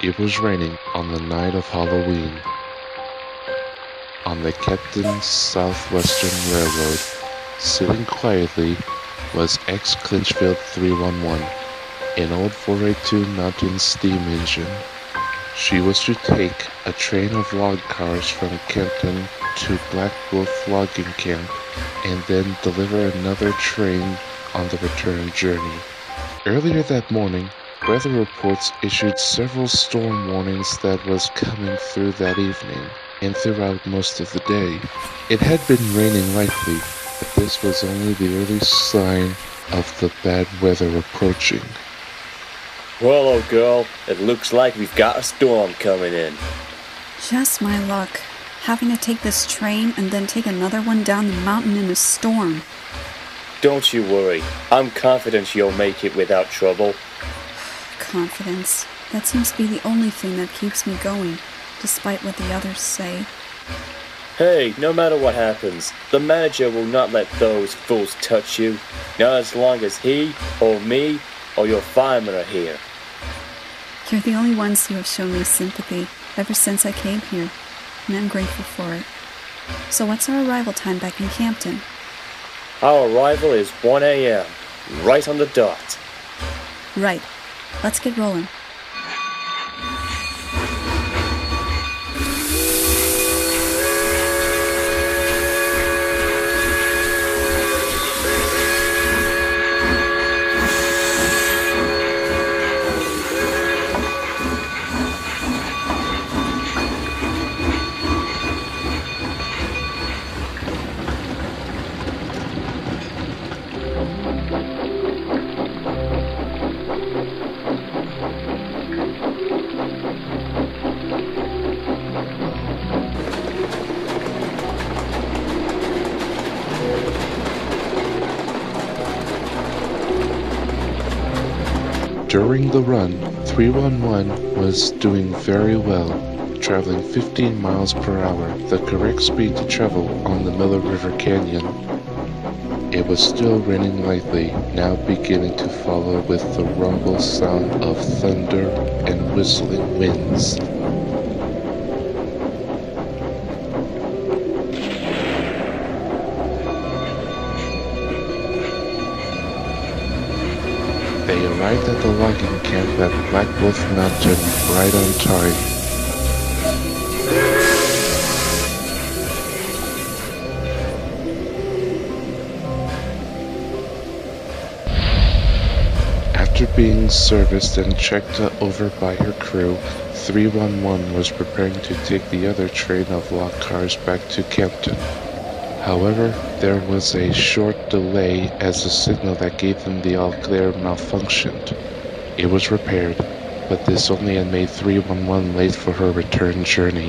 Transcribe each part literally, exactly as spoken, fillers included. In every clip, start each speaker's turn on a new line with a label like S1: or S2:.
S1: It was raining on the night of Halloween. On the Captain Southwestern Railroad, sitting quietly, was ex-Clinchfield three one one, an old four eighty-two Mountain steam engine. She was to take a train of log cars from Kenton to Black Wolf Logging Camp and then deliver another train on the return journey. Earlier that morning, weather reports issued several storm warnings that was coming through that evening and throughout most of the day. It had been raining lightly, but this was only the early sign of the bad weather approaching.
S2: Well, old girl, it looks like we've got a storm coming in.
S3: Just my luck. Having to take this train and then take another one down the mountain in a storm.
S2: Don't you worry. I'm confident you'll make it without trouble.
S3: Confidence. That seems to be the only thing that keeps me going, despite what the others say.
S2: Hey, no matter what happens, the manager will not let those fools touch you. Not as long as he, or me, or your firemen are here.
S3: You're the only ones who have shown me sympathy ever since I came here, and I'm grateful for it. So what's our arrival time back in Campton?
S2: Our arrival is one A M, right on the dot.
S3: Right. Let's get rolling.
S1: During the run, three one one was doing very well, traveling fifteen miles per hour, the correct speed to travel on the Miller River Canyon. It was still raining lightly, now beginning to follow with the rumble sound of thunder and whistling winds. They arrived at the logging camp at Black Wolf Mountain right on time. After being serviced and checked over by her crew, three one one was preparing to take the other train of log cars back to Campton. However, there was a short delay as the signal that gave them the all-clear malfunctioned. It was repaired, but this only had made three one one late for her return journey.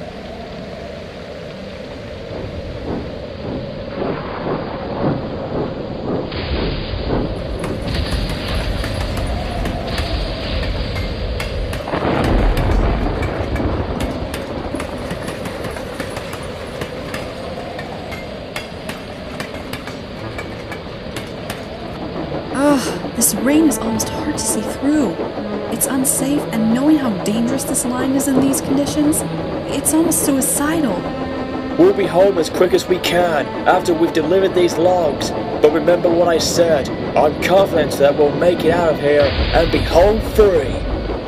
S3: This rain is almost hard to see through. It's unsafe, and knowing how dangerous this line is in these conditions, it's almost suicidal.
S2: We'll be home as quick as we can after we've delivered these logs. But remember what I said. I'm confident that we'll make it out of here and be home free.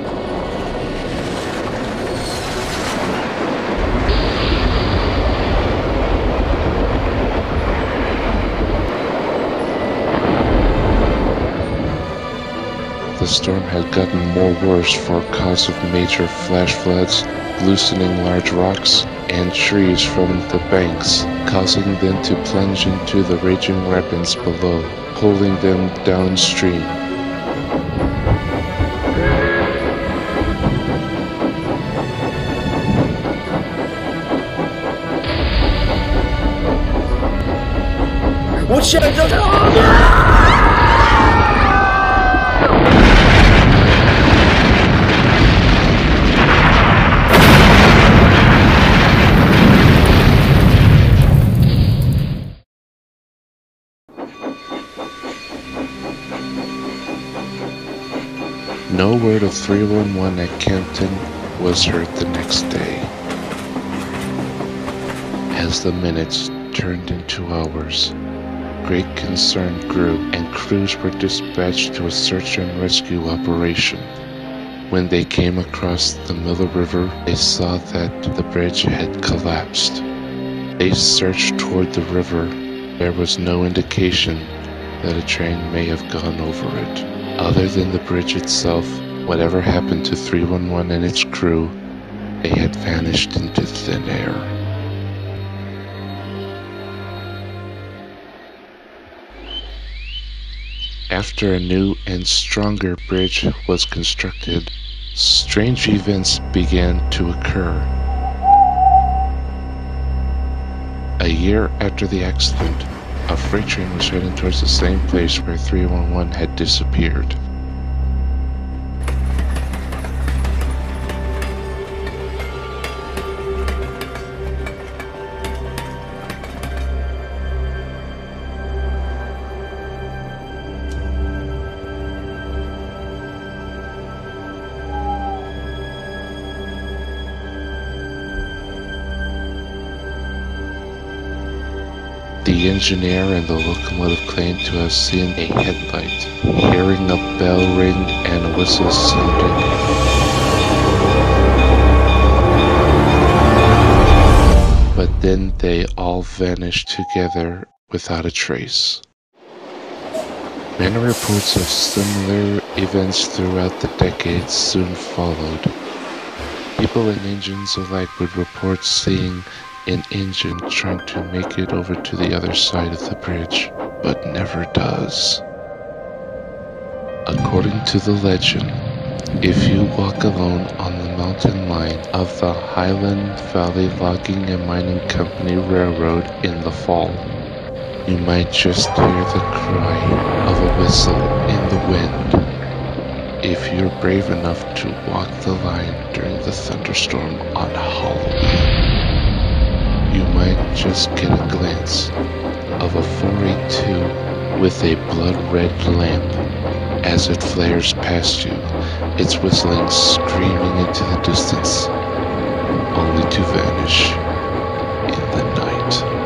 S1: The storm had gotten more worse for cause of major flash floods, loosening large rocks and trees from the banks, causing them to plunge into the raging rapids below, pulling them downstream.
S2: Watch out!
S1: No word of three one one at Campton was heard the next day. As the minutes turned into hours, great concern grew and crews were dispatched to a search and rescue operation. When they came across the Miller River, they saw that the bridge had collapsed. They searched toward the river. There was no indication that a train may have gone over it. Other than the bridge itself, whatever happened to three one one and its crew, they had vanished into thin air. After a new and stronger bridge was constructed, strange events began to occur. A year after the accident, a freight train was heading towards the same place where three one one had disappeared. The engineer and the locomotive claimed to have seen a headlight, hearing a bell ring and a whistle sounding. But then they all vanished together without a trace. Many reports of similar events throughout the decades soon followed. People and engines alike would report seeing an engine trying to make it over to the other side of the bridge, but never does. According to the legend, if you walk alone on the mountain line of the Highland Valley Logging and Mining Company Railroad in the fall, you might just hear the cry of a whistle in the wind. If you're brave enough to walk the line during the thunderstorm on Halloween, you might just get a glance of a four eighty-two with a blood-red lamp. As it flares past you, it's whistling, screaming into the distance, only to vanish in the night.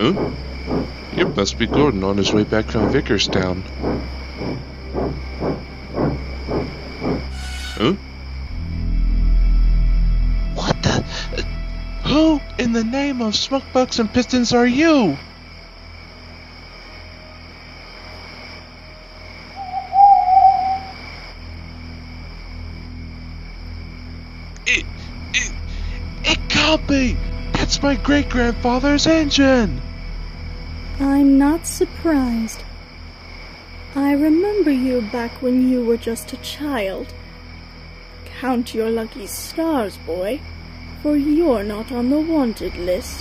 S1: Huh? It must be Gordon on his way back from Vickerstown. Huh? What the... Who in the name of Smokebucks and Pistons are you? It... It... It can't be! That's my great-grandfather's engine!
S4: I'm not surprised. I remember you back when you were just a child. Count your lucky stars, boy, for you're not on the wanted list.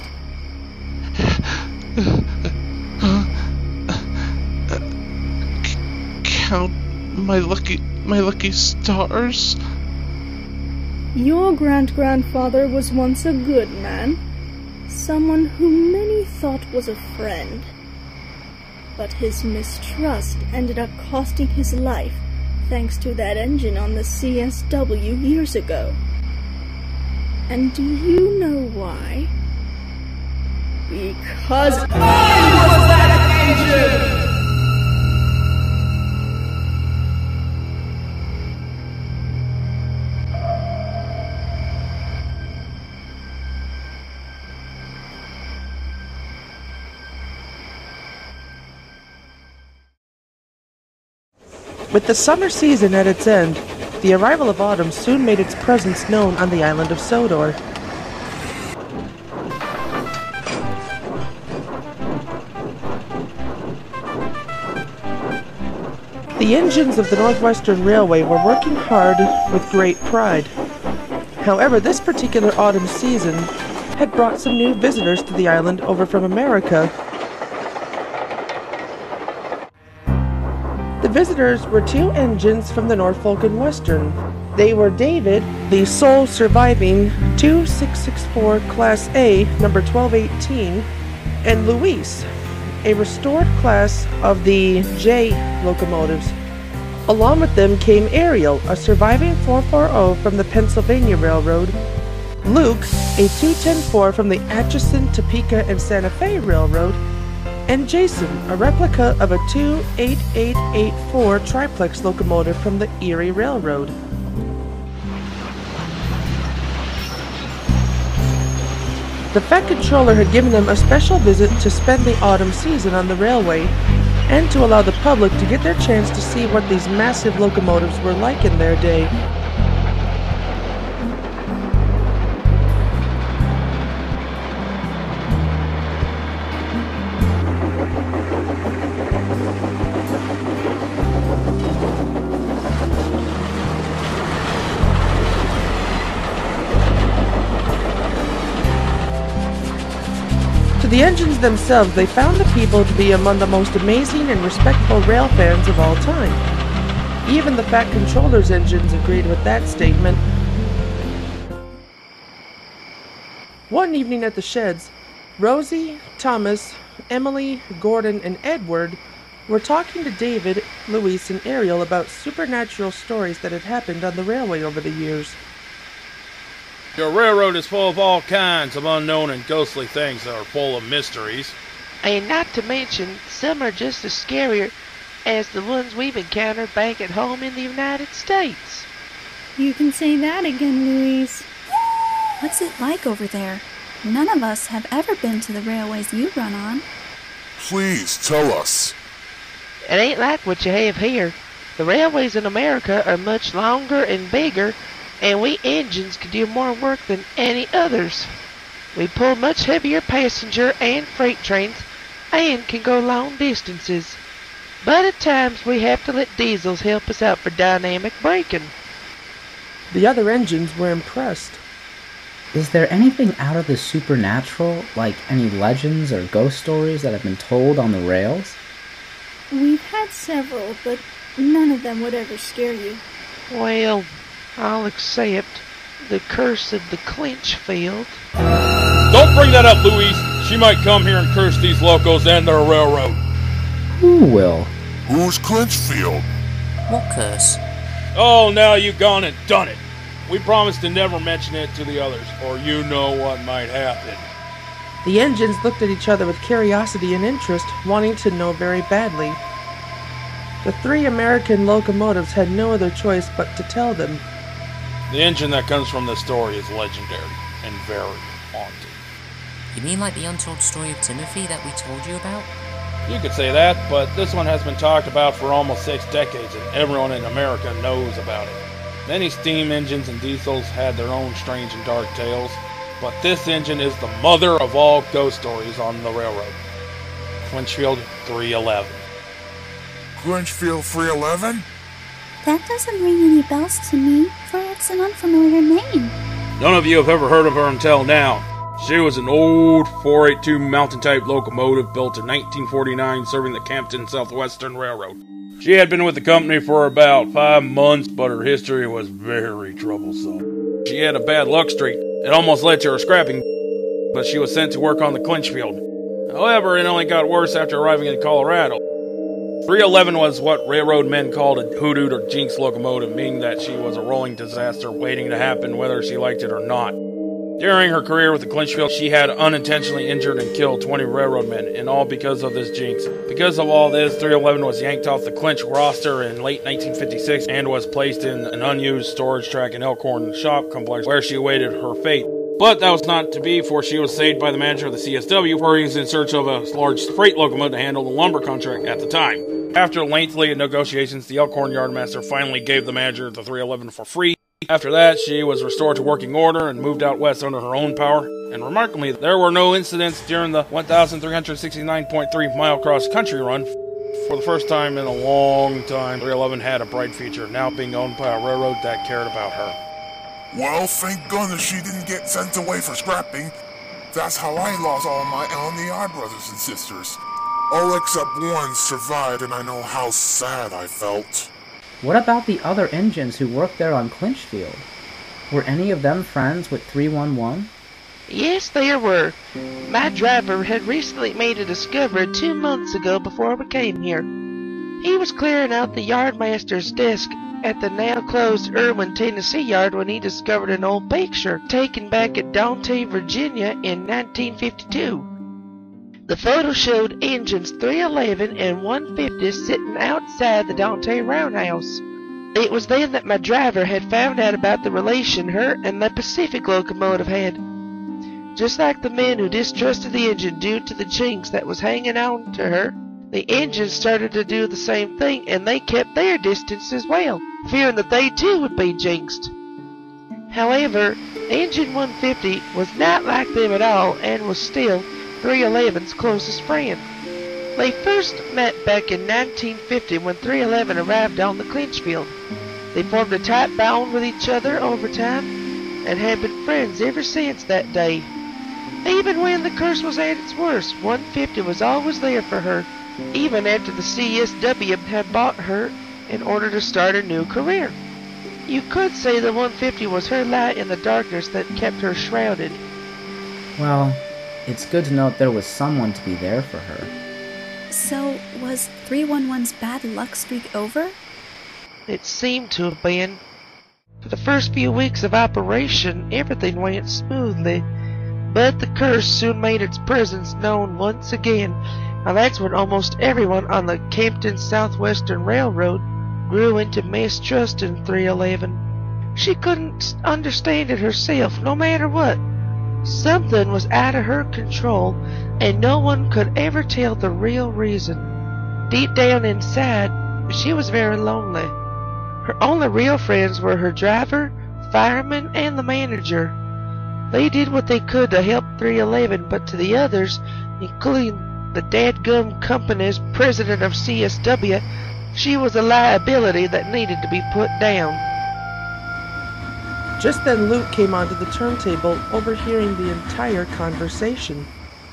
S1: Count my lucky, my lucky stars?
S4: Your grand-grandfather was once a good man, someone who many thought was a friend. But his mistrust ended up costing his life, thanks to that engine on the C S W years ago. And do you know why? Because I was that engine!
S5: With the summer season at its end, the arrival of autumn soon made its presence known on the island of Sodor. The engines of the Northwestern Railway were working hard with great pride. However, this particular autumn season had brought some new visitors to the island over from America. The visitors were two engines from the Norfolk and Western. They were David, the sole surviving two six six four Class A number twelve eighteen, and Luis, a restored class of the J locomotives. Along with them came Ariel, a surviving four forty from the Pennsylvania Railroad, Luke, a two ten four from the Atchison, Topeka, and Santa Fe Railroad, and Jason, a replica of a two eight eight eight four triplex locomotive from the Erie Railroad. The Fat Controller had given them a special visit to spend the autumn season on the railway, and to allow the public to get their chance to see what these massive locomotives were like in their day. To the engines themselves, they found the people to be among the most amazing and respectful rail fans of all time. Even the Fat Controller's engines agreed with that statement. One evening at the sheds, Rosie, Thomas, Emily, Gordon, and Edward were talking to David, Luis, and Ariel about supernatural stories that had happened on the railway over the years.
S6: Your railroad is full of all kinds of unknown and ghostly things that are full of mysteries.
S7: And not to mention, some are just as scarier as the ones we've encountered back at home in the United States.
S4: You can say that again, Louise.
S3: What's it like over there? None of us have ever been to the railways you run on.
S8: Please tell us.
S7: It ain't like what you have here. The railways in America are much longer and bigger, and we engines can do more work than any others. We pull much heavier passenger and freight trains and can go long distances. But at times we have to let diesels help us out for dynamic braking.
S5: The other engines were impressed.
S9: Is there anything out of the supernatural, like any legends or ghost stories that have been told on the rails?
S4: We've had several, but none of them would ever scare you.
S7: Well, I'll accept the curse of the Clinchfield.
S6: Don't bring that up, Louise. She might come here and curse these locos and their railroad.
S9: Who will?
S8: Who's Clinchfield?
S10: What curse?
S6: Oh, now you've gone and done it. We promised to never mention it to the others, or you know what might happen.
S5: The engines looked at each other with curiosity and interest, wanting to know very badly. The three American locomotives had no other choice but to tell them.
S6: The engine that comes from this story is legendary and very haunting.
S10: You mean like the untold story of Timothy that we told you about?
S6: You could say that, but this one has been talked about for almost six decades, and everyone in America knows about it. Many steam engines and diesels had their own strange and dark tales, but this engine is the mother of all ghost stories on the railroad. Clinchfield three eleven.
S8: Clinchfield three eleven?
S11: That doesn't ring any bells to me, for it's an unfamiliar name.
S6: None of you have ever heard of her until now. She was an old four eighty-two mountain-type locomotive built in nineteen forty-nine serving the Campton Southwestern Railroad. She had been with the company for about five months, but her history was very troublesome. She had a bad luck streak. It almost led to her scrapping, but she was sent to work on the Clinchfield. However, it only got worse after arriving in Colorado. three eleven was what railroad men called a hoodooed or jinx locomotive, meaning that she was a rolling disaster waiting to happen whether she liked it or not. During her career with the Clinchfield, she had unintentionally injured and killed twenty railroad men, and all because of this jinx. Because of all this, three eleven was yanked off the Clinch roster in late nineteen fifty-six and was placed in an unused storage track in Elkhorn Shop Complex where she awaited her fate. But that was not to be, for she was saved by the manager of the C S W, where he was in search of a large freight locomotive to handle the lumber contract at the time. After lengthy negotiations, the Elkhorn yardmaster finally gave the manager the three eleven for free. After that, she was restored to working order and moved out west under her own power. And remarkably, there were no incidents during the one thousand three hundred sixty-nine point three mile cross-country run. For the first time in a long time, three eleven had a bright future, now being owned by a railroad that cared about her.
S8: Well, thank goodness she didn't get sent away for scrapping. That's how I lost all my L N E I brothers and sisters. All except one survived, and I know how sad I felt.
S9: What about the other engines who worked there on Clinchfield? Were any of them friends with three one one?
S7: Yes, there were. My driver had recently made a discovery two months ago before we came here. He was clearing out the yardmaster's desk at the now-closed Irwin, Tennessee yard when he discovered an old picture taken back at Dante, Virginia in nineteen fifty-two. The photo showed engines three eleven and one fifty sitting outside the Dante roundhouse. It was then that my driver had found out about the relation her and the Pacific locomotive had. Just like the men who distrusted the engine due to the jinx that was hanging on to her, the engines started to do the same thing, and they kept their distance as well, fearing that they too would be jinxed. However, engine one fifty was not like them at all and was still three eleven's closest friend. They first met back in nineteen fifty when three eleven arrived on the Clinchfield. They formed a tight bond with each other over time and have been friends ever since that day. Even when the curse was at its worst, one fifty was always there for her, even after the C S W had bought her in order to start a new career. You could say the one fifty was her light in the darkness that kept her shrouded.
S9: Well, it's good to know that there was someone to be there for her.
S3: So, was three one one's bad luck streak over?
S7: It seemed to have been. For the first few weeks of operation, everything went smoothly, but the curse soon made its presence known once again, and that's when almost everyone on the Campton Southwestern Railroad grew into mistrust in three eleven. She couldn't understand it herself, no matter what. Something was out of her control, and no one could ever tell the real reason. Deep down inside, she was very lonely. Her only real friends were her driver, fireman, and the manager. They did what they could to help three eleven, but to the others, including the dadgum company's president of C S W, she was a liability that needed to be put down.
S5: Just then Luke came onto the turntable, overhearing the entire conversation.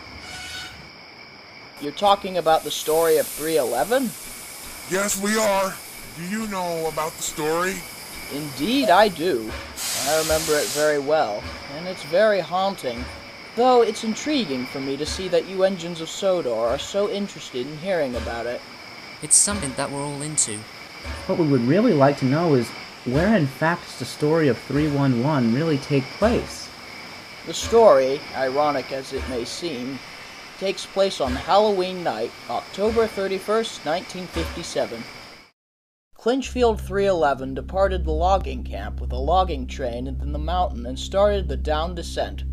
S12: You're talking about the story of three eleven?
S8: Yes, we are. Do you know about the story?
S12: Indeed, I do. I remember it very well, and it's very haunting. Though it's intriguing for me to see that you engines of Sodor are so interested in hearing about it.
S10: It's something that we're all into.
S9: What we would really like to know is, where in fact does the story of three one one really take place?
S12: The story, ironic as it may seem, takes place on Halloween night, October thirty-first, nineteen fifty-seven. Clinchfield three eleven departed the logging camp with a logging train in the mountain and started the down descent.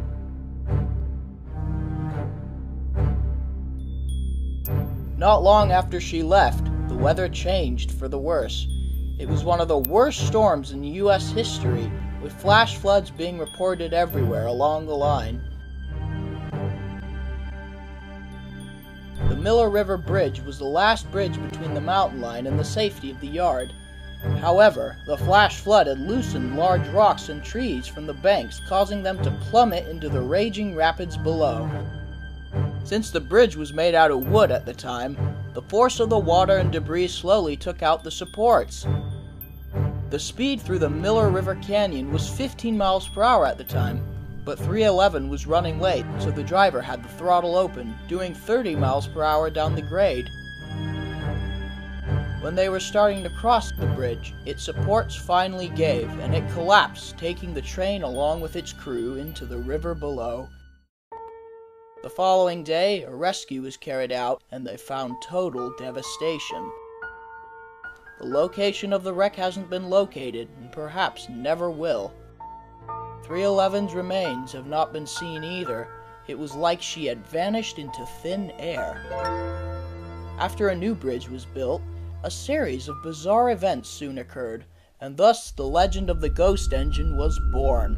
S12: Not long after she left, the weather changed for the worse. It was one of the worst storms in U S history, with flash floods being reported everywhere along the line. The Miller River Bridge was the last bridge between the mountain line and the safety of the yard. However, the flash flood had loosened large rocks and trees from the banks, causing them to plummet into the raging rapids below. Since the bridge was made out of wood at the time, the force of the water and debris slowly took out the supports. The speed through the Miller River Canyon was fifteen miles per hour at the time, but three eleven was running late, so the driver had the throttle open, doing thirty miles per hour down the grade. When they were starting to cross the bridge, its supports finally gave, and it collapsed, taking the train along with its crew into the river below. The following day, a rescue was carried out, and they found total devastation. The location of the wreck hasn't been located, and perhaps never will. three eleven's remains have not been seen either. It was like she had vanished into thin air. After a new bridge was built, a series of bizarre events soon occurred, and thus the legend of the ghost engine was born.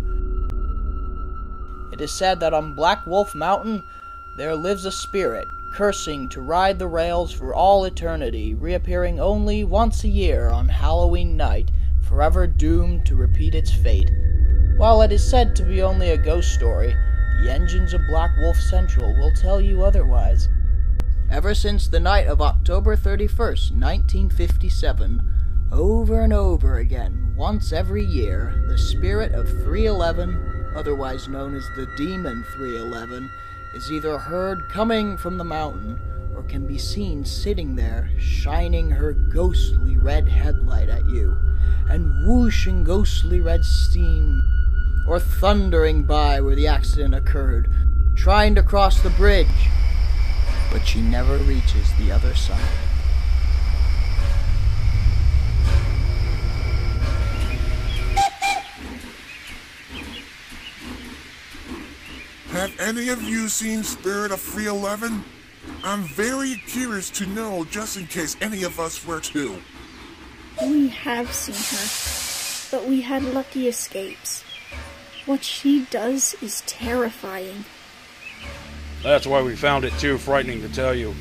S12: It is said that on Black Wolf Mountain, there lives a spirit, cursing to ride the rails for all eternity, reappearing only once a year on Halloween night, forever doomed to repeat its fate. While it is said to be only a ghost story, the engines of Black Wolf Central will tell you otherwise. Ever since the night of October thirty-first, nineteen fifty-seven, over and over again, once every year, the spirit of three eleven, otherwise known as the Demon three eleven, is either heard coming from the mountain, or can be seen sitting there, shining her ghostly red headlight at you, and whooshing ghostly red steam, or thundering by where the accident occurred, trying to cross the bridge, but she never reaches the other side.
S8: Have any of you seen Spirit of three eleven? I'm very curious to know, just in case any of us were to.
S4: We have seen her, but we had lucky escapes. What she does is terrifying.
S6: That's why we found it too frightening to tell you.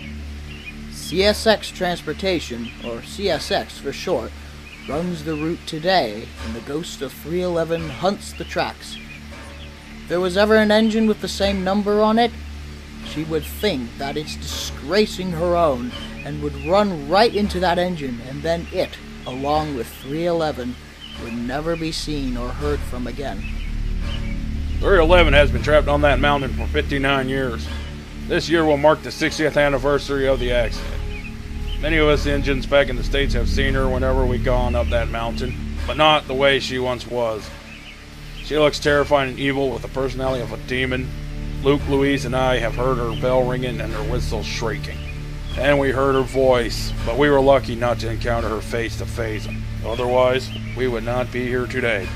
S12: C S X Transportation, or C S X for short, runs the route today, and the ghost of three eleven hunts the tracks. If there was ever an engine with the same number on it, she would think that it's disgracing her own, and would run right into that engine, and then it, along with three eleven, would never be seen or heard from again.
S6: three eleven has been trapped on that mountain for fifty-nine years. This year will mark the sixtieth anniversary of the accident. Many of us engines back in the States have seen her whenever we've gone up that mountain, but not the way she once was. She looks terrifying and evil with the personality of a demon. Luke, Louise, and I have heard her bell ringing and her whistle shrieking. And we heard her voice, but we were lucky not to encounter her face to face. Otherwise, we would not be here today.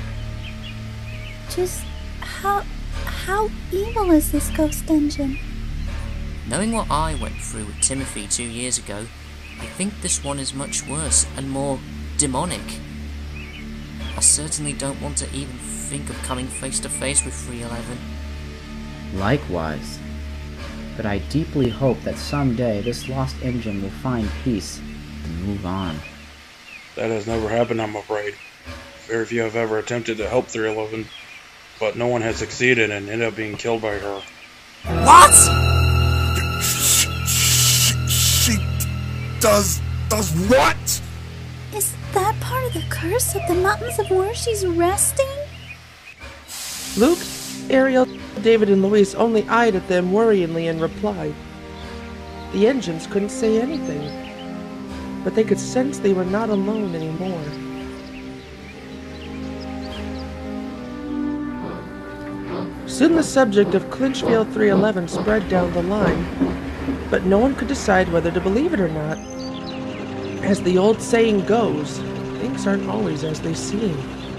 S11: Just how how evil is this ghost engine?
S10: Knowing what I went through with Timothy two years ago, I think this one is much worse and more demonic. I certainly don't want to even think of coming face to face with three eleven.
S9: Likewise. But I deeply hope that someday this lost engine will find peace and move on.
S6: That has never happened, I'm afraid. Very few have ever attempted to help three eleven, but no one has succeeded and ended up being killed by her.
S10: What?!
S8: She, she, she does, does what?
S11: Is that part of the curse of the mountains of where she's resting?
S5: Luke, Ariel, David, and Louise only eyed at them worryingly in reply. The engines couldn't say anything, but they could sense they were not alone anymore. Soon the subject of Clinchfield three eleven spread down the line, but no one could decide whether to believe it or not. As the old saying goes, things aren't always as they seem.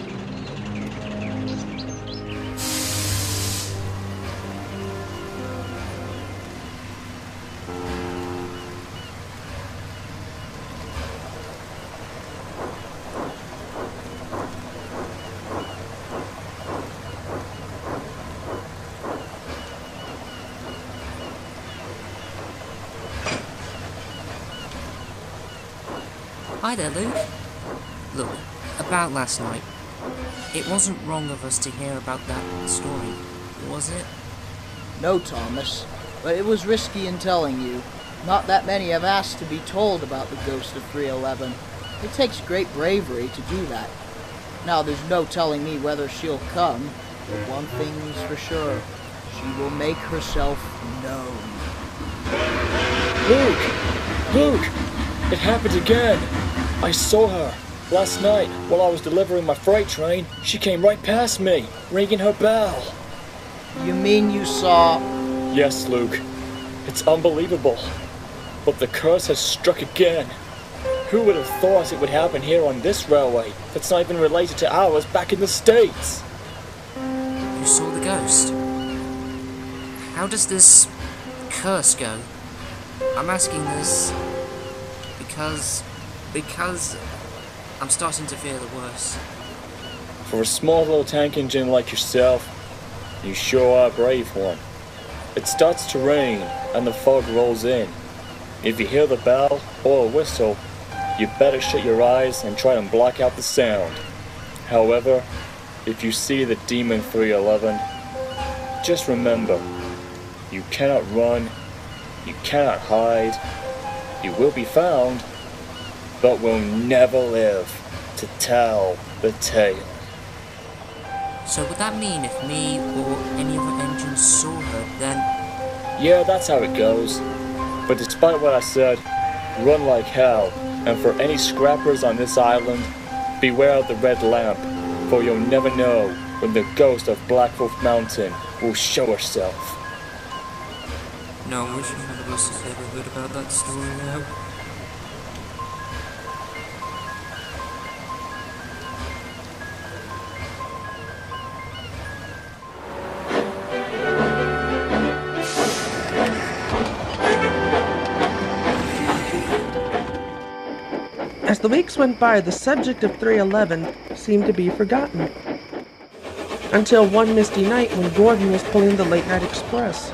S10: Hi there, Luke. Look, about last night. It wasn't wrong of us to hear about that story, was it?
S12: No, Thomas, but it was risky in telling you. Not that many have asked to be told about the ghost of three eleven. It takes great bravery to do that. Now, there's no telling me whether she'll come, but one thing's for sure. She will make herself known.
S2: Luke! Luke! It happened again! I saw her. Last night, while I was delivering my freight train, she came right past me, ringing her bell.
S12: You mean you saw...
S2: Yes, Luke. It's unbelievable. But the curse has struck again. Who would have thought it would happen here on this railway that's not even related to ours back in the States?
S10: You saw the ghost? How does this curse go? I'm asking this because... because I'm starting to fear the worst.
S2: For a small little tank engine like yourself, you sure are a brave one. It starts to rain and the fog rolls in. If you hear the bell or a whistle, you better shut your eyes and try and block out the sound. However, if you see the Demon three eleven, just remember, you cannot run, you cannot hide, you will be found, but will never live to tell the tale.
S10: So would that mean if me or any other engines saw her, then...
S2: Yeah, that's how it goes. But despite what I said, run like hell, and for any scrappers on this island, beware of the red lamp, for you'll never know when the ghost of Black Wolf Mountain will show herself.
S10: No, I wish none of us has ever heard about that story now.
S5: As the weeks went by, the subject of three eleven seemed to be forgotten. Until one misty night when Gordon was pulling the late night express.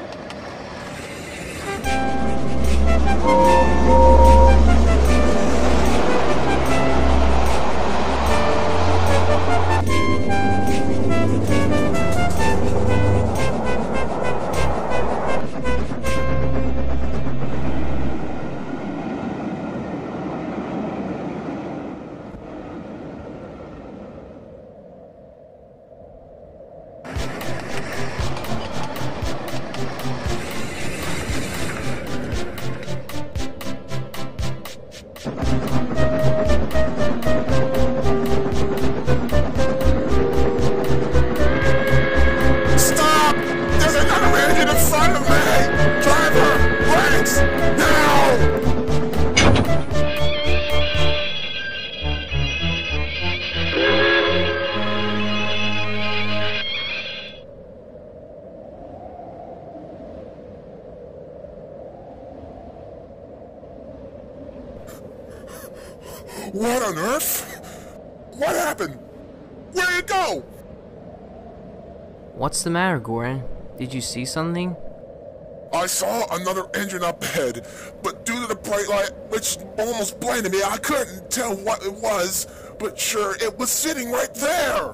S8: What on earth? What happened? Where'd it go?
S13: What's the matter, Gordon? Did you see something?
S8: I saw another engine up ahead, but due to the bright light, which almost blinded me, I couldn't tell what it was, but sure, it was sitting right there!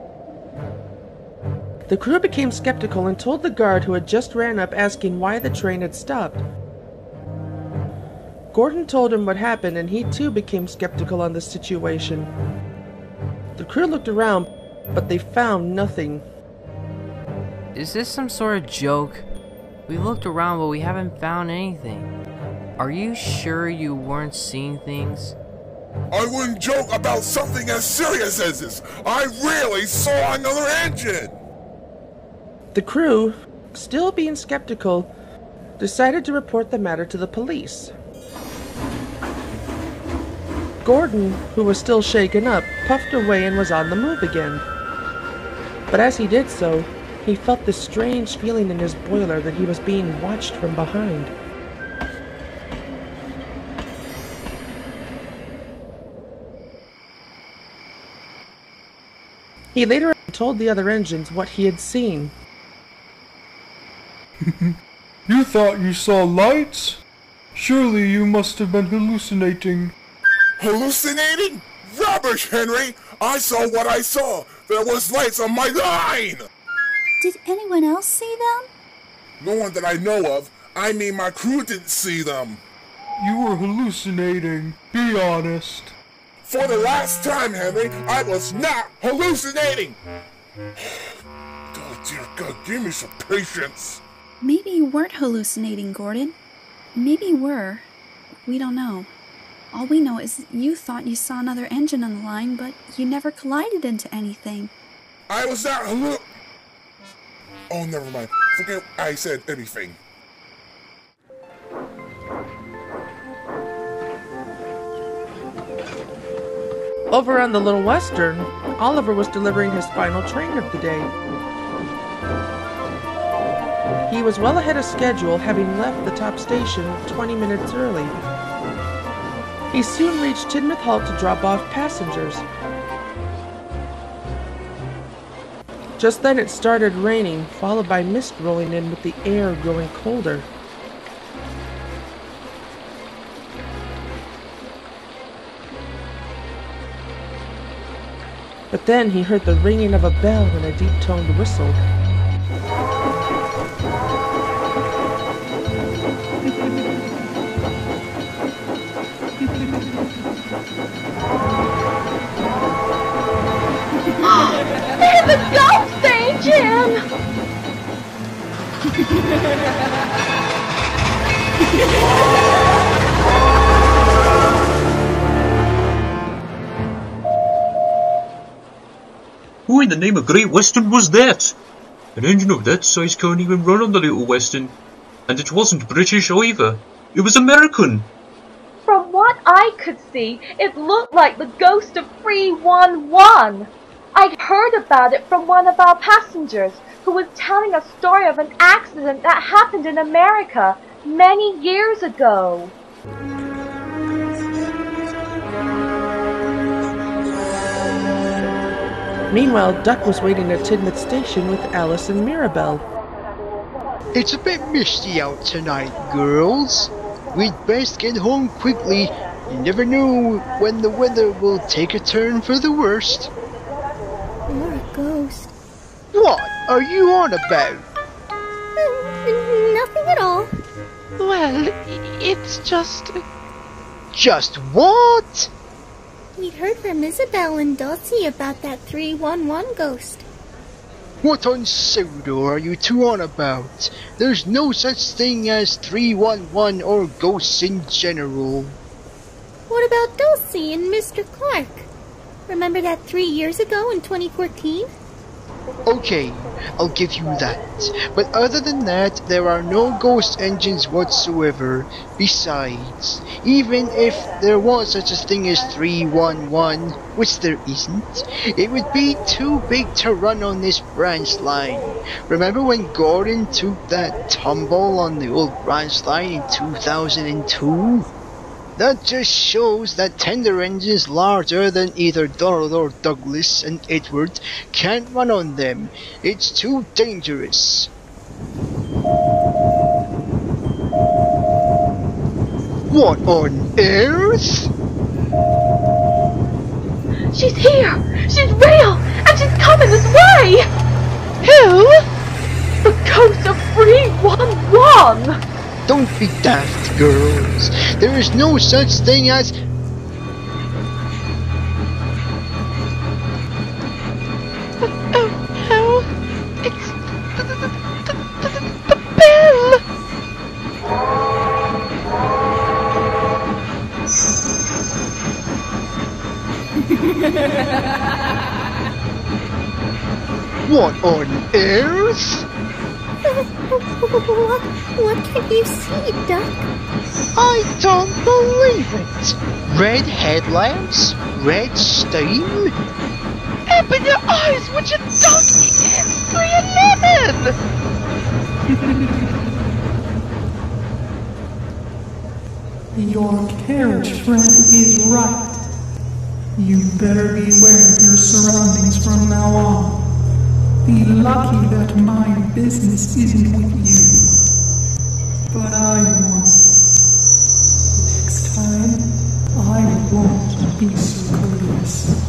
S5: The crew became skeptical and told the guard who had just ran up asking why the train had stopped. Gordon told him what happened, and he too became skeptical on the situation. The crew looked around, but they found nothing.
S13: Is this some sort of joke? We looked around, but we haven't found anything. Are you sure you weren't seeing things?
S8: I wouldn't joke about something as serious as this. I really saw another engine.
S5: The crew, still being skeptical, decided to report the matter to the police. Gordon, who was still shaken up, puffed away and was on the move again. But as he did so, he felt this strange feeling in his boiler that he was being watched from behind. He later told the other engines what he had seen.
S14: You thought you saw lights? Surely you must have been hallucinating.
S8: Hallucinating? Rubbish, Henry! I saw what I saw! There was lights on my line!
S11: Did anyone else see them?
S8: No one that I know of. I mean, my crew didn't see them.
S14: You were hallucinating. Be honest.
S8: For the last time, Henry, I was not hallucinating! Oh, dear God, give me some patience.
S3: Maybe you weren't hallucinating, Gordon. Maybe you were. We don't know. All we know is you thought you saw another engine on the line, but you never collided into anything.
S8: I was not hallu- Oh, never mind. Forget I said anything.
S5: Over on the Little Western, Oliver was delivering his final train of the day. He was well ahead of schedule, having left the top station twenty minutes early. He soon reached Tidmouth Halt to drop off passengers. Just then it started raining, followed by mist rolling in with the air growing colder. But then he heard the ringing of a bell and a deep-toned whistle.
S15: There's a ghost engine!
S16: Who in the name of Great Western was that? An engine of that size can't even run on the Little Western. And it wasn't British either. It was American.
S15: From what I could see, it looked like the ghost of three one one. I'd heard about it from one of our passengers, who was telling a story of an accident that happened in America many years ago.
S5: Meanwhile, Duck was waiting at Tidmouth Station with Alice and Mirabelle.
S17: It's a bit misty out tonight, girls. We'd best get home quickly. You never know when the weather will take a turn for the worst.
S4: You're a ghost.
S17: What are you on about?
S4: Uh, nothing at all.
S7: Well, it's just...
S17: Just what?
S4: We heard from Isabel and Dulcie about that three one one ghost.
S17: What on Sodor are you two on about? There's no such thing as three one one or ghosts in general.
S4: What about Dulcie and Mister Clark? Remember that three years ago in twenty fourteen?
S17: Okay, I'll give you that. But other than that, there are no ghost engines whatsoever. Besides, even if there was such a thing as three one one, which there isn't, it would be too big to run on this branch line. Remember when Gordon took that tumble on the old branch line in two thousand two? That just shows that tender engines larger than either Donald or Douglas and Edward can't run on them. It's too dangerous. What on earth?
S15: She's here! She's real! And she's coming this way! Who? The ghost of three one one!
S17: Don't be daft, girls. There is no such thing as...
S7: But, oh no! It's the, the, the, the, the bell!
S17: What on earth?
S4: What, what can you see, Duck?
S17: I don't believe it! Red headlamps? Red steam? Open your eyes, would you, Duck? It's three eleven!
S18: Your carriage friend is right. You better beware of your surroundings from now on. Be lucky that my business isn't with you. But I won't. Next time, I won't be so courteous.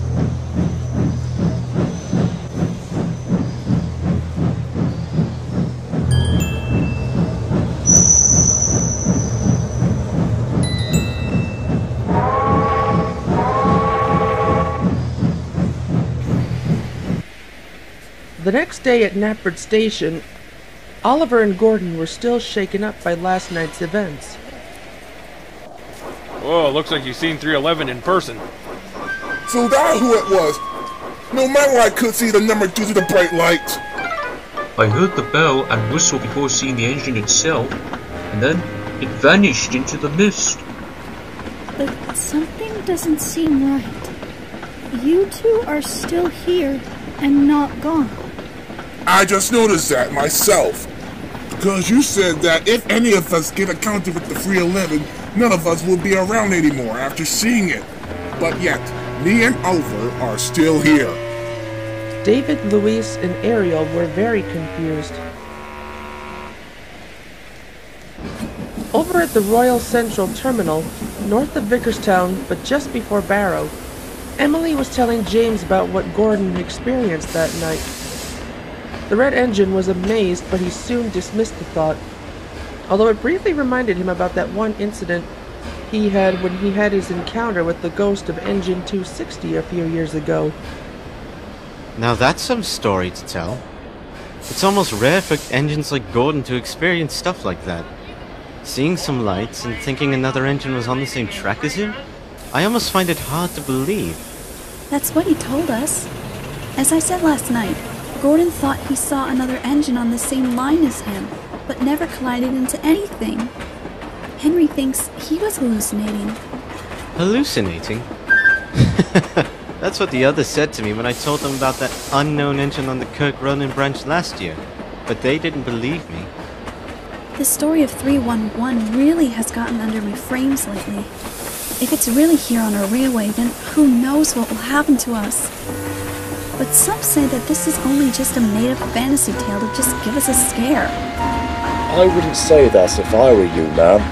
S5: The next day at Knapford Station, Oliver and Gordon were still shaken up by last night's events.
S6: Whoa, looks like you've seen three eleven in person.
S8: So that's who it was. No matter I could see the number due to the bright lights.
S16: I heard the bell and whistle before seeing the engine itself, and then it vanished into the mist.
S4: But something doesn't seem right. You two are still here and not gone.
S8: I just noticed that myself. Because you said that if any of us get encountered with the three eleven, none of us will be around anymore after seeing it. But yet, me and Oliver are still here.
S5: David, Luis, and Ariel were very confused. Over at the Royal Central Terminal, north of Vickerstown, but just before Barrow, Emily was telling James about what Gordon experienced that night. The red engine was amazed, but he soon dismissed the thought, although it briefly reminded him about that one incident he had when he had his encounter with the ghost of Engine two sixty a few years ago.
S19: Now that's some story to tell. It's almost rare for engines like Gordon to experience stuff like that. Seeing some lights and thinking another engine was on the same track as him? I almost find it hard to believe.
S3: That's what he told us. As I said last night, Gordon thought he saw another engine on the same line as him, but never collided into anything. Henry thinks he was hallucinating.
S19: Hallucinating? That's what the others said to me when I told them about that unknown engine on the Kirk Ronan branch last year, but they didn't believe me.
S3: The story of three one one really has gotten under my frames lately. If it's really here on our railway, then who knows what will happen to us. But some say that this is only just a made-up fantasy tale to just give us a scare.
S2: I wouldn't say that if I were you, ma'am.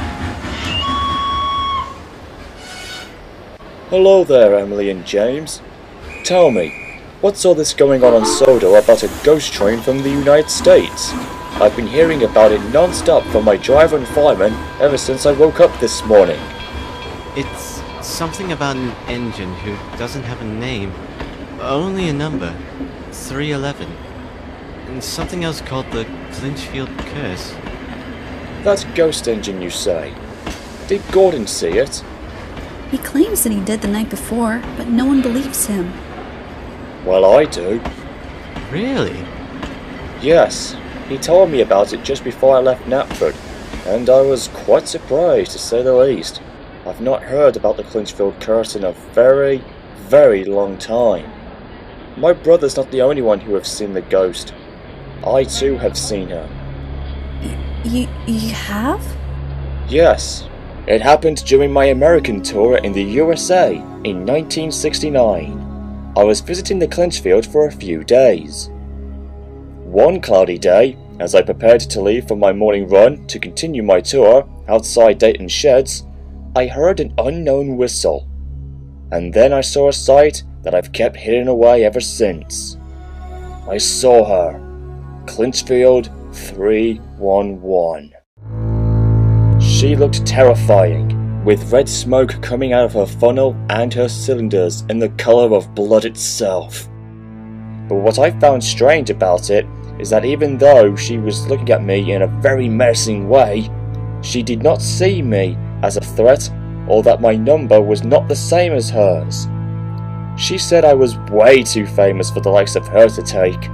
S2: Hello there, Emily and James. Tell me, what's all this going on on Sodor about a ghost train from the United States? I've been hearing about it non-stop from my driver and fireman ever since I woke up this morning.
S19: It's something about an engine who doesn't have a name, only a number, three eleven, and something else called the Clinchfield Curse.
S2: That ghost engine, you say? Did Gordon see it?
S3: He claims that he did the night before, but no one believes him.
S2: Well, I do.
S19: Really?
S2: Yes. He told me about it just before I left Knapford, and I was quite surprised, to say the least. I've not heard about the Clinchfield Curse in a very, very long time. My brother's not the only one who has seen the ghost. I too have seen her.
S3: You, you have?
S2: Yes. It happened during my American tour in the U S A in nineteen sixty-nine. I was visiting the Clinchfield for a few days. One cloudy day, as I prepared to leave for my morning run to continue my tour outside Dayton Sheds, I heard an unknown whistle. And then I saw a sight that I've kept hidden away ever since. I saw her. Clinchfield three one one. She looked terrifying, with red smoke coming out of her funnel and her cylinders in the colour of blood itself. But what I found strange about it is that even though she was looking at me in a very menacing way, she did not see me as a threat or that my number was not the same as hers. She said I was way too famous for the likes of her to take,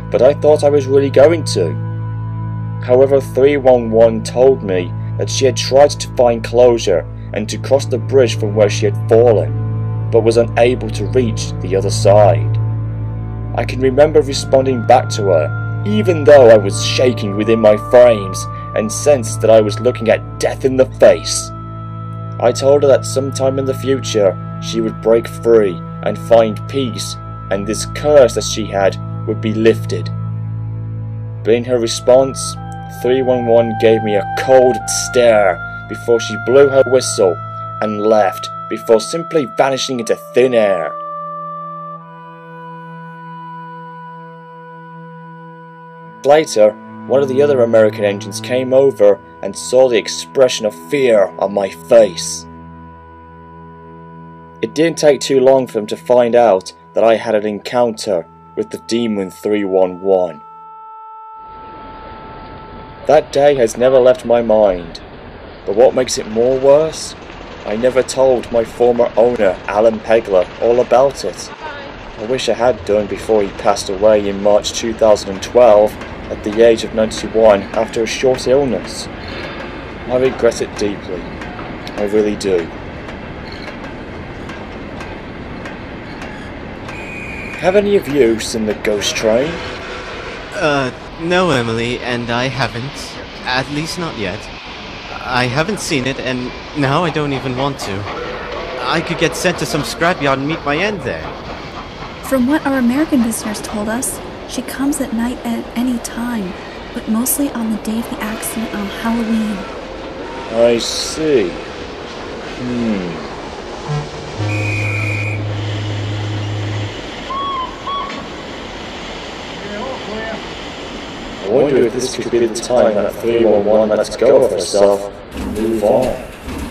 S2: but I thought I was really going to. However, three one one told me that she had tried to find closure and to cross the bridge from where she had fallen, but was unable to reach the other side. I can remember responding back to her, even though I was shaking within my frames and sensed that I was looking at death in the face. I told her that sometime in the future she would break free and find peace, and this curse that she had would be lifted. But in her response, three one one gave me a cold stare before she blew her whistle and left before simply vanishing into thin air. Later, one of the other American engines came over and saw the expression of fear on my face. It didn't take too long for them to find out that I had an encounter with the demon three one one. That day has never left my mind, but what makes it more worse, I never told my former owner, Alan Pegler, all about it. I wish I had done before he passed away in March two thousand twelve at the age of ninety-one after a short illness. I regret it deeply. I really do. Have any of you seen the ghost train?
S19: Uh, no, Emily, and I haven't. At least not yet. I haven't seen it, and now I don't even want to. I could get sent to some scrapyard and meet my end there.
S3: From what our American visitors told us, she comes at night at any time, but mostly on the day of the accident on Halloween.
S2: I see. Hmm. I wonder if this could be the time that three one one lets go of herself and move on.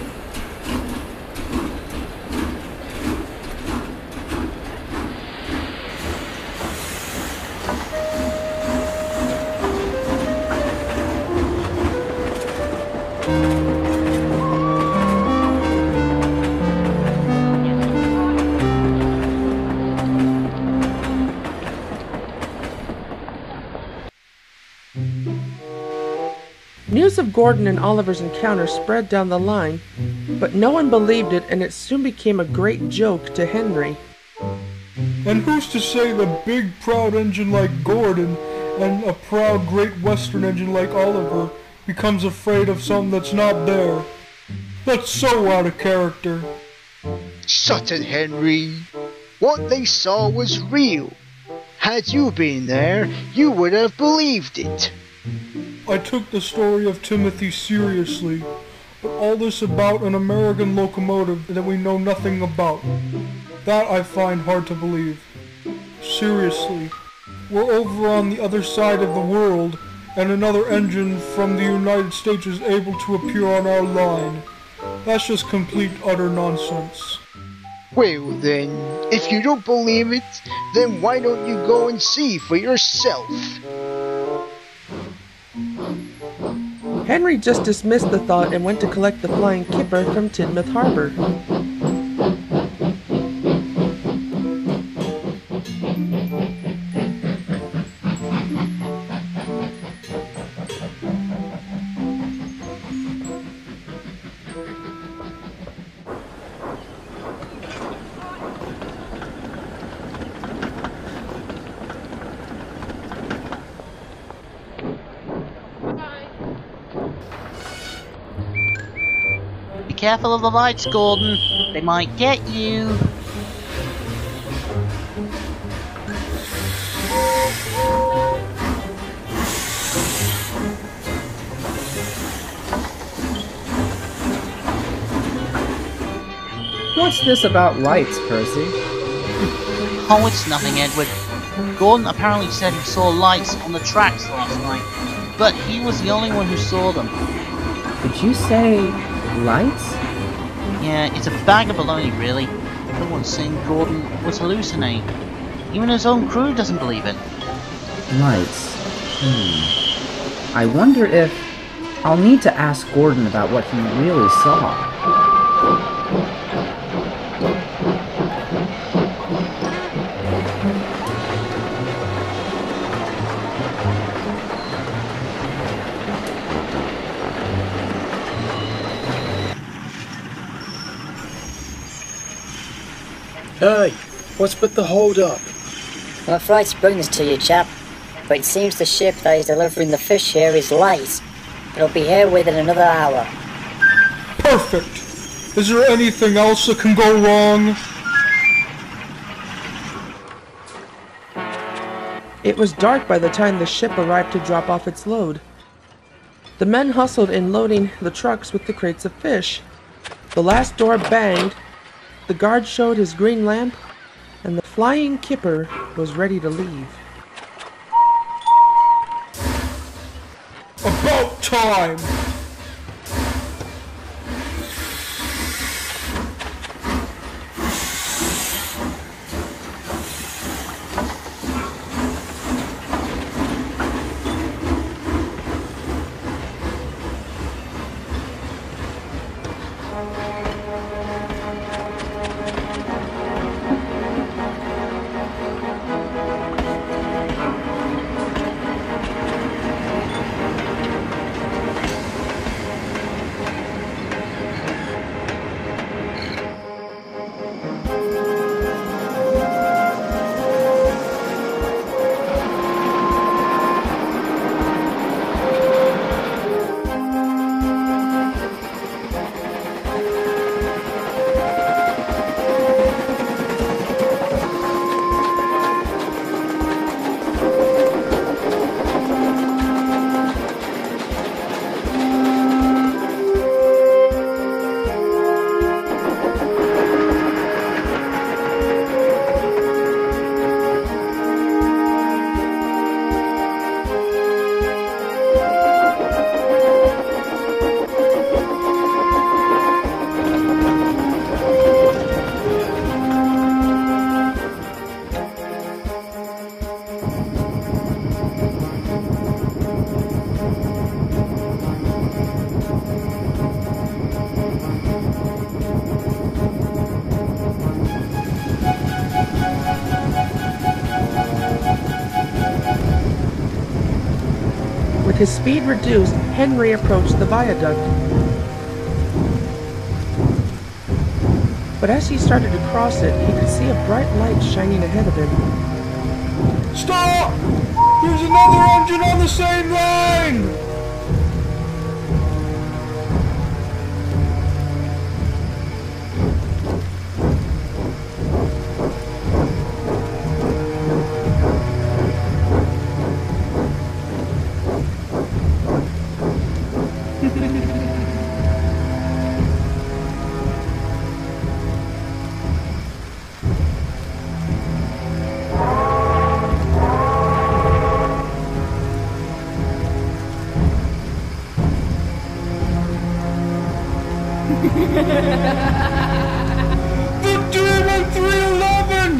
S5: News of Gordon and Oliver's encounter spread down the line, but no one believed it, and it soon became a great joke to Henry.
S14: And who's to say the big proud engine like Gordon and a proud great western engine like Oliver becomes afraid of something that's not there? That's so out of character.
S17: Shut it, Henry. What they saw was real. Had you been there, you would have believed it.
S14: I took the story of Timothy seriously, but all this about an American locomotive that we know nothing about, that I find hard to believe. Seriously, we're over on the other side of the world, and another engine from the United States is able to appear on our line. That's just complete utter nonsense.
S17: Well then, if you don't believe it, then why don't you go and see for yourself?
S5: Henry just dismissed the thought and went to collect the flying kipper from Tidmouth Harbor.
S20: Careful of the lights, Gordon. They might get you.
S9: What's this about lights, Percy?
S20: Oh, it's nothing, Edward. Gordon apparently said he saw lights on the tracks last night, but he was the only one who saw them.
S9: Did you say lights?
S20: Yeah, it's a bag of baloney, really. Everyone's saying Gordon was hallucinating. Even his own crew doesn't believe it.
S9: Lights. Hmm. I wonder if... I'll need to ask Gordon about what he really saw.
S21: Hey, what's with the hold-up?
S22: I'm afraid to bring this to you, chap, but it seems the ship that is delivering the fish here is late. It'll be here within another hour.
S14: Perfect! Is there anything else that can go wrong?
S5: It was dark by the time the ship arrived to drop off its load. The men hustled in loading the trucks with the crates of fish. The last door banged, the guard showed his green lamp, and the flying kipper was ready to leave.
S14: About time!
S5: With his speed reduced, Henry approached the viaduct. But as he started to cross it, he could see a bright light shining ahead of him.
S14: Stop! There's another engine on the same line! The demon three eleven!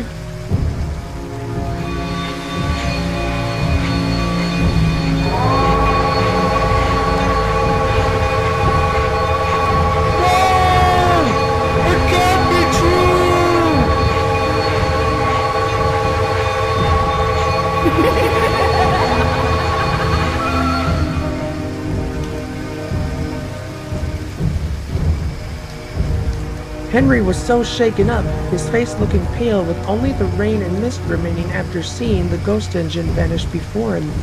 S14: No! It can't be true!
S5: Henry was so shaken up, his face looking pale with only the rain and mist remaining after seeing the ghost engine vanish before him.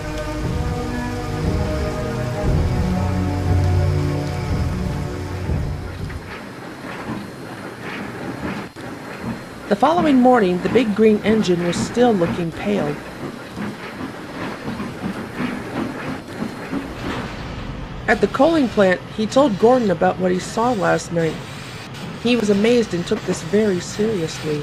S5: The following morning, the big green engine was still looking pale. At the coaling plant, he told Gordon about what he saw last night. He was amazed and took this very seriously.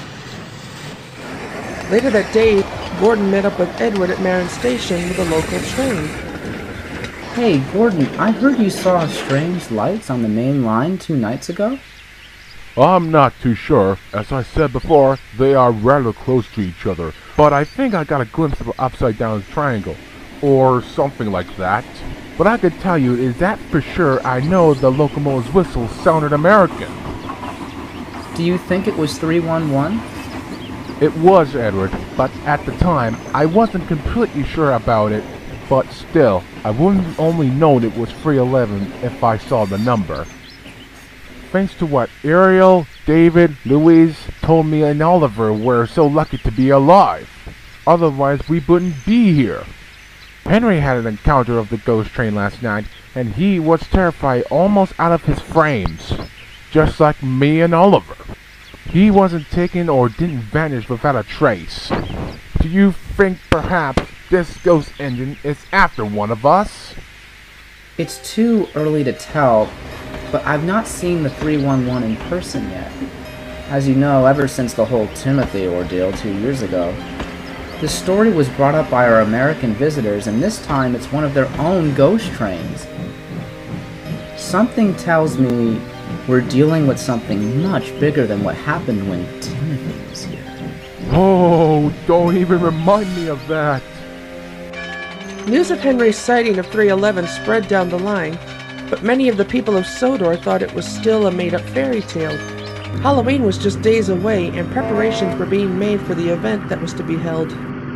S5: Later that day, Gordon met up with Edward at Marin Station with a local train.
S9: Hey, Gordon, I heard you saw strange lights on the main line two nights ago?
S23: I'm not too sure. As I said before, they are rather close to each other, but I think I got a glimpse of an upside-down triangle, or something like that. But I could tell you is that for sure I know the locomotive's whistle sounded American.
S9: Do you think it was three one one?
S23: It was, Edward, but at the time, I wasn't completely sure about it, but still, I wouldn't only known it was three eleven if I saw the number. Thanks to what Ariel, David, Louise, told me and Oliver were so lucky to be alive. Otherwise, we wouldn't be here. Henry had an encounter of the ghost train last night, and he was terrified almost out of his frames. Just like me and Oliver. He wasn't taken or didn't vanish without a trace. Do you think perhaps this ghost engine is after one of us?
S9: It's too early to tell, but I've not seen the three one one in person yet. As you know, ever since the whole Timothy ordeal two years ago, the story was brought up by our American visitors, and this time it's one of their own ghost trains. Something tells me we're dealing with something much bigger than what happened when Timothy was here.
S23: Oh, don't even remind me of that.
S5: News of Henry's sighting of three eleven spread down the line, but many of the people of Sodor thought it was still a made-up fairy tale. Halloween was just days away, and preparations were being made for the event that was to be held.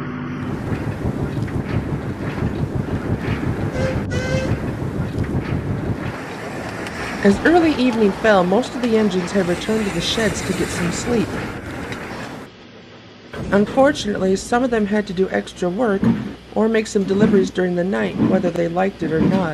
S5: As early evening fell, most of the engines had returned to the sheds to get some sleep. Unfortunately, some of them had to do extra work or make some deliveries during the night, whether they liked it or not.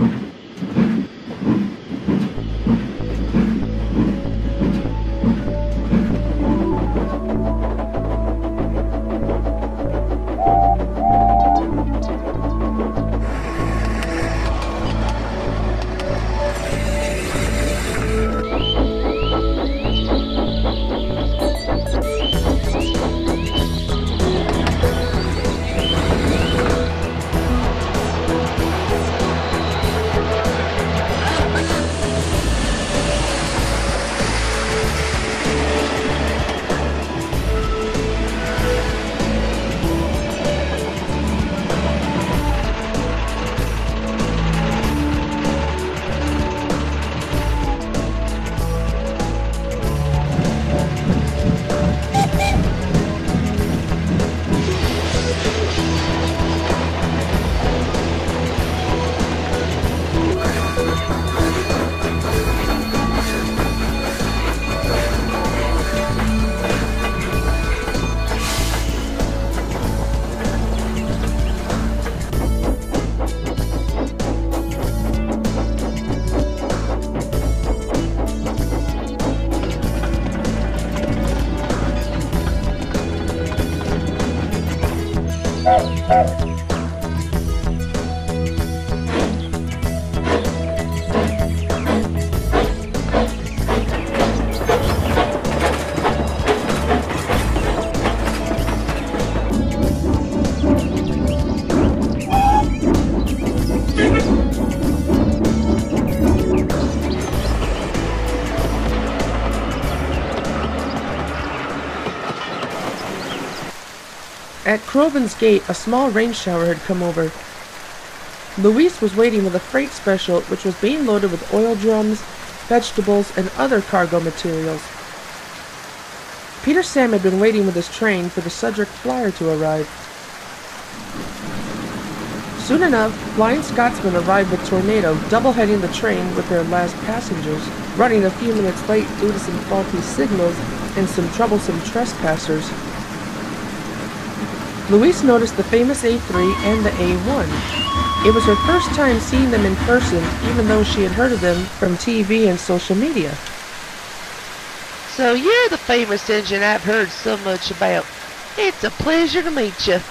S5: At Crovan's gate, a small rain shower had come over. Luis was waiting with a freight special which was being loaded with oil drums, vegetables, and other cargo materials. Peter Sam had been waiting with his train for the Sudrick Flyer to arrive. Soon enough, Flying Scotsman arrived with Tornado, double-heading the train with their last passengers, running a few minutes late due to some faulty signals and some troublesome trespassers. Luis noticed the famous A three and the A one. It was her first time seeing them in person, even though she had heard of them from T V and social media.
S7: So you're the famous engine I've heard so much about. It's a pleasure to meet you.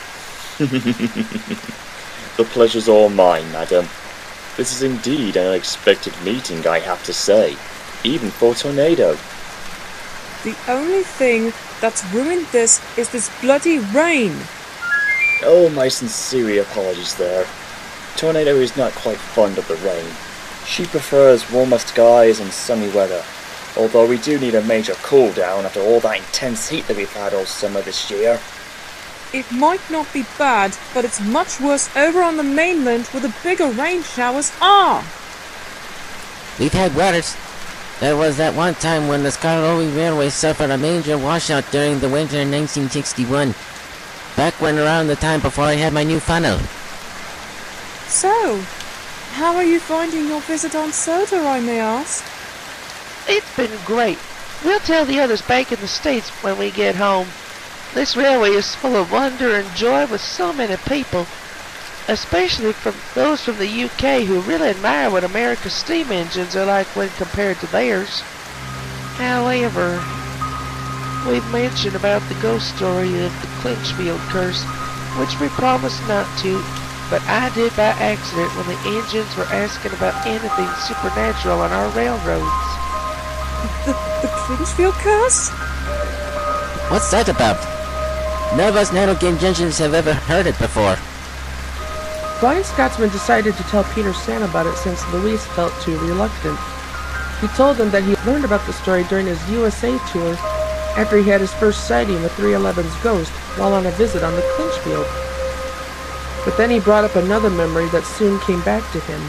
S2: The pleasure's all mine, madam. This is indeed an unexpected meeting, I have to say, even for Tornado.
S1: The only thing that's ruined this is this bloody rain.
S2: Oh, my sincere apologies there. Tornado is not quite fond of the rain. She prefers warmer skies and sunny weather, although we do need a major cool down after all that intense heat that we've had all summer this year.
S1: It might not be bad, but it's much worse over on the mainland where the bigger rain showers are.
S10: We've had worse. There was that one time when the Skarloey Railway suffered a major washout during the winter in nineteen sixty-one. Back when around the time before I had my new funnel.
S1: So, how are you finding your visit on Sodor, I may ask?
S7: It's been great. We'll tell the others back in the States when we get home. This railway is full of wonder and joy with so many people, especially from those from the U K who really admire what America's steam engines are like when compared to theirs. However, we've mentioned about the ghost story of the Clinchfield curse, which we promised not to, but I did by accident when the engines were asking about anything supernatural on our railroads.
S1: The, the Clinchfield curse?
S10: What's that about? None of us nano-game engines have ever heard it before.
S5: Blind Scotsman decided to tell Peter San about it since Luis felt too reluctant. He told him that he learned about the story during his U S A tour after he had his first sighting of three eleven's ghost while on a visit on the Clinchfield. But then he brought up another memory that soon came back to him.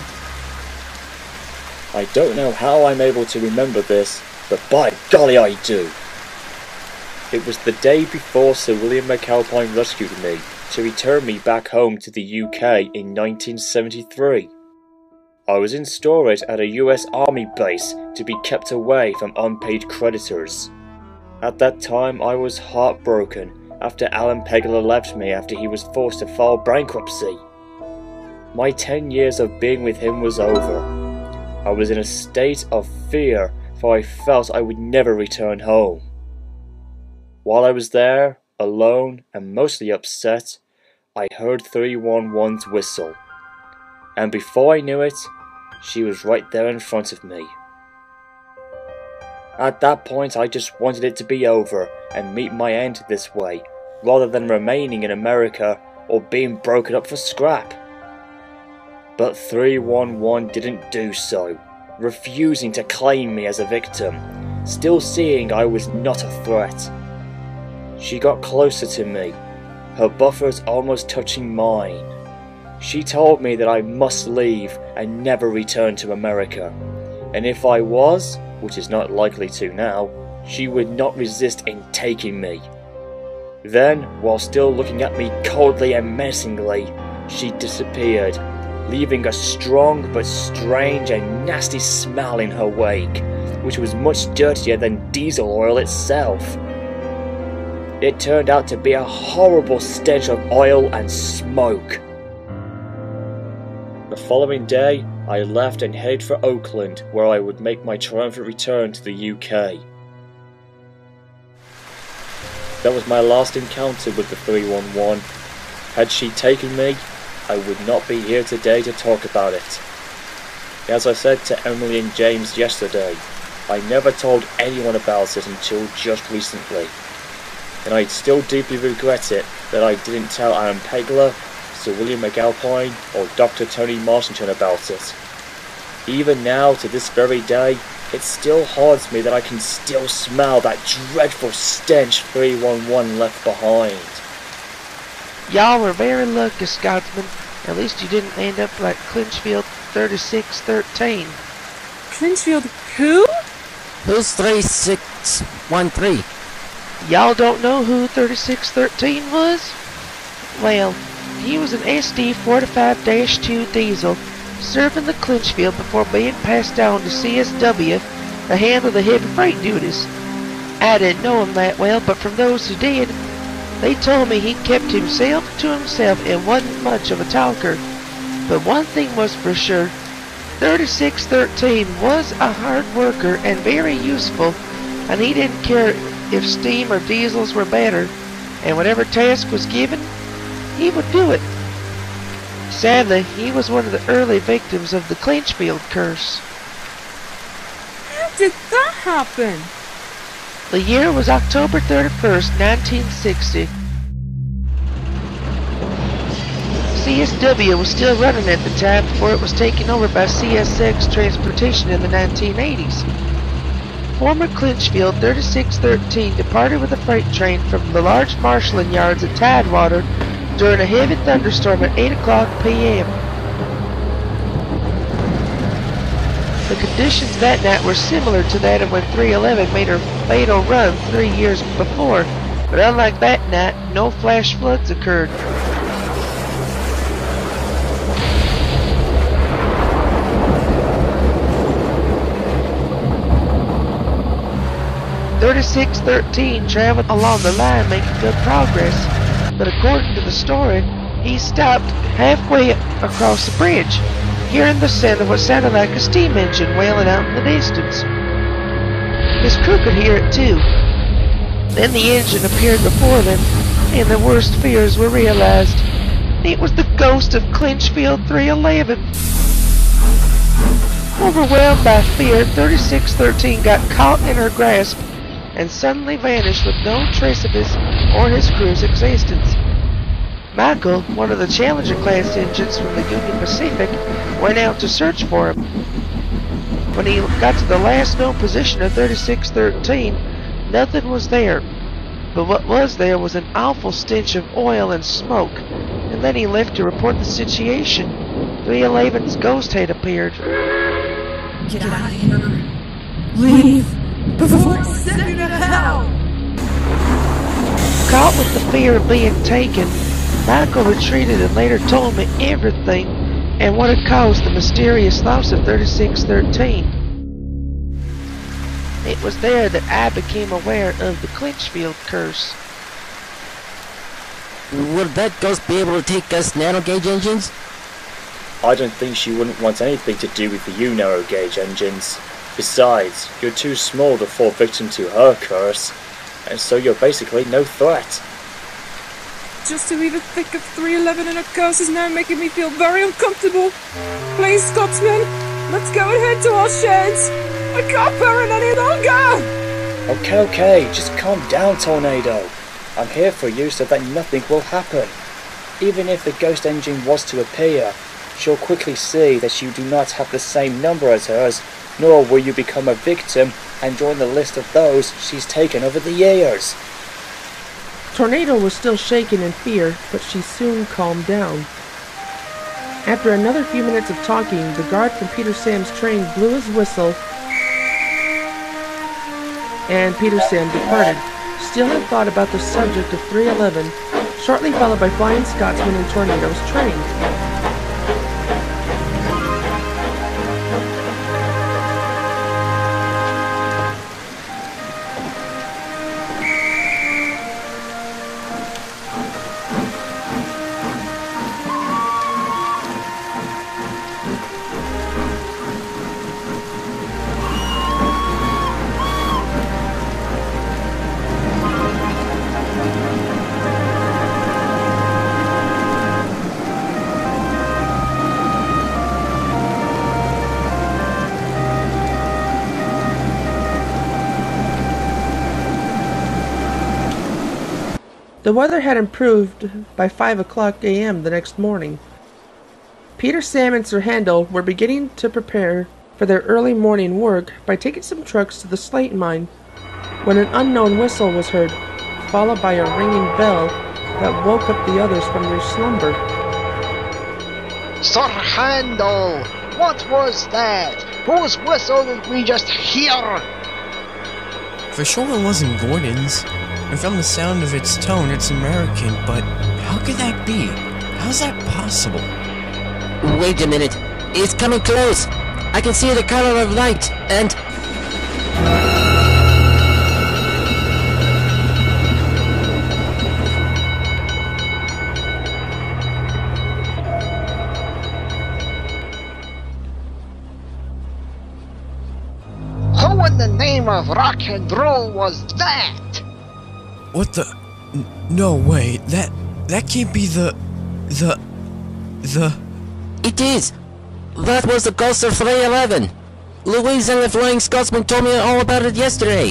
S2: I don't know how I'm able to remember this, but by golly I do. It was the day before Sir William McAlpine rescued me to return me back home to the U K in nineteen seventy-three. I was in storage at a U S Army base to be kept away from unpaid creditors. At that time I was heartbroken after Alan Pegler left me after he was forced to file bankruptcy. My ten years of being with him was over. I was in a state of fear, for I felt I would never return home. While I was there, alone and mostly upset, I heard three one one's whistle. And before I knew it, she was right there in front of me. At that point I just wanted it to be over and meet my end this way, rather than remaining in America or being broken up for scrap. But three one one didn't do so, refusing to claim me as a victim, still seeing I was not a threat. She got closer to me, her buffers almost touching mine. She told me that I must leave and never return to America, and if I was, which is not likely to now, she would not resist in taking me. Then, while still looking at me coldly and menacingly, she disappeared, leaving a strong but strange and nasty smell in her wake, which was much dirtier than diesel oil itself. It turned out to be a horrible stench of oil and smoke. The following day, I left and headed for Oakland, where I would make my triumphant return to the U K. That was my last encounter with the three one one. Had she taken me, I would not be here today to talk about it. As I said to Emily and James yesterday, I never told anyone about it until just recently. And I still deeply regret it that I didn't tell Alan Pegler, Sir William McAlpine, or Doctor Tony Marsington about it. Even now, to this very day, it still haunts me that I can still smell that dreadful stench three one one left behind.
S7: Y'all were very lucky, Scotsman. At least you didn't end up like Clinchfield thirty-six thirteen.
S1: Clinchfield who?
S10: Who's three six one three?
S7: Y'all don't know who thirty-six thirteen was? Well, he was an S D forty-five dash two diesel, serving the Clinchfield before being passed down to C S W to handle the heavy freight duties. I didn't know him that well, but from those who did, they told me he kept himself to himself and wasn't much of a talker. But one thing was for sure, thirty-six thirteen was a hard worker and very useful, and he didn't care if steam or diesels were better, and whatever task was given, he would do it. Sadly, he was one of the early victims of the Clinchfield curse.
S1: How did that happen?
S7: The year was October thirty-first, nineteen sixty. C S W was still running at the time before it was taken over by C S X Transportation in the nineteen eighties. Former Clinchfield thirty-six thirteen departed with a freight train from the large marshalling yards at Tidewater during a heavy thunderstorm at eight o'clock p m The conditions that night were similar to that of when three eleven made her fatal run three years before, but unlike that night, no flash floods occurred. thirty-six thirteen traveled along the line making good progress, but according to the story, he stopped halfway across the bridge, hearing the sound of what sounded like a steam engine wailing out in the distance. His crew could hear it too. Then the engine appeared before them, and their worst fears were realized. It was the ghost of Clinchfield three eleven. Overwhelmed by fear, thirty-six thirteen got caught in her grasp and suddenly vanished with no trace of his or his crew's existence. Michael, one of the Challenger-class engines from the Union Pacific, went out to search for him. When he got to the last known position of thirty-six thirteen, nothing was there. But what was there was an awful stench of oil and smoke, and then he left to report the situation. three eleven's ghost had appeared.
S1: Get out of here. Leave before I send you to hell!
S7: Caught with the fear of being taken, Michael retreated and later told me everything and what had caused the mysterious loss of thirty-six thirteen. It was there that I became aware of the Clinchfield curse.
S10: Would that ghost be able to take us narrow-gauge engines?
S2: I don't think she wouldn't want anything to do with the you narrow-gauge engines. Besides, you're too small to fall victim to her curse, and so you're basically no threat.
S1: Just to be the thick of three eleven and a curse is now making me feel very uncomfortable. Please, Scotsman, let's go and head to our sheds. I can't bear it any longer!
S2: Okay, okay, just calm down, Tornado. I'm here for you so that nothing will happen. Even if the ghost engine was to appear, she'll quickly see that you do not have the same number as hers, nor will you become a victim and join the list of those she's taken over the years.
S5: Tornado was still shaken in fear, but she soon calmed down. After another few minutes of talking, the guard from Peter Sam's train blew his whistle, and Peter Sam departed, still in thought about the subject of three eleven, shortly followed by Flying Scotsman and Tornado's train. The weather had improved by five o'clock a m the next morning. Peter, Sam, and Sir Handel were beginning to prepare for their early morning work by taking some trucks to the slate mine, when an unknown whistle was heard, followed by a ringing bell that woke up the others from their slumber.
S17: Sir Handel! What was that? Whose whistle did we just hear?
S11: For sure it wasn't Gordon's. And from the sound of its tone, it's American, but how could that be? How's that possible?
S10: Wait a minute. It's coming close. I can see the color of light, and...
S17: Who in the name of rock and roll was that?
S11: What the... N no way, that... that can't be the... the... the...
S10: It is! That was the ghost of three eleven! Louise and the Flying Scotsman told me all about it yesterday!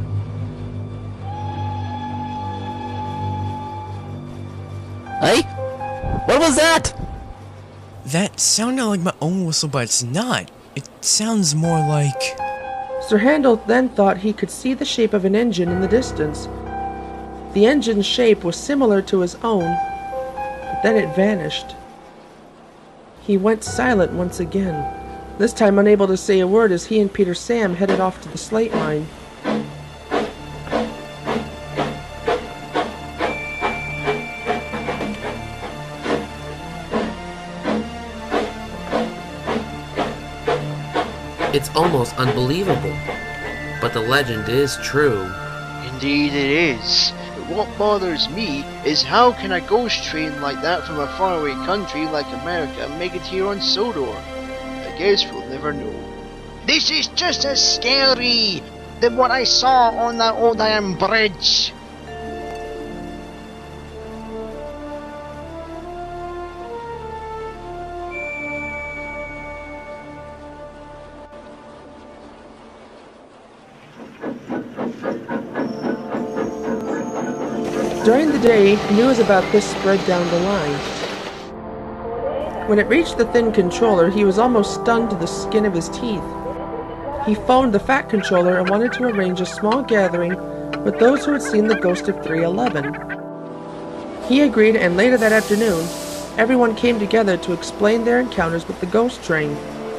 S10: Hey? What was that?
S11: That sounded like my own whistle, but it's not. It sounds more like...
S5: Sir Handel then thought he could see the shape of an engine in the distance. The engine's shape was similar to his own, but then it vanished. He went silent once again, this time unable to say a word as he and Peter Sam headed off to the slate mine.
S12: It's almost unbelievable. but the legend is true.
S17: Indeed it is. But what bothers me is how can a ghost train like that from a faraway country like America make it here on Sodor? I guess we'll never know. This is just as scary than what I saw on that old iron bridge.
S5: During the day, news about this spread down the line. When it reached the thin controller, he was almost stunned to the skin of his teeth. He phoned the fat controller and wanted to arrange a small gathering with those who had seen the ghost of three eleven. He agreed, and later that afternoon, everyone came together to explain their encounters with the ghost train.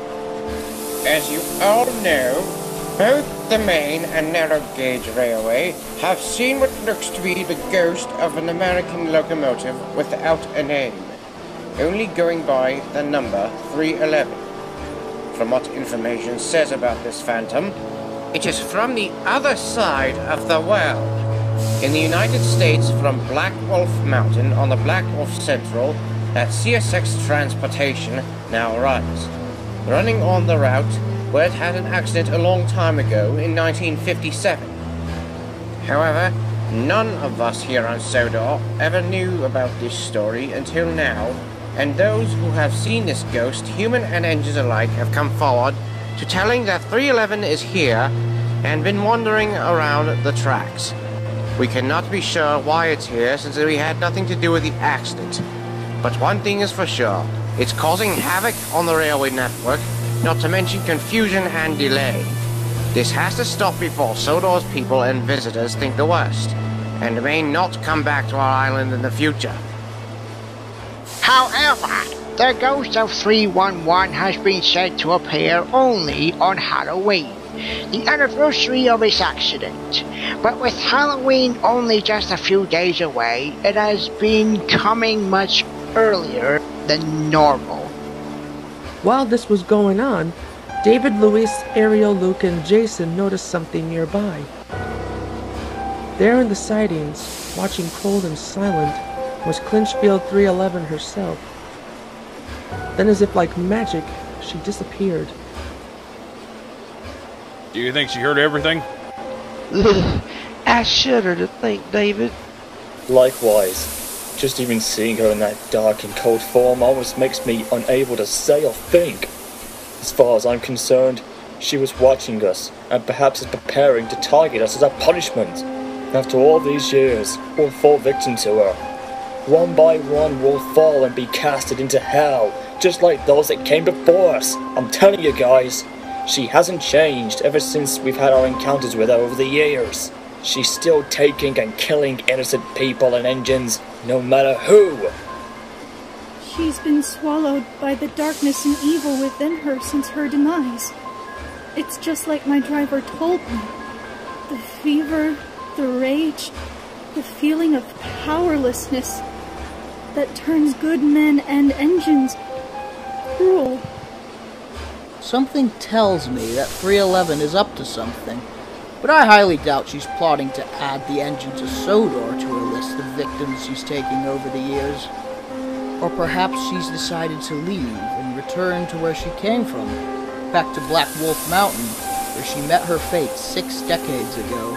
S13: As you all know, both the main and narrow gauge railway have seen what looks to be the ghost of an American locomotive without a name, only going by the number three eleven. From what information says about this phantom, it is from the other side of the world. In the United States, from Black Wolf Mountain on the Black Wolf Central, that C S X transportation now runs, running on the route where it had an accident a long time ago in nineteen fifty-seven. However, none of us here on Sodor ever knew about this story until now, and those who have seen this ghost, human and engines alike, have come forward to telling that three eleven is here and been wandering around the tracks. We cannot be sure why it's here since we had nothing to do with the accident. But one thing is for sure, it's causing havoc on the railway network, not to mention confusion and delay. This has to stop before Sodor's people and visitors think the worst, and may not come back to our island in the future.
S17: However, the ghost of three one one has been said to appear only on Halloween, the anniversary of his accident. But with Halloween only just a few days away, it has been coming much earlier than normal.
S5: While this was going on, David, Luis, Ariel, Luke, and Jason noticed something nearby. There in the sidings, watching cold and silent, was Clinchfield three eleven herself. Then, as if like magic, she disappeared.
S6: Do you think she heard everything?
S7: I shudder to think, David.
S2: Likewise. Just even seeing her in that dark and cold form almost makes me unable to say or think. As far as I'm concerned, she was watching us, and perhaps is preparing to target us as a punishment. After all these years, we'll fall victim to her. One by one we'll fall and be casted into hell, just like those that came before us. I'm telling you guys, she hasn't changed ever since we've had our encounters with her over the years. She's still taking and killing innocent people and engines, no matter who.
S4: She's been swallowed by the darkness and evil within her since her demise. It's just like my driver told me. The fever, the rage, the feeling of powerlessness that turns good men and engines cruel.
S15: Something tells me that three eleven is up to something. But I highly doubt she's plotting to add the engine to Sodor to her list of victims she's taking over the years. Or perhaps she's decided to leave and return to where she came from, back to Black Wolf Mountain, where she met her fate six decades ago.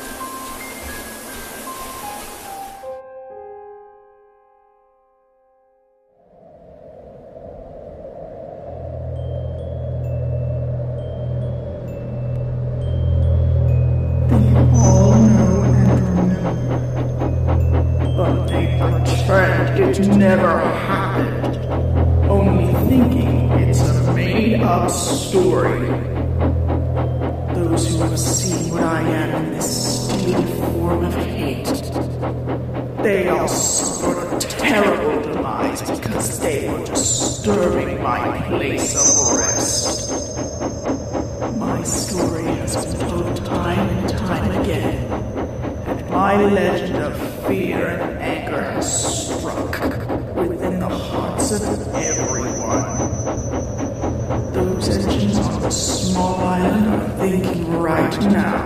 S18: It never happened. Only thinking it's a made-up story. Those who have seen what I am in this steel form of hate, they all suffered a terrible demise because they were disturbing my place of rest. My story has been told time and time again, and my legend of fear and anger has struck within the hearts of everyone. Those engines on the small island are thinking right now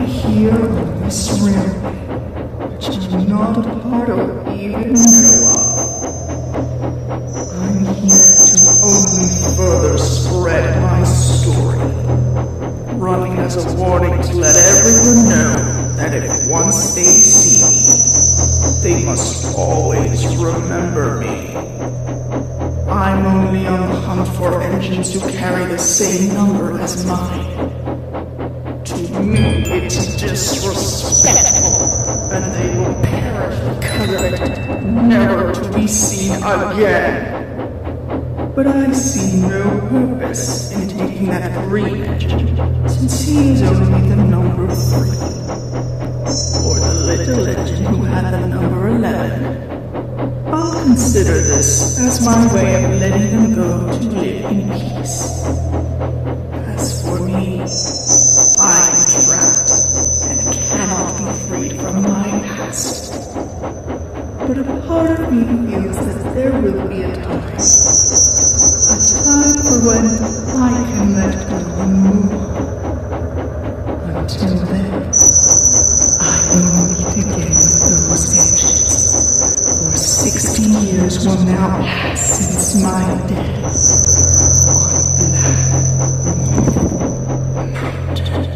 S18: here on this railway, which I'm not a part of or even know of. I'm here to only further spread my story, running as a warning to let everyone know that if once they see me, they must always remember me. I'm only on the hunt for engines who carry the same number as mine. To me, it's disrespectful, and they will perish because of it, never to be seen again. But I see no purpose in taking that green engine, since he is only the number three. Or the little engine who had the number eleven. I'll consider this as my way of letting them go to live in peace. As for me, I am trapped and cannot be freed from my past. But a part of me feels that there will be a time. A time for when I can let go and move on. Until then, I will meet again with those engines. For sixty years will now pass since my death on Black Mountain.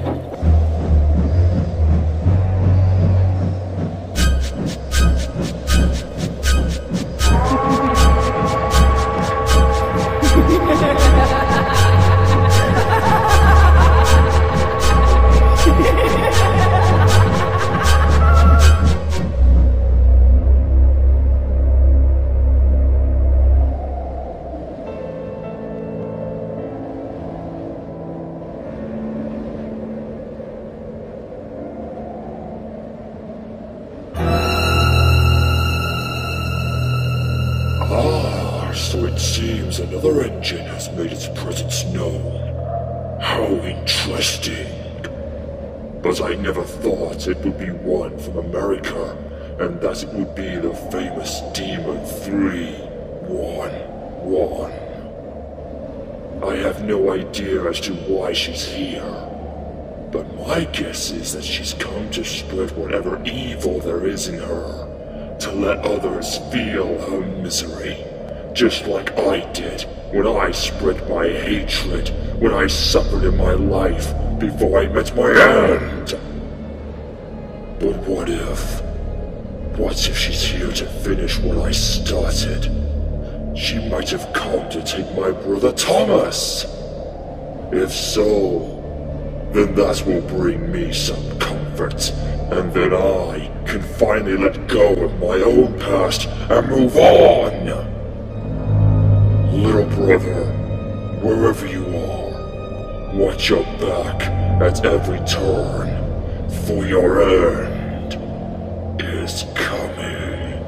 S8: Another engine has made its presence known. How interesting. But I never thought it would be one from America, and that it would be the famous Demon three one one. I have no idea as to why she's here, but my guess is that she's come to spread whatever evil there is in her, to let others feel her misery. Just like I did when I spread my hatred, when I suffered in my life before I met my end. But what if? What if she's here to finish what I started? She might have come to take my brother Thomas. If so, then that will bring me some comfort, and then I can finally let go of my own past and move on. Little brother, wherever you are, watch your back at every turn, for your end is coming.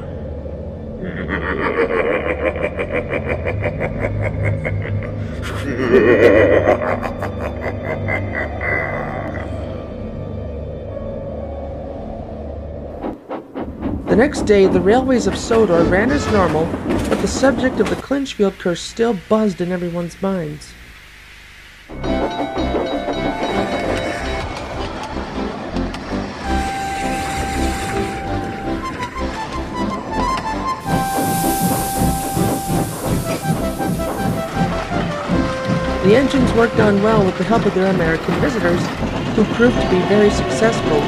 S5: The next day, the railways of Sodor ran as normal, but the subject of the Clinchfield curse still buzzed in everyone's minds. The engines worked on well with the help of their American visitors, who proved to be very successful.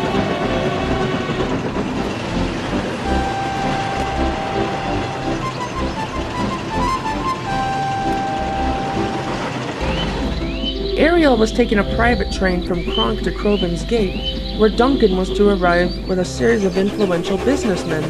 S5: Ariel was taking a private train from Kronk to Crovan's Gate, where Duncan was to arrive with a series of influential businessmen.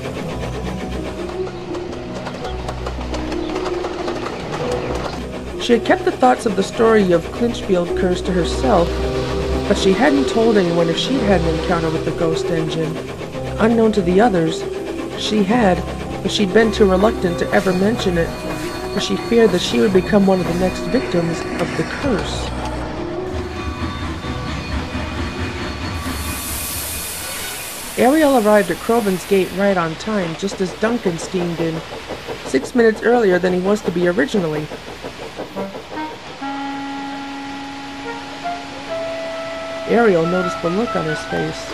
S5: She had kept the thoughts of the story of Clinchfield curse to herself, but she hadn't told anyone if she'd had an encounter with the ghost engine. Unknown to the others, she had, but she'd been too reluctant to ever mention it, for she feared that she would become one of the next victims of the curse. Ariel arrived at Crovan's Gate right on time, just as Duncan steamed in, six minutes earlier than he was to be originally. Ariel noticed the look on his face.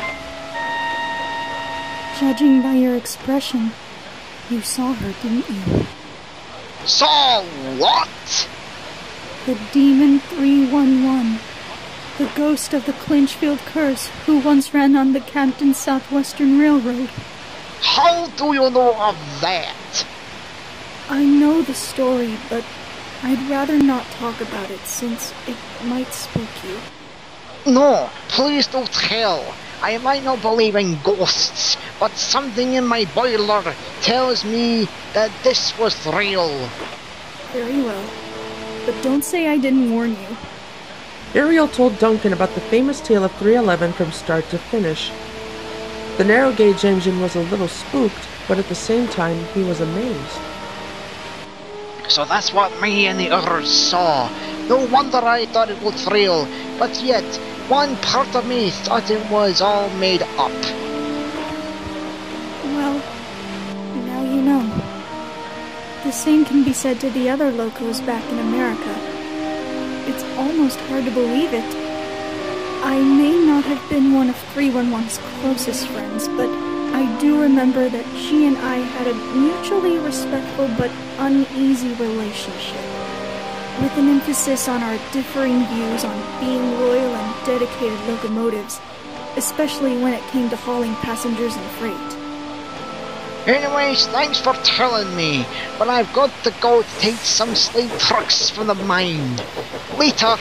S4: Judging by your expression, you saw her, didn't you?
S17: Saw what?
S4: The Demon three one one. The ghost of the Clinchfield curse who once ran on the Campton Southwestern Railroad.
S17: How do you know of that?
S4: I know the story, but I'd rather not talk about it since it might spook you.
S17: No, please don't tell. I might not believe in ghosts, but something in my boiler tells me that this was real.
S4: Very well. But don't say I didn't warn you.
S5: Ariel told Duncan about the famous tale of three eleven from start to finish. The narrow gauge engine was a little spooked, but at the same time he was amazed.
S17: So that's what me and the others saw. No wonder I thought it was real, but yet one part of me thought it was all made up.
S4: Well, now you know. The same can be said to the other locos back in America. It's almost hard to believe it. I may not have been one of three one one's closest friends, but I do remember that she and I had a mutually respectful but uneasy relationship, with an emphasis on our differing views on being loyal and dedicated locomotives, especially when it came to hauling passengers and freight.
S17: Anyways, thanks for telling me, but I've got to go to take some slave trucks from the mine. Later!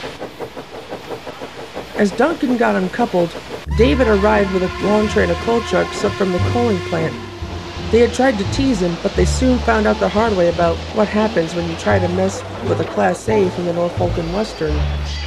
S5: As Duncan got uncoupled, David arrived with a long train of coal trucks up from the coaling plant. They had tried to tease him, but they soon found out the hard way about what happens when you try to mess with a Class A from the Norfolk and Western.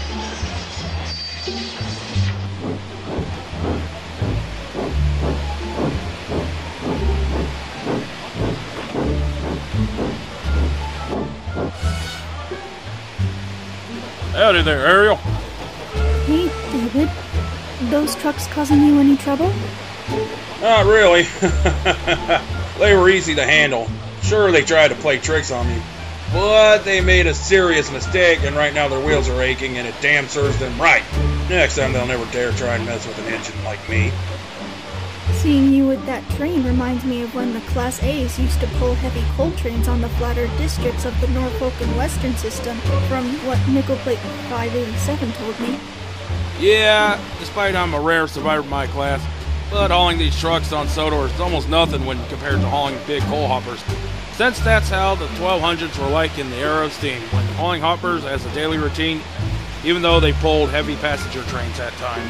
S6: Howdy there, Ariel.
S4: Hey, David. Those trucks causing you any trouble?
S6: Not really. They were easy to handle. Sure, they tried to play tricks on me, but they made a serious mistake, and right now their wheels are aching, and it damn serves them right. Next time they'll never dare try and mess with an engine like me.
S4: Seeing you with that train reminds me of when the Class A's used to pull heavy coal trains on the flatter districts of the Norfolk and Western system, from what Nickel Plate five eighty-seven told me.
S6: Yeah, despite I'm a rare survivor of my class, but hauling these trucks on Sodor is almost nothing when compared to hauling big coal hoppers, since that's how the twelve hundreds were like in the era of steam, when hauling hoppers as a daily routine, even though they pulled heavy passenger trains at times.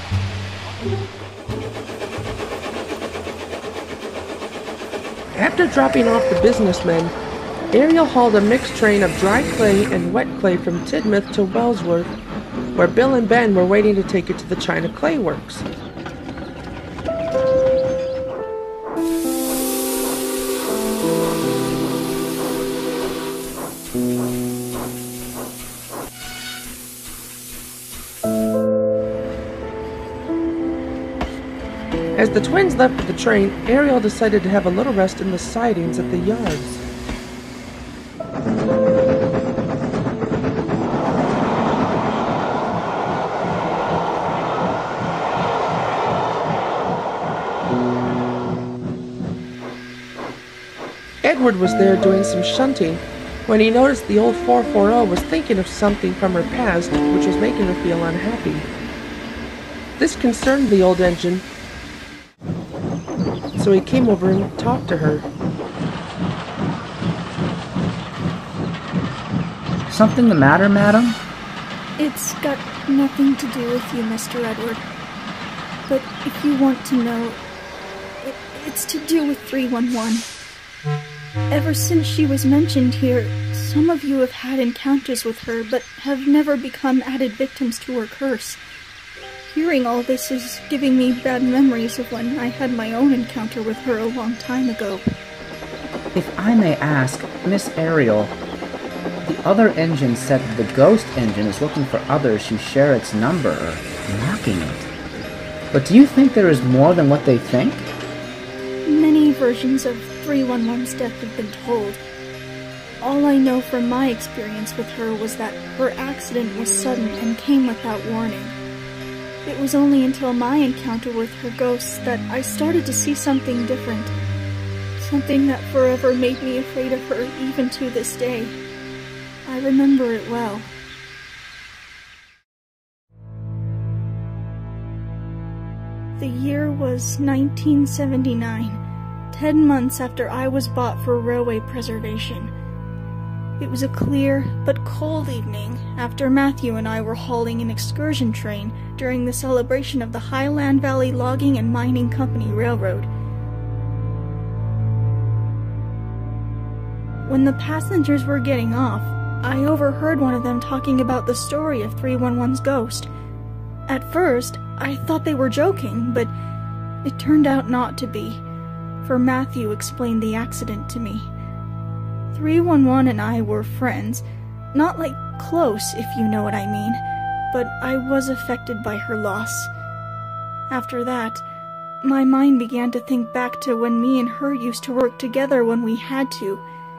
S5: After dropping off the businessmen, Ariel hauled a mixed train of dry clay and wet clay from Tidmouth to Wellsworth, where Bill and Ben were waiting to take it to the China Clay Works. As the twins left the train, Ariel decided to have a little rest in the sidings at the yards. Edward was there doing some shunting when he noticed the old four forty was thinking of something from her past which was making her feel unhappy. This concerned the old engine, so he came over and talked to her.
S9: Something the matter, madam?
S4: It's got nothing to do with you, Mister Edward. But if you want to know, it, it's to do with three one one. Ever since she was mentioned here, some of you have had encounters with her, but have never become added victims to her curse. Hearing all this is giving me bad memories of when I had my own encounter with her a long time ago.
S9: If I may ask, Miss Ariel, the other engine said that the ghost engine is looking for others who share its number, or marking it. But do you think there is more than what they think?
S4: Many versions of three one one's death have been told. All I know from my experience with her was that her accident was sudden and came without warning. It was only until my encounter with her ghost that I started to see something different. Something that forever made me afraid of her, even to this day. I remember it well. The year was nineteen seventy-nine, ten months after I was bought for railway preservation. It was a clear but cold evening after Matthew and I were hauling an excursion train during the celebration of the Highland Valley Logging and Mining Company Railroad. When the passengers were getting off, I overheard one of them talking about the story of three one one's ghost. At first, I thought they were joking, but it turned out not to be, for Matthew explained the accident to me. three one one and I were friends, not like close, if you know what I mean, but I was affected by her loss. After that, my mind began to think back to when me and her used to work together when we had to.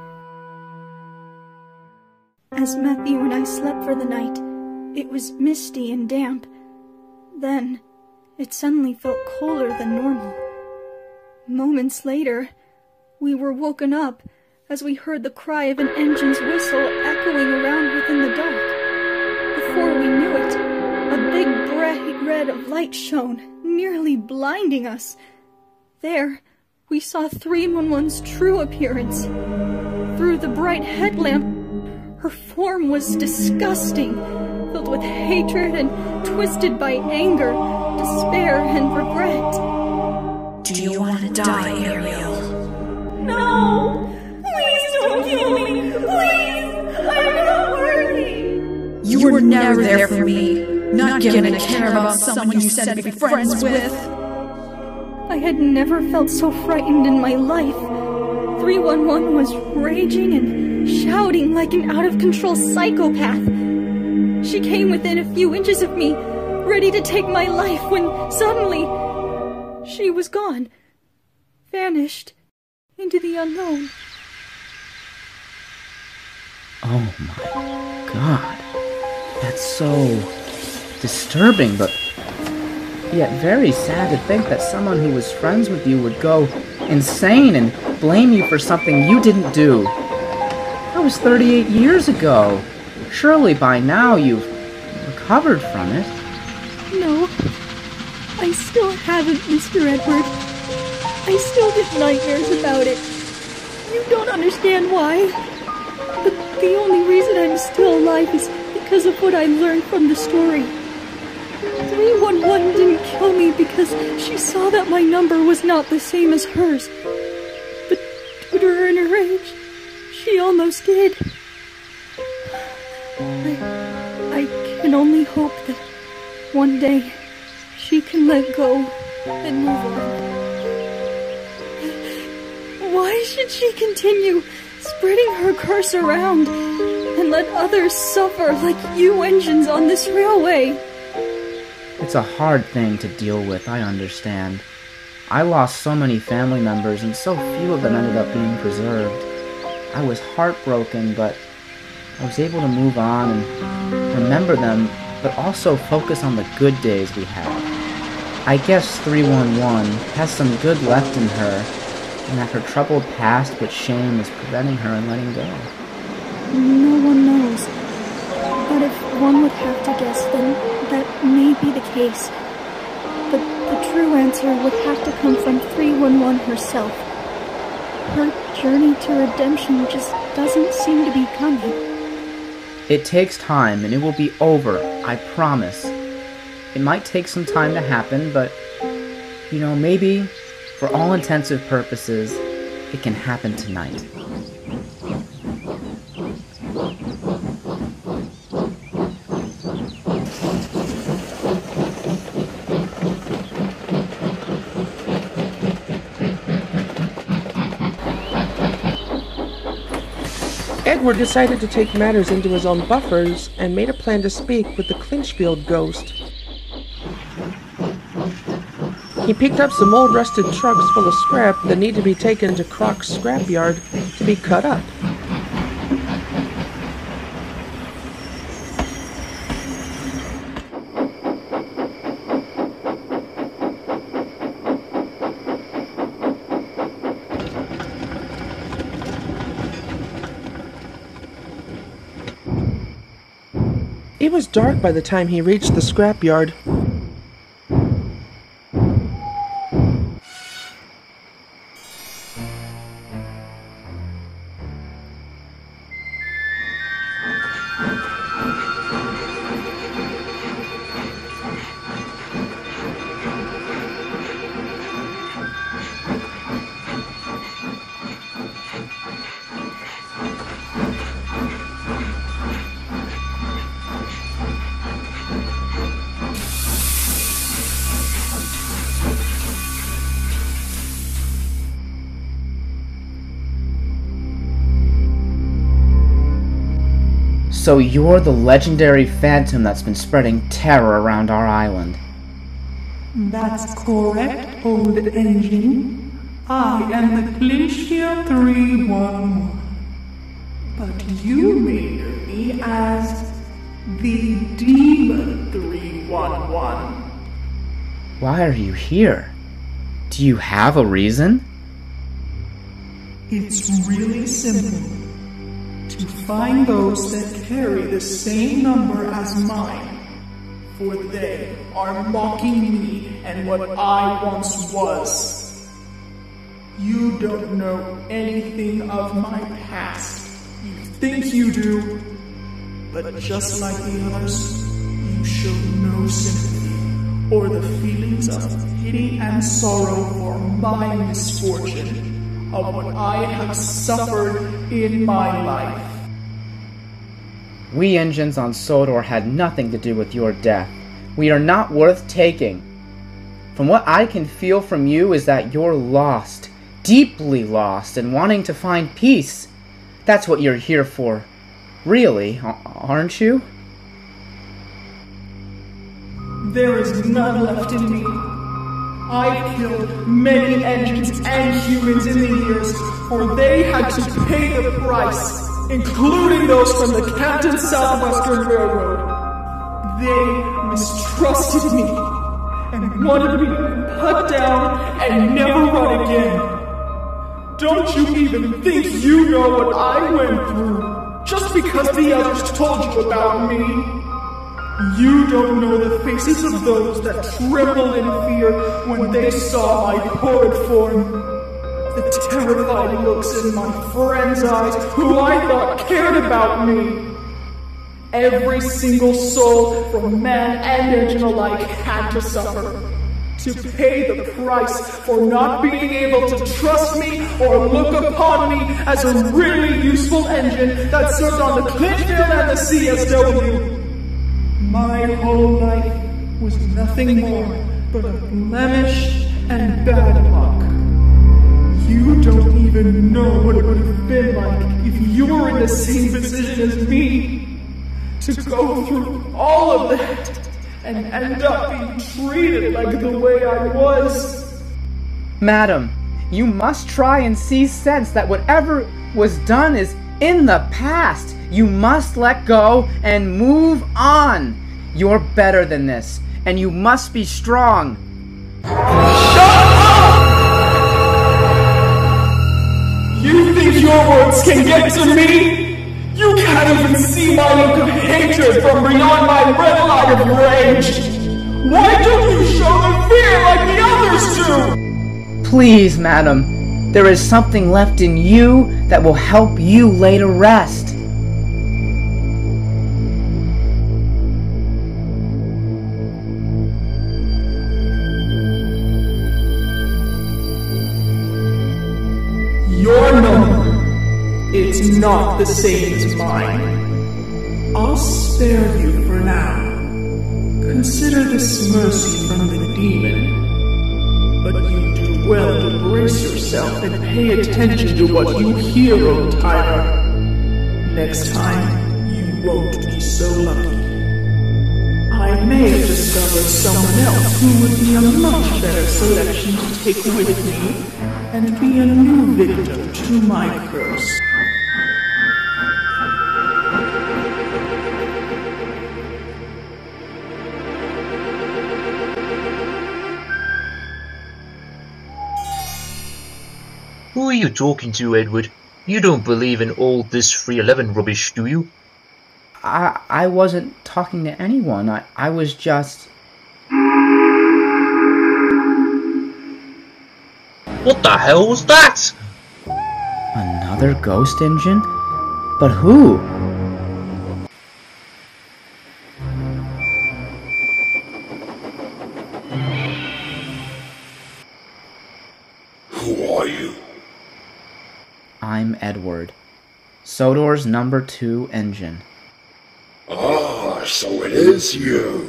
S4: As Matthew and I slept for the night, it was misty and damp. Then, it suddenly felt colder than normal. Moments later, we were woken up as we heard the cry of an engine's whistle echoing around within the dark. Before we knew it, a big bright red of light shone, nearly blinding us. There, we saw three one one's true appearance. Through the bright headlamp, her form was disgusting, filled with hatred and twisted by anger, despair, and regret.
S1: Do you want to die, Ariel?
S4: No! Please don't kill me! Please! I'm not worthy!
S1: You were never there for me. Not gonna care about someone you said to be friends with.
S4: I had never felt so frightened in my life. three one one was raging and shouting like an out-of-control psychopath. She came within a few inches of me, ready to take my life, when suddenly she was gone, vanished into the unknown.
S9: Oh my god. That's so disturbing, but yet very sad to think that someone who was friends with you would go insane and blame you for something you didn't do. That was thirty-eight years ago. Surely by now you've recovered from it.
S4: No, I still haven't, Mister Edward. I still get nightmares about it. You don't understand why. But the only reason I'm still alive is because of what I learned from the story. three one one didn't kill me because she saw that my number was not the same as hers. But due to her inner rage, she almost did. I, I can only hope that one day she can let go and move on. Why should she continue spreading her curse around and let others suffer like you engines on this railway?
S9: It's a hard thing to deal with, I understand. I lost so many family members and so few of them ended up being preserved. I was heartbroken, but I was able to move on and remember them, but also focus on the good days we had. I guess three one one has some good left in her, and that her troubled past with shame is preventing her in letting go.
S4: No one knows. But if one would have to guess, then that may be the case. But the true answer would have to come from three one one herself. Her journey to redemption just doesn't seem to be coming.
S9: It takes time, and it will be over, I promise. It might take some time to happen, but, you know, maybe, for all intensive purposes, it can happen tonight.
S5: Edward decided to take matters into his own buffers and made a plan to speak with the Clinchfield ghost. He picked up some old rusted trucks full of scrap that need to be taken to Croc's scrapyard to be cut up. was dark by the time he reached the scrapyard.
S9: So you're the legendary phantom that's been spreading terror around our island.
S18: That's correct, old engine. I am the Clinchfield three one one. But you may know me as the Demon three one one.
S9: Why are you here? Do you have a reason?
S18: It's really simple. To find those that carry the same number as mine, for they are mocking me and what I once was. You don't know anything of my past. You think you do, but just like the others, you show no sympathy or the feelings of pity and sorrow for my misfortune, of what I have suffered in my life.
S9: We engines on Sodor had nothing to do with your death. We are not worth taking. From what I can feel from you is that you're lost, deeply lost, and wanting to find peace. That's what you're here for. Really, aren't you?
S18: There is none left in me. I've killed many engines and humans in the years, for they had to pay the price, including those from the Captain Southwestern Railroad. They mistrusted me and wanted me to put down and never run again. Don't you even think you know what I went through, just because the others told you about me? You don't know the faces of those that trembled in fear when they saw my horrid form. The terrified looks in my friends' eyes who I thought cared about me. Every single soul, from man and engine alike, had to suffer. To pay the price for not being able to trust me or look upon me as a really useful engine that served on the Clinchfield and the C S W. My whole life was nothing more but a blemish and bad luck. You don't even know what it would have been like if you were in the same position as me. To go through all of that and end up being treated like the way I was.
S9: Madam, you must try and see sense that whatever was done is in the past. You must let go and move on. You're better than this, and you must be strong.
S18: Shut up! You think your words can get to me? You can't even see my look of hatred from beyond my red light of rage. Why don't you show the fear like the others do?
S9: Please, madam, there is something left in you that will help you lay to rest.
S18: Your number, it's not the same as mine. I'll spare you for now. Consider this mercy from the demon. But you do well to brace yourself and pay attention to what you hear, old timer. Next time, you won't be so lucky. I may have discovered someone else who would be a much better selection to take with me and be a new victim to my curse.
S3: Who are you talking to, Edward? You don't believe in all this three eleven rubbish, do you?
S9: I, I wasn't talking to anyone. I, I was just...
S3: What the hell was that?
S9: Another ghost engine? But who?
S8: Who are you?
S9: I'm Edward. Sodor's number two engine.
S8: Ah, so it is you.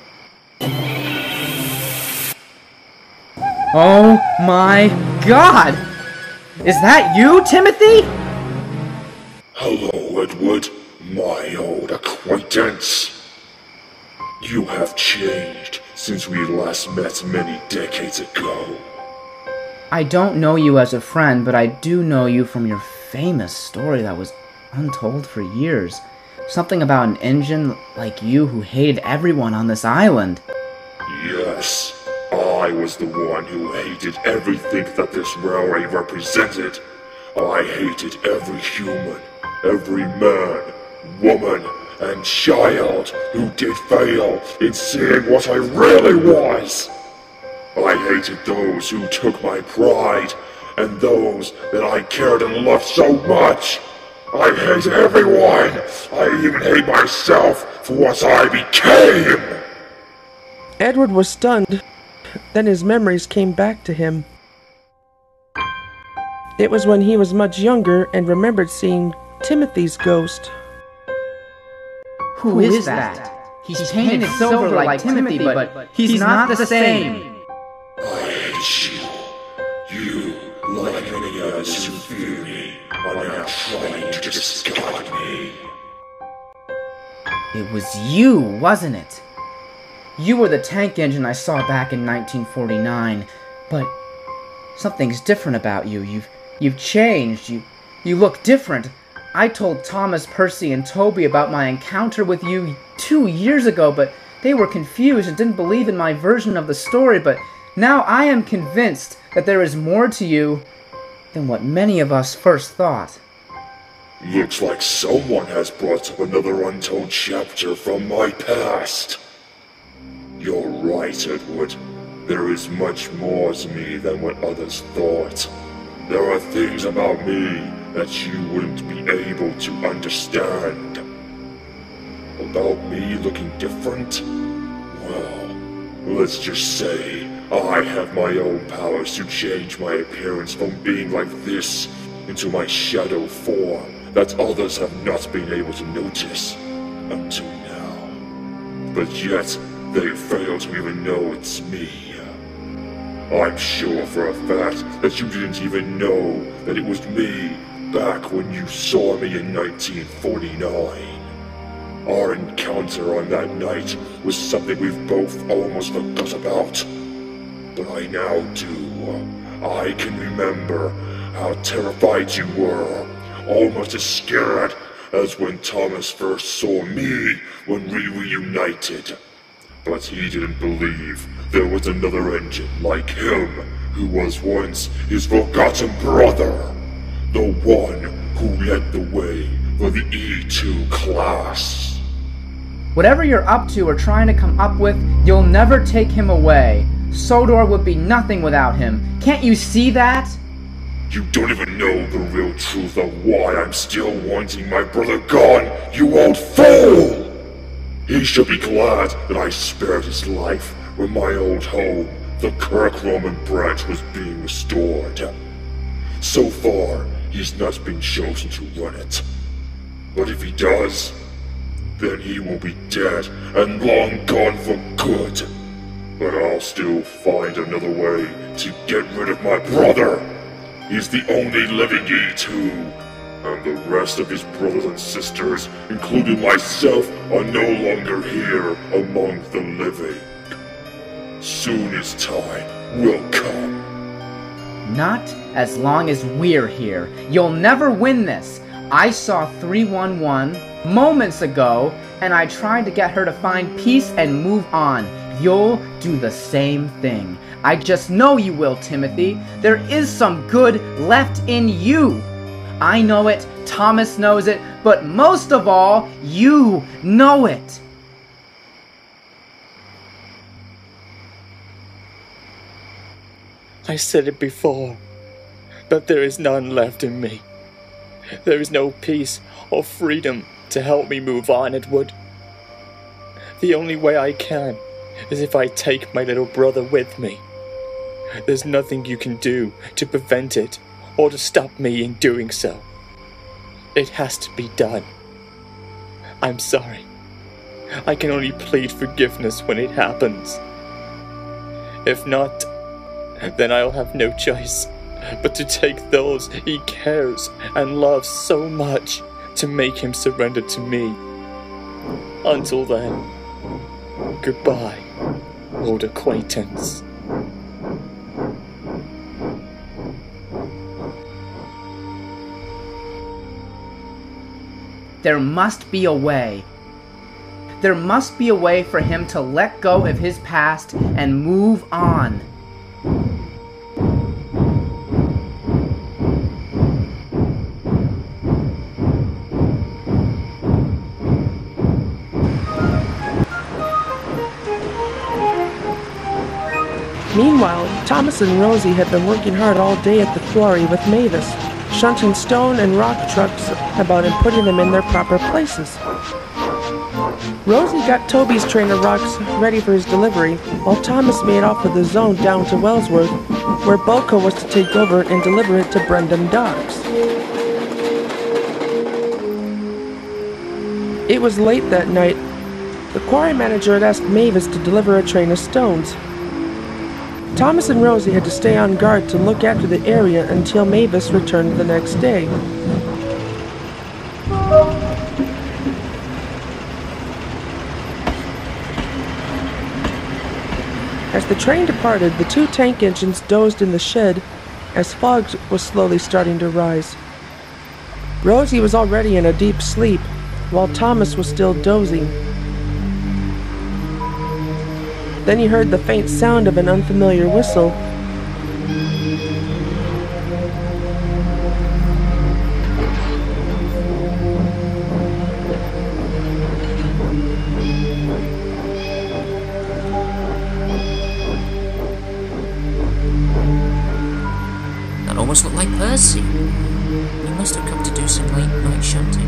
S9: Oh my god! Is that you, Timothy?
S8: Hello, Edward, my old acquaintance. You have changed since we last met many decades ago.
S9: I don't know you as a friend, but I do know you from your famous story that was untold for years. Something about an engine like you who hated everyone on this island.
S8: Yes, I was the one who hated everything that this railway represented. I hated every human, every man, woman, and child who did fail in seeing what I really was. I hated those who took my pride, and those that I cared and loved so much. I hate everyone. I even hate myself for what I became.
S5: Edward was stunned. Then his memories came back to him. It was when he was much younger and remembered seeing Timothy's ghost.
S9: Who, Who is, is that? that? He's, he's painted, painted silver like, like Timothy, but, but he's, he's not, not the same. same.
S8: I hate you. You, like many others who fear me, are now trying to discard me.
S9: It was you, wasn't it? You were the tank engine I saw back in nineteen forty-nine, but something's different about you. You've you've changed. You you look different. I told Thomas, Percy, and Toby about my encounter with you two years ago, but they were confused and didn't believe in my version of the story, but now I am convinced that there is more to you than what many of us first thought.
S8: Looks like someone has brought up another untold chapter from my past. You're right, Edward. There is much more to me than what others thought. There are things about me that you wouldn't be able to understand. About me looking different? Well, let's just say I have my own powers to change my appearance from being like this into my shadow form that others have not been able to notice until now. But yet, they fail to even know it's me. I'm sure for a fact that you didn't even know that it was me back when you saw me in nineteen forty-nine. Our encounter on that night was something we've both almost forgot about. But I now do. I can remember how terrified you were, almost as scared as when Thomas first saw me when we reunited. But he didn't believe there was another engine like him, who was once his forgotten brother. The one who led the way for the E two class.
S9: Whatever you're up to or trying to come up with, you'll never take him away. Sodor would be nothing without him. Can't you see that?
S8: You don't even know the real truth of why I'm still wanting my brother gone, you old fool! He should be glad that I spared his life when my old home, the Kirk Roman branch, was being restored. So far, he's not been chosen to run it. But if he does, then he will be dead and long gone for good. But I'll still find another way to get rid of my brother. He's the only living E two. And the rest of his brothers and sisters, including myself, are no longer here among the living. Soon his time will come.
S9: Not as long as we're here. You'll never win this. I saw three one one moments ago, and I tried to get her to find peace and move on. You'll do the same thing. I just know you will, Timothy. There is some good left in you. I know it, Thomas knows it, but most of all, you know it.
S2: I said it before, but there is none left in me. There is no peace or freedom to help me move on, Edward. The only way I can is if I take my little brother with me. There's nothing you can do to prevent it or to stop me in doing so. It has to be done. I'm sorry. I can only plead forgiveness when it happens. If not, then I'll have no choice but to take those he cares and loves so much to make him surrender to me. Until then, goodbye, old acquaintance.
S9: There must be a way. There must be a way for him to let go of his past and move on.
S5: Meanwhile, Thomas and Rosie had been working hard all day at the quarry with Mavis, shunting stone and rock trucks about and putting them in their proper places. Rosie got Toby's train of rocks ready for his delivery, while Thomas made off with his own down to Wellsworth, where Bulko was to take over and deliver it to Brendan Docks. It was late that night. The quarry manager had asked Mavis to deliver a train of stones. Thomas and Rosie had to stay on guard to look after the area until Mavis returned the next day. As the train departed, the two tank engines dozed in the shed as fog was slowly starting to rise. Rosie was already in a deep sleep, while Thomas was still dozing. Then he heard the faint sound of an unfamiliar whistle.
S16: That almost looked like Percy. He must have come to do some late night shunting.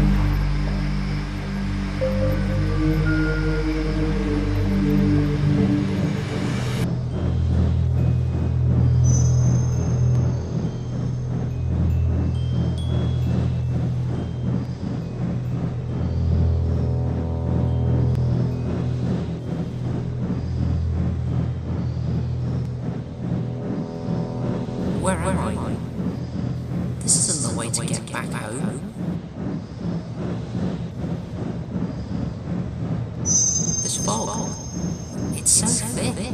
S16: Where am I? This isn't the way to get back home. This fog, it's so thick.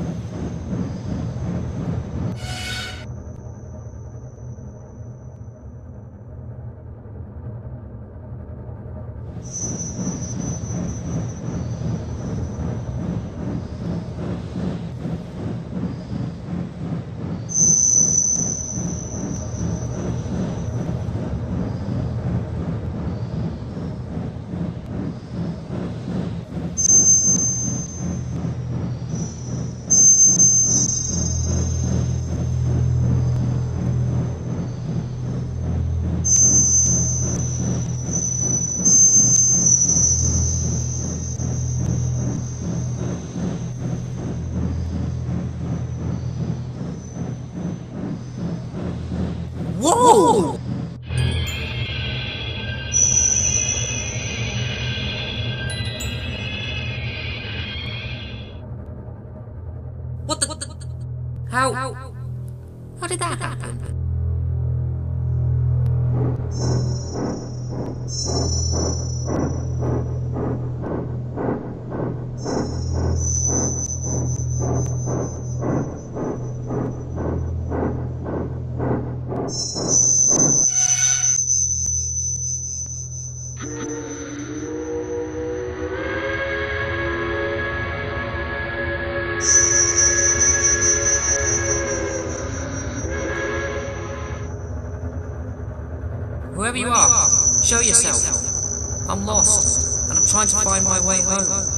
S16: Whoa! What the, what the, what the? How, how, how did that happen? you are, show yourself. I'm lost, and I'm trying to find my way home.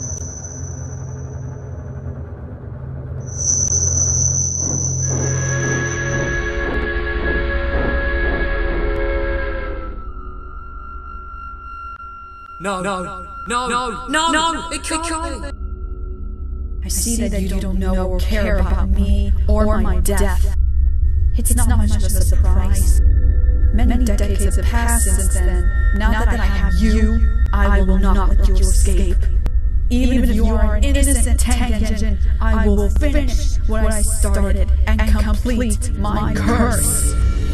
S16: No, no, no, no, no, no, it can't be.
S19: I see that you don't know or care about me or my death. It's not much of a surprise. Many decades have passed since then. Now that I have you, I will not let you escape. Even if you are an innocent tank engine, I will finish what I started and complete my curse.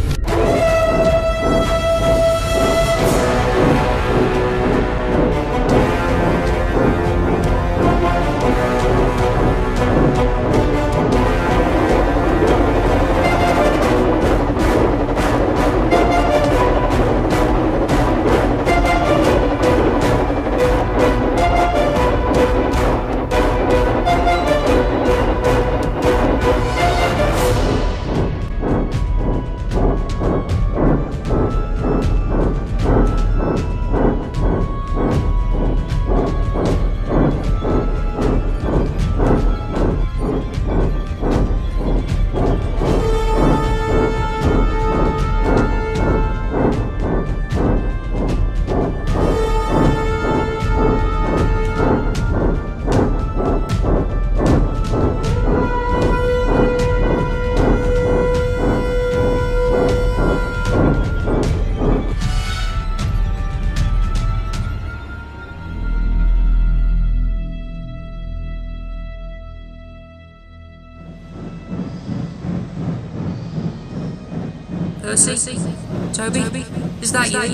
S16: Percy? Toby? Toby? Is that you?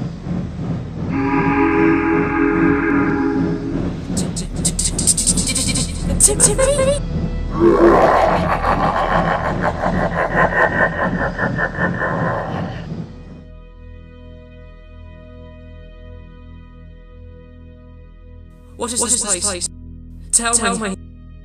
S16: Timothy? What is what this, is place? this place? Tell, Tell me. me.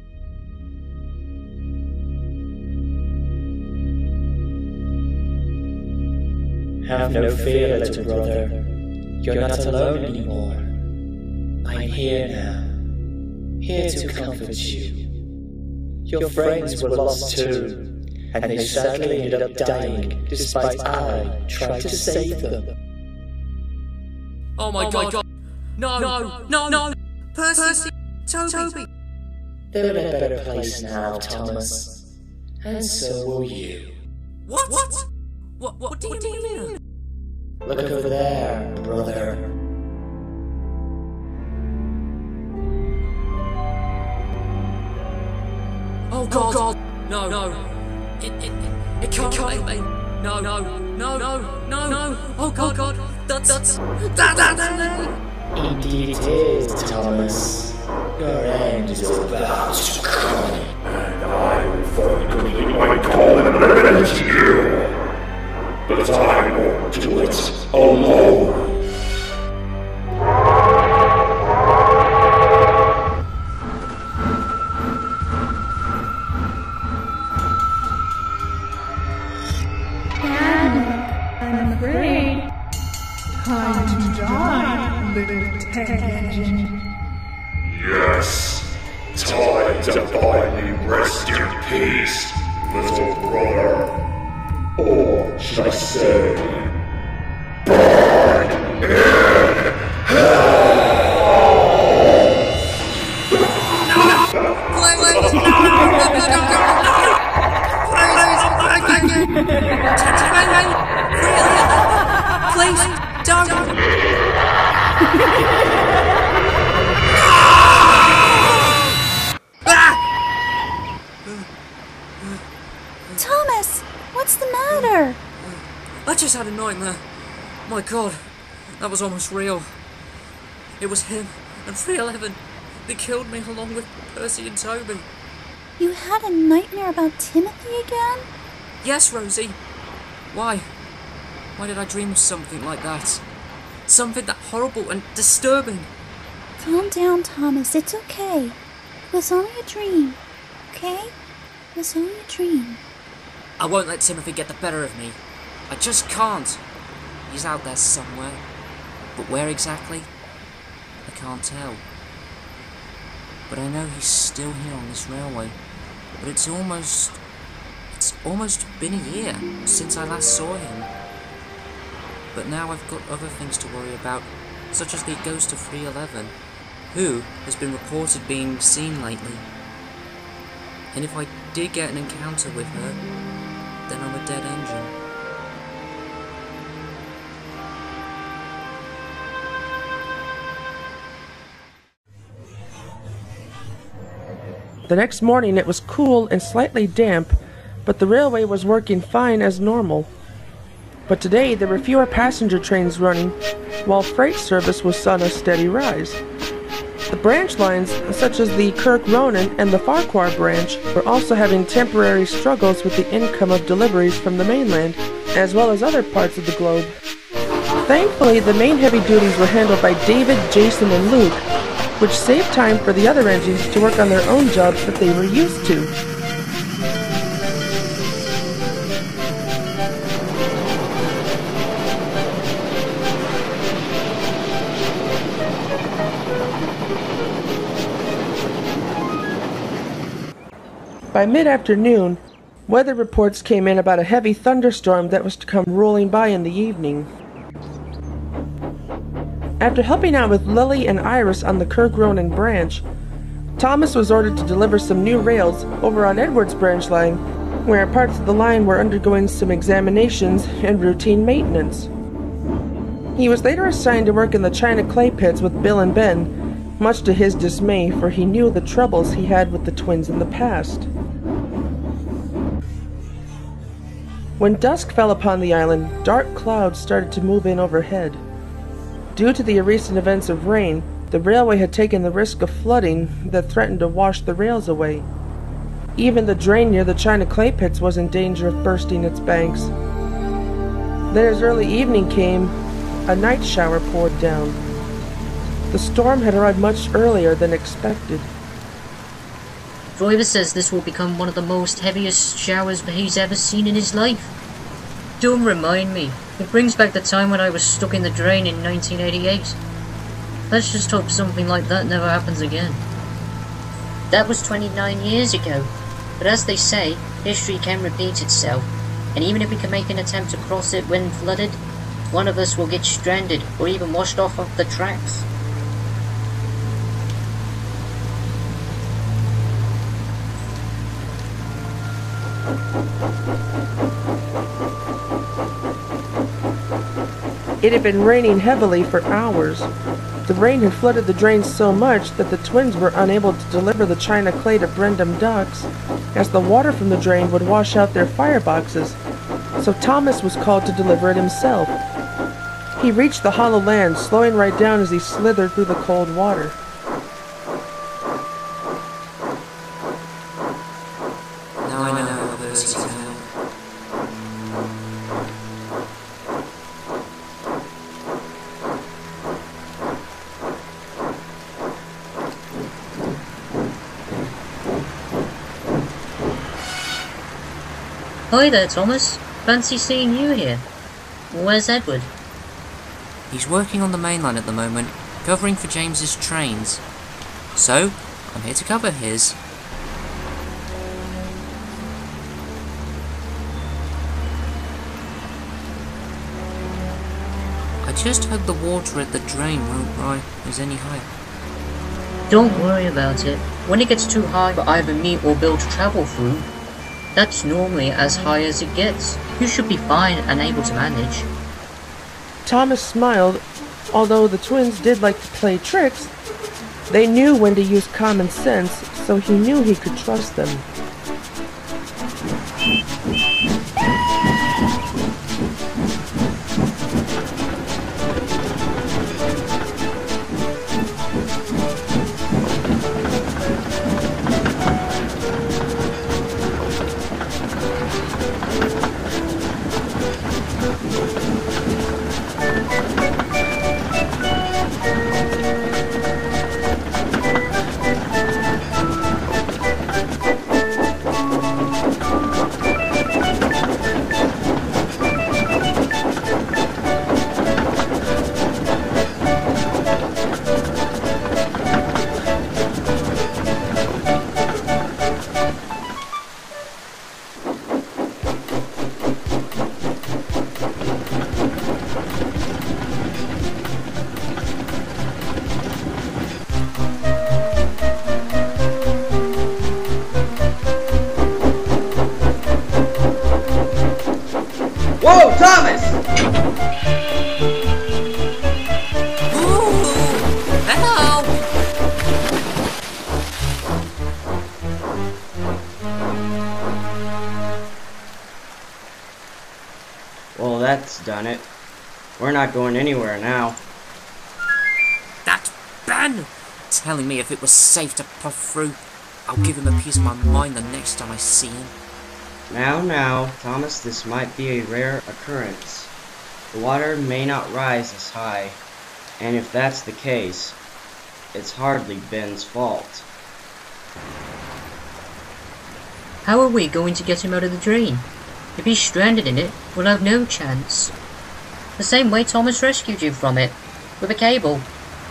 S2: Have no fear, little brother. You're not alone anymore. I'm here now, here to comfort you. Your friends were lost too, and they sadly ended up dying despite I tried to save them.
S16: Oh my, oh god. my god! No! No! No! No! Percy! Percy. Toby. Toby!
S2: They're in a better place now, Thomas. And so will you.
S16: What? What? What, what, what do you what mean? mean?
S2: Look over there, brother.
S16: Oh god! Oh god. No, no. It, it, it, it can't, it can't be. be. No, no, no, no, no, no. Oh god, oh god. That's, that's, that, that's me.
S2: Indeed it is, Thomas. Your end is about to come. And I will fully complete my calling and avenge you. But I won't do it alone.
S19: I'm afraid. Time to die, little tank engine.
S8: Yes, time to finally rest in peace, little brother. Or should I say, burn in hell!
S16: Please, don't!
S20: Thomas, what's the matter?
S16: I just had a nightmare. My god, that was almost real. It was him and three eleven. They killed me along with Percy and Toby.
S20: You had a nightmare about Timothy again?
S16: Yes, Rosie. Why? Why did I dream of something like that? Something that horrible and disturbing.
S20: Calm down, Thomas. It's okay. It was only a dream. Okay? It was only a dream.
S16: I won't let Timothy get the better of me. I just can't. He's out there somewhere, but where exactly? I can't tell. But I know he's still here on this railway. But it's almost... It's almost been a year since I last saw him. But now I've got other things to worry about, such as the ghost of three eleven, who has been reported being seen lately. And if I did get an encounter with her, then I'm a dead engine.
S5: The next morning it was cool and slightly damp, but the railway was working fine as normal. But today there were fewer passenger trains running, while freight service was on a steady rise. The branch lines, such as the Kirk Ronan and the Farquhar branch, were also having temporary struggles with the income of deliveries from the mainland, as well as other parts of the globe. Thankfully, the main heavy duties were handled by David, Jason, and Luke, which saved time for the other engines to work on their own jobs that they were used to. By mid-afternoon, weather reports came in about a heavy thunderstorm that was to come rolling by in the evening. After helping out with Lily and Iris on the Kirk Ronan branch, Thomas was ordered to deliver some new rails over on Edward's branch line, where parts of the line were undergoing some examinations and routine maintenance. He was later assigned to work in the China clay pits with Bill and Ben, much to his dismay, for he knew the troubles he had with the twins in the past. When dusk fell upon the island, dark clouds started to move in overhead. Due to the recent events of rain, the railway had taken the risk of flooding that threatened to wash the rails away. Even the drain near the China clay pits was in danger of bursting its banks. Then as early evening came, a night shower poured down. The storm had arrived much earlier than expected.
S14: Driver says this will become one of the most heaviest showers he's ever seen in his life. Don't remind me. It brings back the time when I was stuck in the drain in nineteen eighty-eight. Let's just hope something like that never happens again.
S21: That was twenty-nine years ago. But as they say, history can repeat itself. And even if we can make an attempt to cross it when flooded, one of us will get stranded or even washed off of the tracks.
S5: It had been raining heavily for hours. The rain had flooded the drains so much that the twins were unable to deliver the China clay to Brendam docks, as the water from the drain would wash out their fireboxes, so Thomas was called to deliver it himself. He reached the hollow land, slowing right down as he slithered through the cold water.
S16: Now I know how those feel.
S21: Hi there, Thomas. Fancy seeing you here. Where's Edward?
S16: He's working on the main line at the moment, covering for James's trains. So, I'm here to cover his. I just hope the water at the drain won't rise any higher.
S21: Don't worry about it. When it gets too high for either me or Bill to travel through, that's normally as high as it gets. You should be fine and able to manage.
S5: Thomas smiled. Although the twins did like to play tricks, they knew when to use common sense, so he knew he could trust them.
S10: Well, that's done it. We're not going anywhere now.
S16: That Ben! Telling me if it was safe to puff through. I'll give him a piece of my mind the next time I see him.
S10: Now, now, Thomas, this might be a rare occurrence. The water may not rise as high, and if that's the case, it's hardly Ben's fault.
S21: How are we going to get him out of the drain? If he's stranded in it, we'll have no chance. The same way Thomas rescued you from it, with a cable.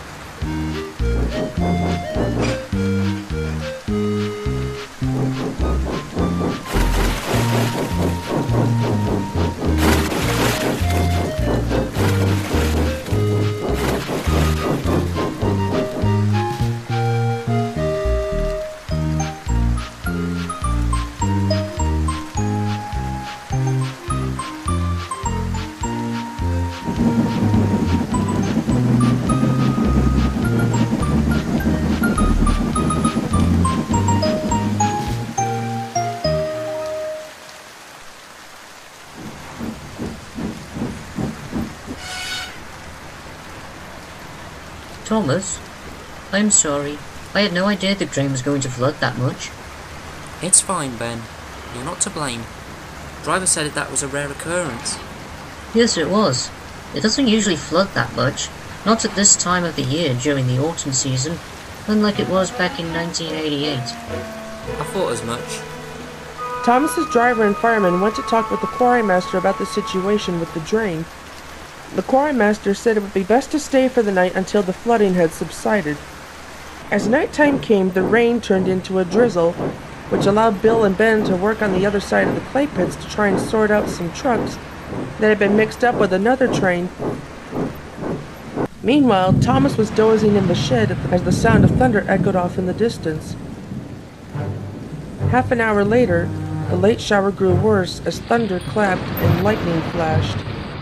S21: Thomas, I'm sorry. I had no idea the drain was going to flood that much.
S16: It's fine, Ben. You're not to blame. Driver said that was a rare occurrence.
S21: Yes, it was. It doesn't usually flood that much. Not at this time of the year during the autumn season, unlike it was back in nineteen eighty-eight.
S16: I thought as much.
S5: Thomas's driver and fireman went to talk with the quarrymaster about the situation with the drain. The quarrymaster said it would be best to stay for the night until the flooding had subsided. As nighttime came, the rain turned into a drizzle, which allowed Bill and Ben to work on the other side of the clay pits to try and sort out some trucks that had been mixed up with another train. Meanwhile, Thomas was dozing in the shed as the sound of thunder echoed off in the distance. Half an hour later, the late shower grew worse as thunder clapped and lightning flashed.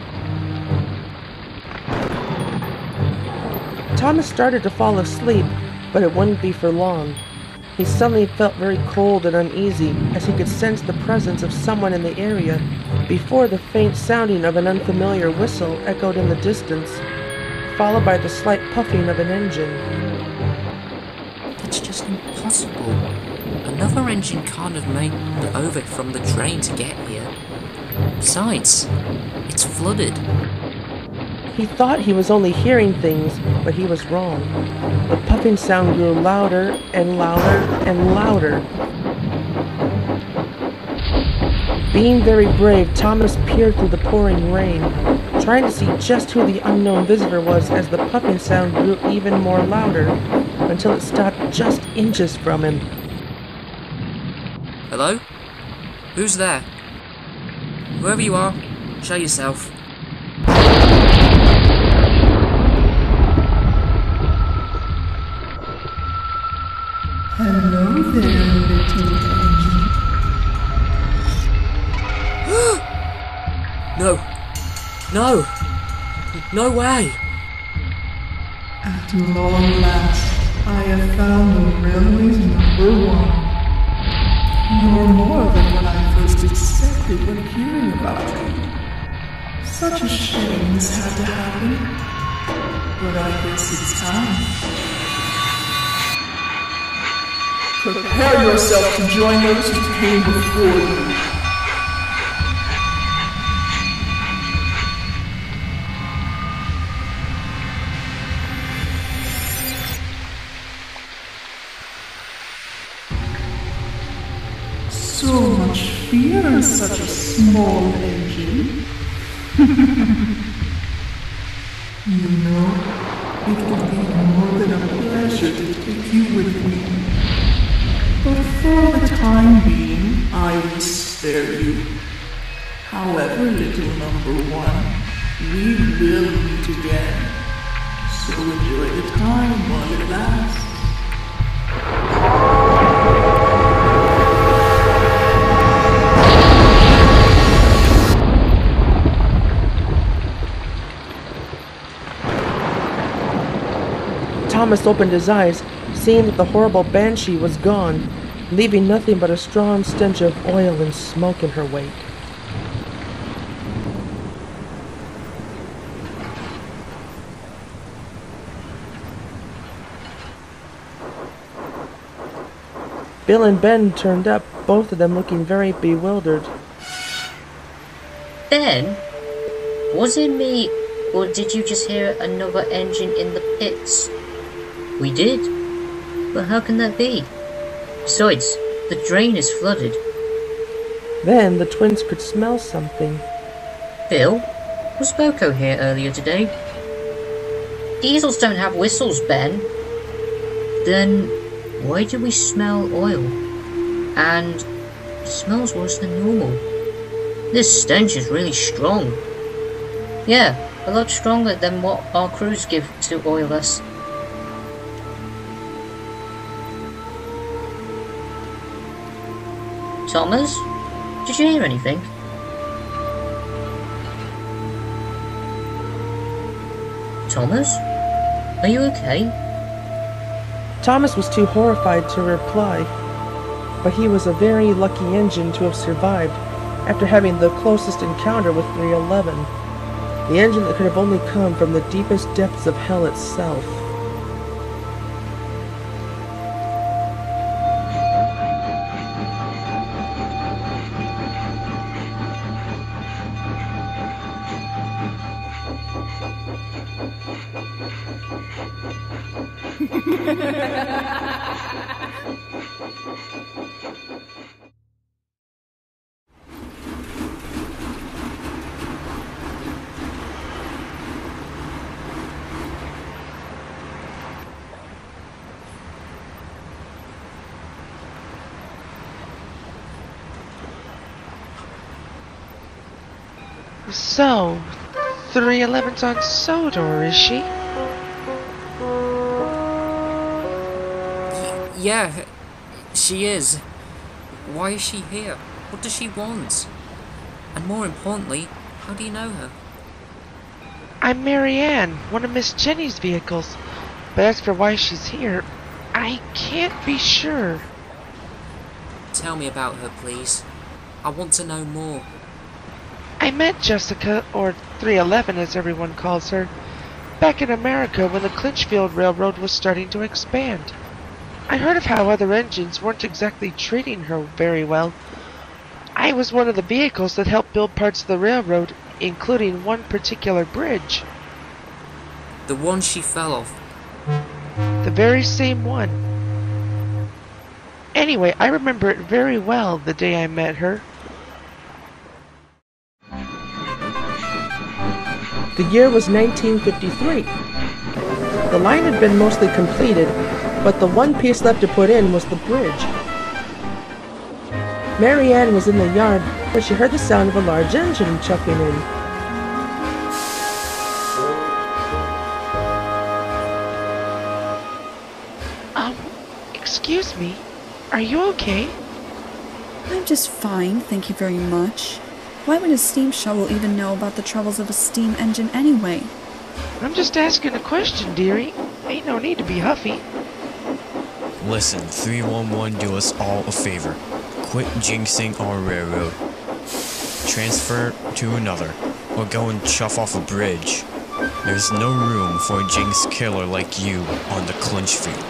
S5: Thomas started to fall asleep, but it wouldn't be for long. He suddenly felt very cold and uneasy as he could sense the presence of someone in the area before the faint sounding of an unfamiliar whistle echoed in the distance, followed by the slight puffing of an engine.
S16: That's just impossible. Another engine can't have made it over from the drain to get here. Besides, it's flooded.
S5: He thought he was only hearing things, but he was wrong. The puffing sound grew louder and louder and louder. Being very brave, Thomas peered through the pouring rain, trying to see just who the unknown visitor was as the puffing sound grew even more louder, until it stopped just inches from him.
S16: Hello? Who's there? Whoever you are, show yourself.
S18: Hello there, little angel.
S16: No. No. No way.
S18: At long last, I have found the railway's number one. You're more than what I first expected when hearing about you. Such a shame this had to happen. But I guess it's time. Prepare yourself to join those who came before you. So much fear in such a small engine. You know, it would be more than a pleasure to take you with me. But for the time being, I will spare you. However, little number one, we will meet again. So enjoy the time while it lasts.
S5: Thomas opened his eyes, seeing that the horrible banshee was gone. leaving nothing but a strong stench of oil and smoke in her wake. Bill and Ben turned up, both of them looking very bewildered.
S21: Ben? Was it me, or did you just hear another engine in the pits? We did. But how can that be? Besides, the drain is flooded.
S5: Then the twins could smell something.
S21: Bill, was Boko here earlier today? Diesels don't have whistles, Ben. Then, why do we smell oil? And it smells worse than normal. This stench is really strong. Yeah, a lot stronger than what our crews give to oil us. Thomas, did you hear anything? Thomas? Are you okay?
S5: Thomas was too horrified to reply, but he was a very lucky engine to have survived after having the closest encounter with three eleven, the engine that could have only come from the deepest depths of hell itself. So, three eleven's on Sodor, is she?
S16: Y yeah, she is. Why is she here? What does she want? And more importantly, how do you know her?
S5: I'm Marianne, one of Miss Jenny's vehicles. But as for why she's here, I can't be sure.
S16: Tell me about her, please. I want to know more.
S5: I met Jessica, or three eleven as everyone calls her, back in America when the Clinchfield Railroad was starting to expand. I heard of how other engines weren't exactly treating her very well. I was one of the vehicles that helped build parts of the railroad, including one particular bridge.
S16: The one she fell off?
S5: The very same one. Anyway, I remember it very well the day I met her. The year was nineteen fifty-three. The line had been mostly completed, but the one piece left to put in was the bridge. Marianne was in the yard when she heard the sound of a large engine chucking in. Um, excuse me, are you okay?
S19: I'm just fine, thank you very much. Why would a steam shovel even know about the troubles of a steam engine anyway?
S5: I'm just asking a question, dearie. Ain't no need to be huffy.
S11: Listen, three one one, do us all a favor. Quit jinxing our railroad. Transfer to another, or go and chuff off a bridge. There's no room for a jinx killer like you on the Clinchfield.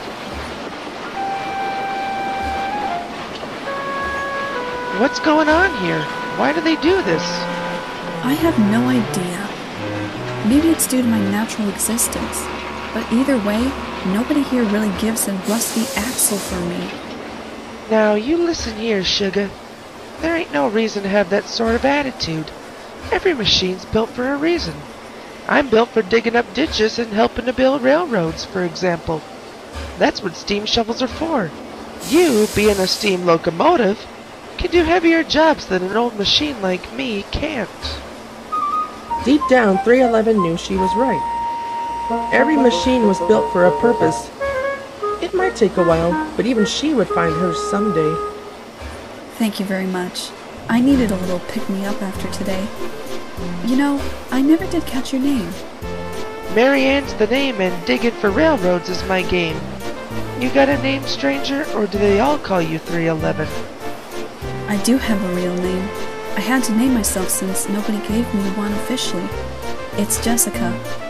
S5: What's going on here? Why do they do this?
S19: I have no idea. Maybe it's due to my natural existence. But either way, nobody here really gives a rusty axle for me.
S5: Now, you listen here, sugar. There ain't no reason to have that sort of attitude. Every machine's built for a reason. I'm built for digging up ditches and helping to build railroads, for example. That's what steam shovels are for. You, being a steam locomotive, can do heavier jobs than an old machine like me can't. Deep down, three eleven knew she was right. Every machine was built for a purpose. It might take a while, but even she would find hers someday.
S19: Thank you very much. I needed a little pick-me-up after today. You know, I never did catch your name.
S5: Marianne's the name, and digging for railroads is my game. You got a name, stranger, or do they all call you three eleven?
S19: I do have a real name. I had to name myself since nobody gave me one officially. It's Jessica.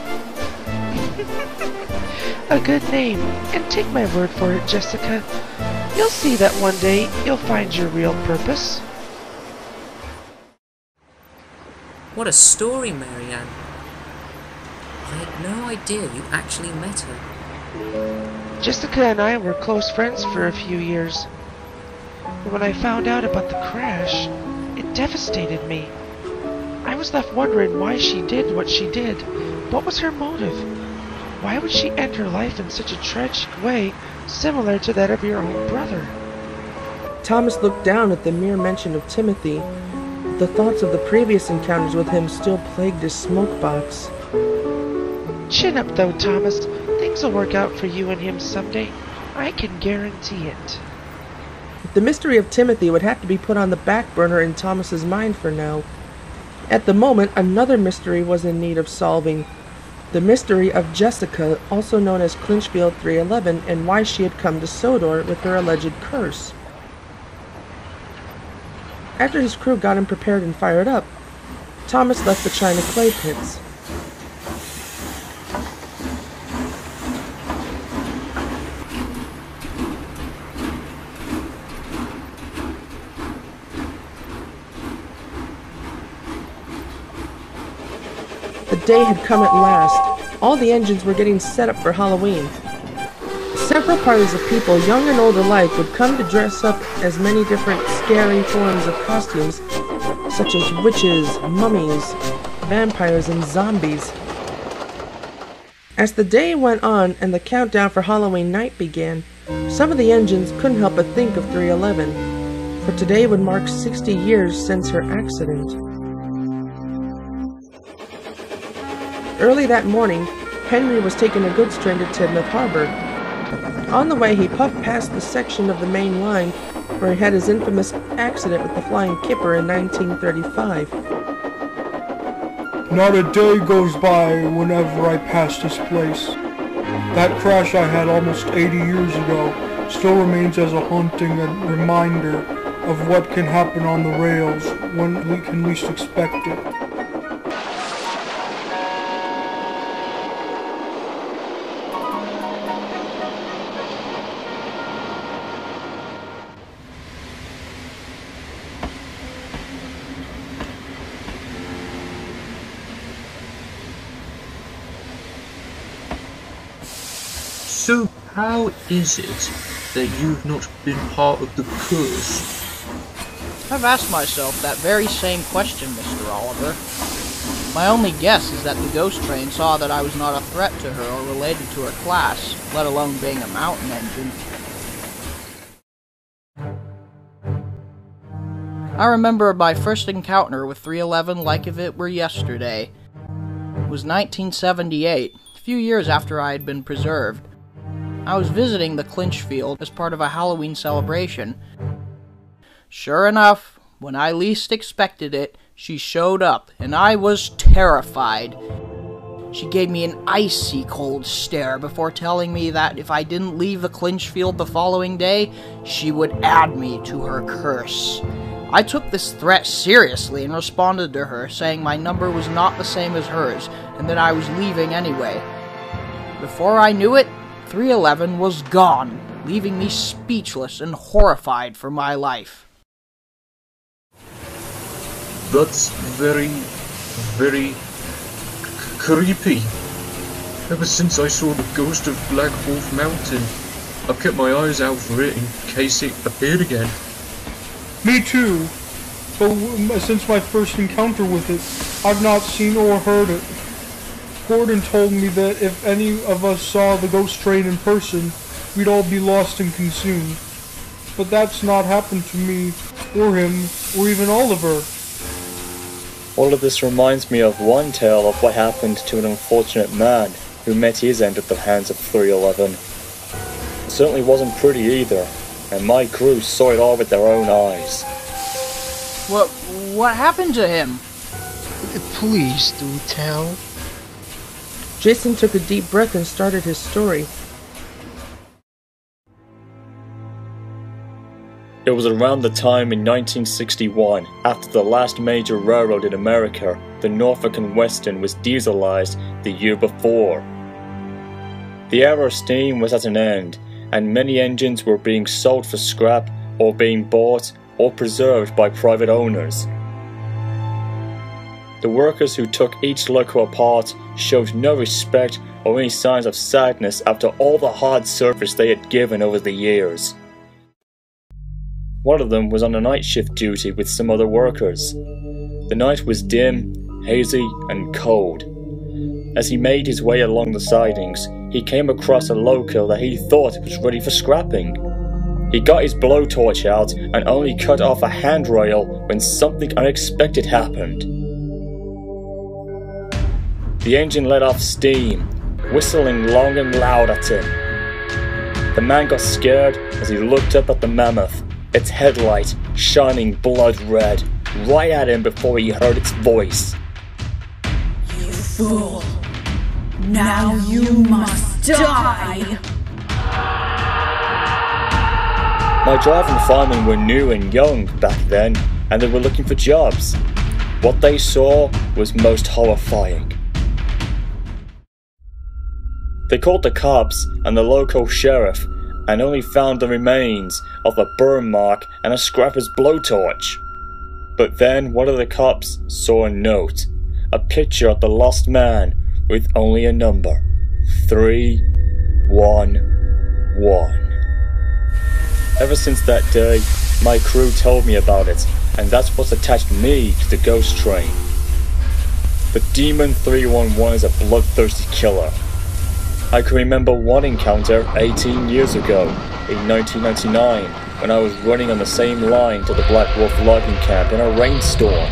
S5: A good name, and take my word for it, Jessica. You'll see that one day you'll find your real purpose.
S16: What a story, Marianne. I had no idea you actually met her.
S5: Jessica and I were close friends for a few years. But when I found out about the crash, it devastated me. I was left wondering why she did what she did. What was her motive? Why would she end her life in such a tragic way, similar to that of your own brother?
S12: Thomas looked down at the mere mention of Timothy. The thoughts of the previous encounters with him still plagued his smokebox.
S5: Chin up though, Thomas. Things will work out for you and him someday. I can guarantee it.
S12: The mystery of Timothy would have to be put on the back burner in Thomas's mind for now. At the moment, another mystery was in need of solving. The mystery of Jessica, also known as Clinchfield three eleven, and why she had come to Sodor with her alleged curse. After his crew got him prepared and fired up, Thomas left the China clay pits. The day had come at last. All the engines were getting set up for Halloween. Several parties of people, young and old alike, would come to dress up as many different scary forms of costumes, such as witches, mummies, vampires, and zombies. As the day went on and the countdown for Halloween night began, some of the engines couldn't help but think of three eleven, for today would mark sixty years since her accident. Early that morning, Henry was taking a goods train to Tidmouth Harbor. On the way, he puffed past the section of the main line where he had his infamous accident with the Flying Kipper in nineteen thirty-five.
S22: Not a day goes by whenever I pass this place. That crash I had almost eighty years ago still remains as a haunting reminder of what can happen on the rails when we can least expect it.
S3: So, how is it that you've not been part of the curse?
S15: I've asked myself that very same question, Mister Oliver. My only guess is that the ghost train saw that I was not a threat to her or related to her class, let alone being a mountain engine. I remember my first encounter with three eleven like if it were yesterday. It was nineteen seventy-eight, a few years after I had been preserved. I was visiting the Clinchfield as part of a Halloween celebration. Sure enough, when I least expected it, she showed up, and I was terrified. She gave me an icy cold stare before telling me that if I didn't leave the Clinchfield the following day, she would add me to her curse. I took this threat seriously and responded to her, saying my number was not the same as hers, and that I was leaving anyway. Before I knew it, three eleven was gone, leaving me speechless and horrified for my life.
S3: That's very, very c creepy. Ever since I saw the ghost of Black Wolf Mountain, I've kept my eyes out for it in case it appeared again.
S22: Me too. But since my first encounter with it, I've not seen or heard it. Gordon told me that if any of us saw the ghost train in person, we'd all be lost and consumed. But that's not happened to me, or him, or even Oliver.
S2: All of this reminds me of one tale of what happened to an unfortunate man who met his end at the hands of three eleven. It certainly wasn't pretty either, and my crew saw it all with their own eyes.
S15: What, what happened to him?
S17: Please do tell.
S12: Jason took a deep breath and started his story.
S2: It was around the time in nineteen sixty-one, after the last major railroad in America, the Norfolk and Western, was dieselized the year before. The era of steam was at an end, and many engines were being sold for scrap or being bought or preserved by private owners. The workers who took each loco apart showed no respect or any signs of sadness after all the hard service they had given over the years. One of them was on a night shift duty with some other workers. The night was dim, hazy, and cold. As he made his way along the sidings, he came across a loco that he thought was ready for scrapping. He got his blowtorch out and only cut off a handrail when something unexpected happened. The engine let off steam, whistling long and loud at him. The man got scared as he looked up at the mammoth, its headlight shining blood red, right at him before he heard its voice.
S19: You fool! Now you must die!
S2: My driver and fireman were new and young back then, and they were looking for jobs. What they saw was most horrifying. They called the cops and the local sheriff, and only found the remains of a burn mark and a scrapper's blowtorch. But then one of the cops saw a note, a picture of the lost man with only a number, three one one. Ever since that day, my crew told me about it, and that's what's attached me to the ghost train. The Demon three one one is a bloodthirsty killer. I can remember one encounter eighteen years ago, in nineteen ninety-nine, when I was running on the same line to the Black Wolf logging camp in a rainstorm.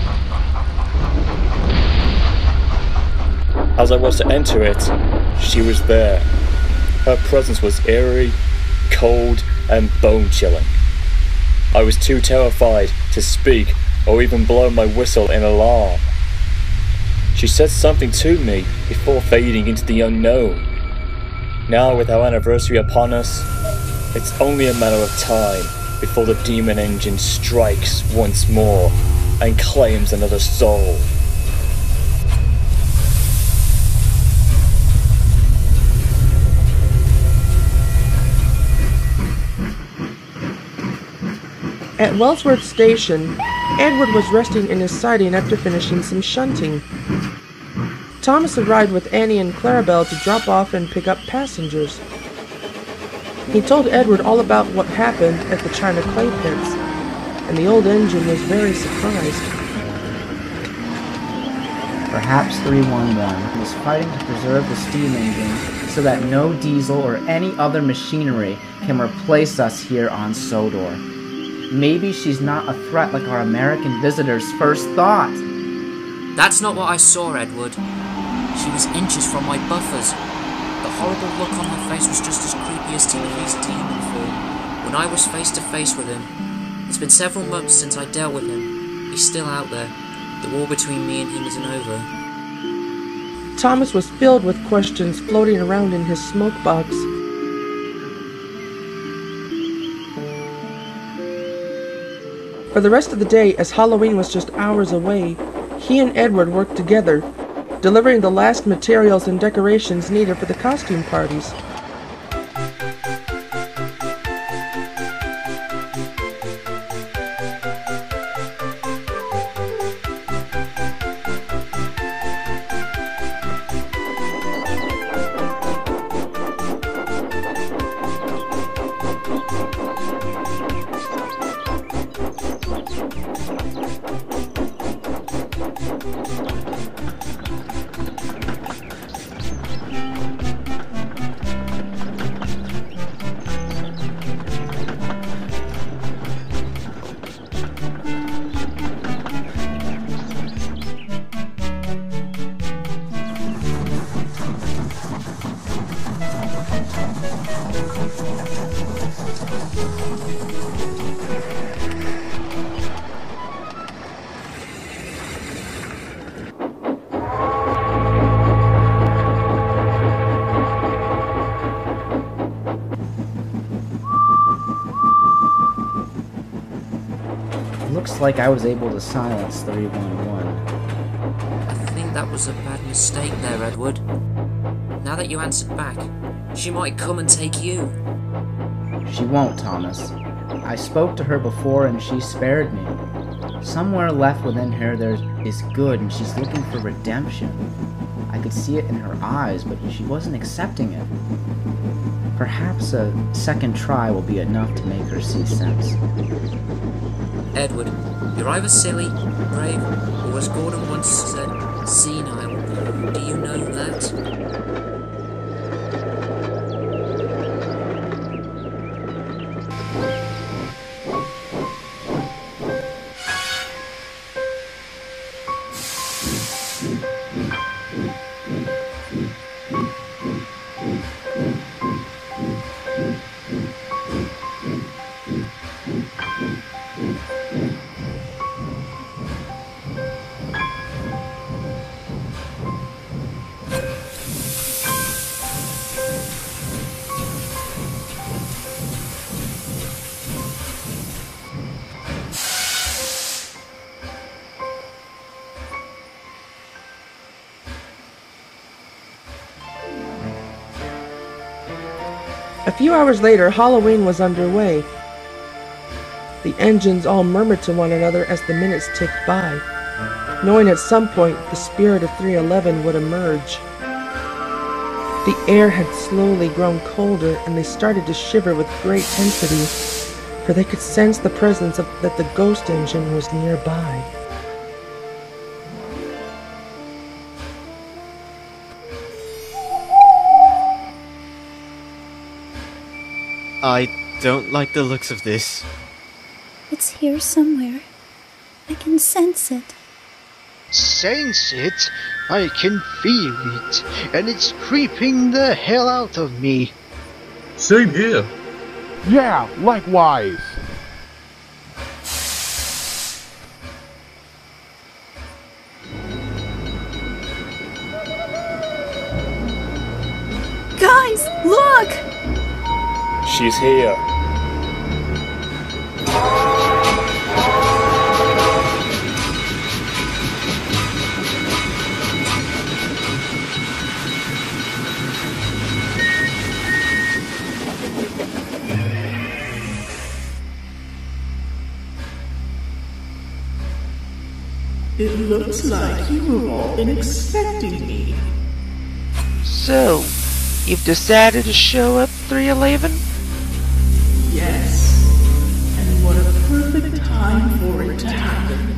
S2: As I was to enter it, she was there. Her presence was eerie, cold, and bone-chilling. I was too terrified to speak or even blow my whistle in alarm. She said something to me before fading into the unknown. Now, with our anniversary upon us, it's only a matter of time before the demon engine strikes once more and claims another soul.
S12: At Wellsworth Station, Edward was resting in his siding after finishing some shunting. Thomas arrived with Annie and Clarabelle to drop off and pick up passengers. He told Edward all about what happened at the China clay pits, and the old engine was very surprised.
S9: Perhaps three one one was fighting to preserve the steam engine so that no diesel or any other machinery can replace us here on Sodor. Maybe she's not a threat like our American visitors first thought.
S16: That's not what I saw, Edward. She was inches from my buffers. The horrible look on her face was just as creepy as T V's demon form. When I was face to face with him, it's been several months since I dealt with him. He's still out there. The war between me and him isn't over.
S12: Thomas was filled with questions floating around in his smoke box. For the rest of the day, as Halloween was just hours away, he and Edward worked together, delivering the last materials and decorations needed for the costume parties.
S9: like I was able to silence three one one.
S16: I think that was a bad mistake there, Edward. Now that you answered back, she might come and take you.
S9: She won't, Thomas. I spoke to her before and she spared me. Somewhere left within her there is good and she's looking for redemption. I could see it in her eyes, but she wasn't accepting it. Perhaps a second try will be enough to make her see sense.
S16: Edward, you're either silly, brave, or as Gordon once said, senile. Do you know that?
S12: A few hours later, Halloween was underway. The engines all murmured to one another as the minutes ticked by, knowing at some point the spirit of three eleven would emerge. The air had slowly grown colder, and they started to shiver with great intensity, for they could sense the presence of that the ghost engine was nearby.
S7: I don't like the looks of this.
S20: It's here somewhere. I can sense it.
S17: Sense it? I can feel it, and it's creeping the hell out of me.
S3: Same here.
S13: Yeah, likewise.
S20: Guys, look!
S2: She's here.
S18: It looks like you were all been expecting me.
S12: So, you've decided to show up, three eleven?
S18: Yes. And what a perfect time for it to happen.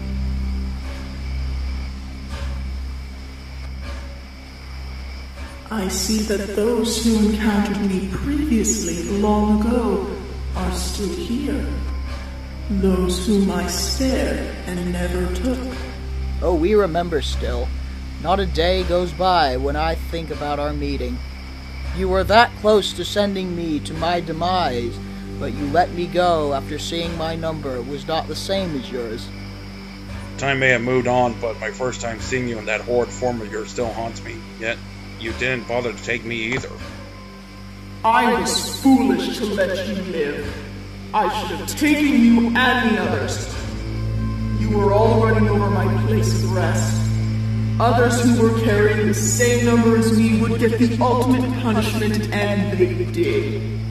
S18: I see that those who encountered me previously long ago are still here. Those whom I spared and never took.
S15: Oh, we remember still. Not a day goes by when I think about our meeting. You were that close to sending me to my demise, but you let me go after seeing my number was not the same as yours.
S6: Time may have moved on, but my first time seeing you in that horrid form of yours still haunts me. Yet, you didn't bother to take me either.
S18: I was foolish to let you live. I should have taken you and the others. You were all running over my place of rest. Others who were carrying the same number as me would get the ultimate punishment, and they did.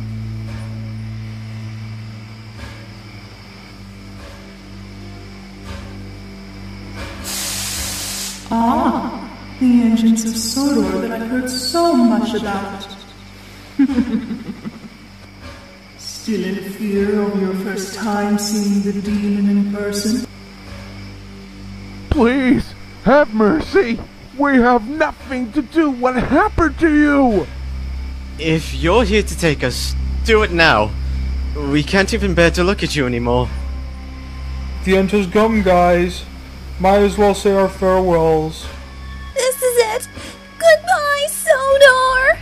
S18: Ah, the engines of Sodor that I've heard so much about. Still in fear of your first time seeing the demon in person?
S13: Please, have mercy! We have nothing to do. What happened to you?
S7: If you're here to take us, do it now. We can't even bear to look at you anymore.
S22: The end has come, guys. Might as well say our farewells.
S20: This is it! Goodbye, Sodor!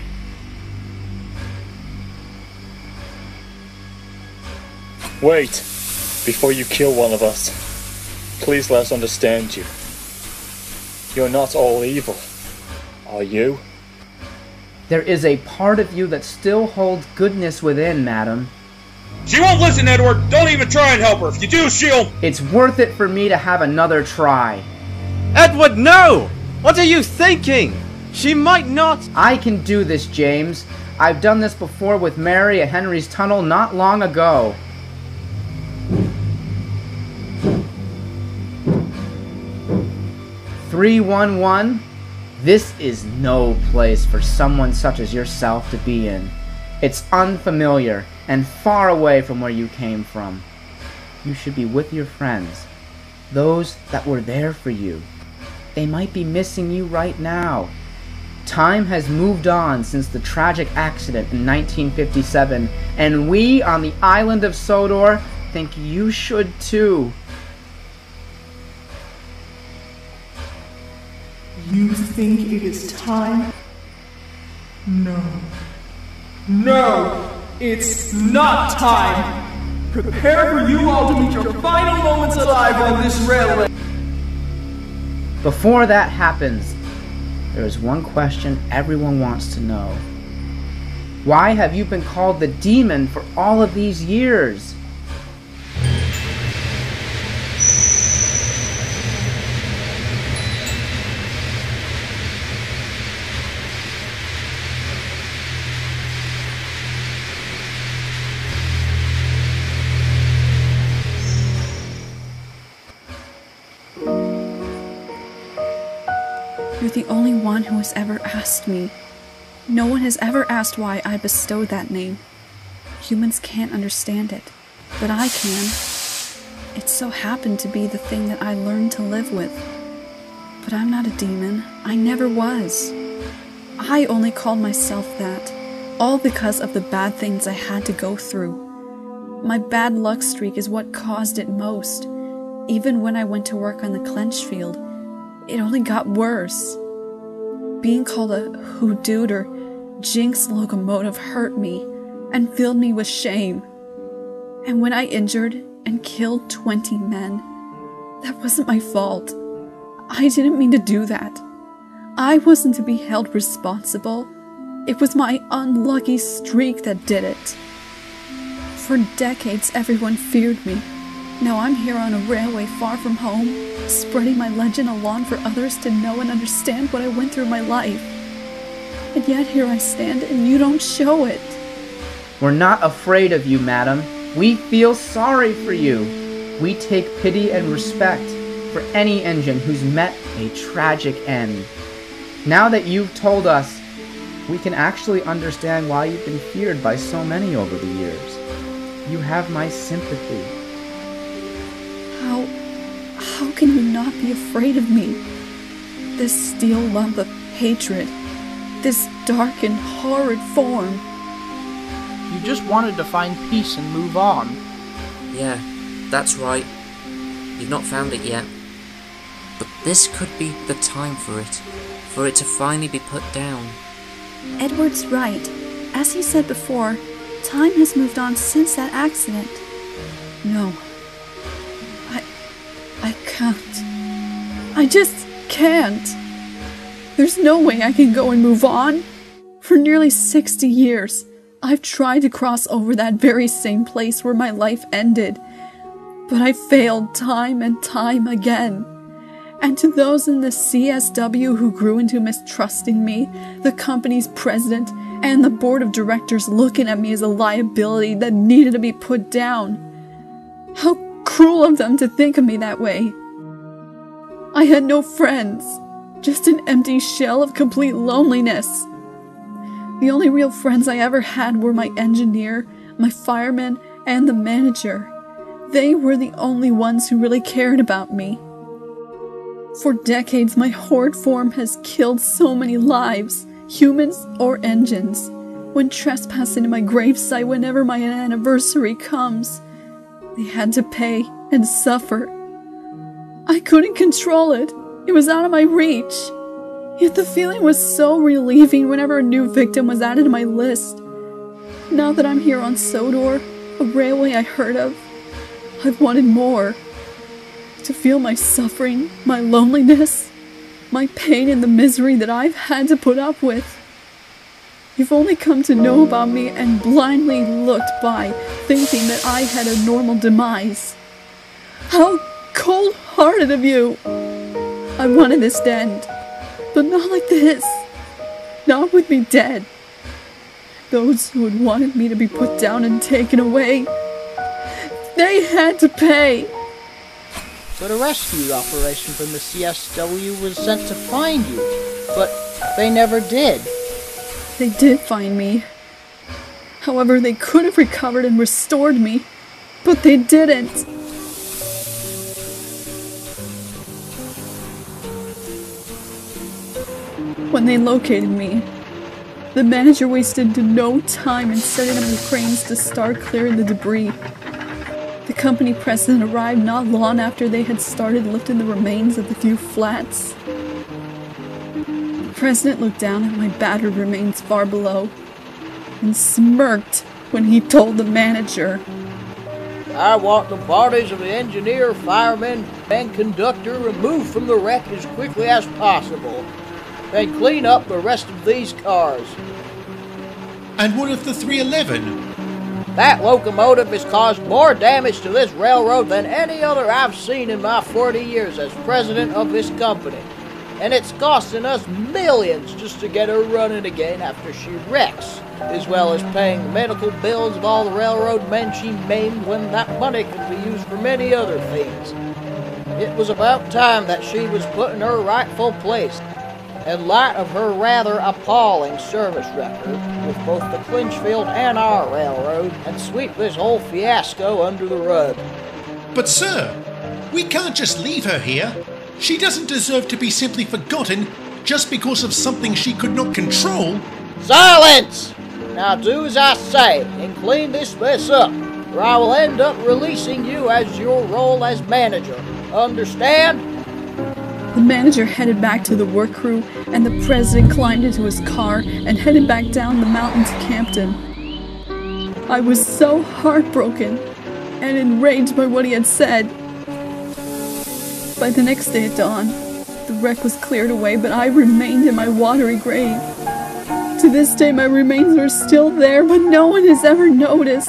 S2: Wait! Before you kill one of us, please let us understand you. You're not all evil, are you?
S9: There is a part of you that still holds goodness within, madam.
S6: She won't listen, Edward! Don't even try and help her! If you do, she'll...
S9: It's worth it for me to have another try.
S7: Edward, no! What are you thinking? She might not...
S9: I can do this, James. I've done this before with Mary at Henry's Tunnel not long ago. three one one? This is no place for someone such as yourself to be in. It's unfamiliar and far away from where you came from. You should be with your friends, those that were there for you. They might be missing you right now. Time has moved on since the tragic accident in nineteen fifty-seven, and we on the island of Sodor think you should too.
S18: You think it is time? No. No! It's not time! Prepare for you all to meet your final moments alive on this railway!
S9: Before that happens, there is one question everyone wants to know. Why have you been called the demon for all of these years?
S1: You're the only one who has ever asked me. No one has ever asked why I bestowed that name. Humans can't understand it, but I can. It so happened to be the thing that I learned to live with. But I'm not a demon. I never was. I only called myself that, all because of the bad things I had to go through. My bad luck streak is what caused it most. Even when I went to work on the Clinchfield, it only got worse. Being called a hoodoo or jinx locomotive hurt me and filled me with shame. And when I injured and killed twenty men, that wasn't my fault. I didn't mean to do that. I wasn't to be held responsible. It was my unlucky streak that did it. For decades, everyone feared me. Now I'm here on a railway far from home, spreading my legend along for others to know and understand what I went through in my life. And yet here I stand and you don't show it.
S9: We're not afraid of you, madam. We feel sorry for you. We take pity and respect for any engine who's met a tragic end. Now that you've told us, we can actually understand why you've been feared by so many over the years. You have my sympathy.
S1: How... how can you not be afraid of me? This steel lump of hatred. This dark and horrid form.
S15: You just wanted to find peace and move on.
S16: Yeah, that's right. You've not found it yet. But this could be the time for it. For it to finally be put down.
S1: Edward's right. As he said before, time has moved on since that accident. No. I... I can't. I just can't. There's no way I can go and move on. For nearly sixty years, I've tried to cross over that very same place where my life ended. But I failed time and time again. And to those in the C S W who grew into mistrusting me, the company's president and the board of directors looking at me as a liability that needed to be put down. How cruel of them to think of me that way. I had no friends, just an empty shell of complete loneliness. The only real friends I ever had were my engineer, my fireman, and the manager. They were the only ones who really cared about me. For decades, my horde form has killed so many lives, humans or engines, when trespassing in my gravesite whenever my anniversary comes. They had to pay and suffer. I couldn't control it. It was out of my reach. Yet the feeling was so relieving whenever a new victim was added to my list. Now that I'm here on Sodor, a railway I heard of, I've wanted more. To feel my suffering, my loneliness, my pain and the misery that I've had to put up with. You've only come to know about me and blindly looked by, thinking that I had a normal demise. How cold-hearted of you! I wanted this to end, but not like this. Not with me dead. Those who had wanted me to be put down and taken away, they had to pay.
S15: But a rescue operation from the C S W was sent to find you, but they never did.
S1: They did find me. However, they could have recovered and restored me, but they didn't. When they located me, the manager wasted no time in setting up the cranes to start clearing the debris. The company president arrived not long after they had started lifting the remains of the few flats. The president looked down at my battered remains far below and smirked when he told the manager,
S15: I want the bodies of the engineer, fireman, and conductor removed from the wreck as quickly as possible. Then clean up the rest of these cars.
S4: And what of the three eleven?
S15: That locomotive has caused more damage to this railroad than any other I've seen in my forty years as president of this company. And it's costing us millions just to get her running again after she wrecks, as well as paying the medical bills of all the railroad men she maimed when that money could be used for many other things. It was about time that she was put in her rightful place, in light of her rather appalling service record with both the Clinchfield and our railroad, and sweep this whole fiasco under the rug.
S4: But sir, we can't just leave her here. She doesn't deserve to be simply forgotten just because of something she could not control.
S15: Silence! Now do as I say and clean this mess up, or I will end up releasing you as your role as manager. Understand?
S1: The manager headed back to the work crew, and the president climbed into his car and headed back down the mountain to Campton. I was so heartbroken and enraged by what he had said. By the next day at dawn, the wreck was cleared away, but I remained in my watery grave. To this day, my remains are still there, but no one has ever noticed.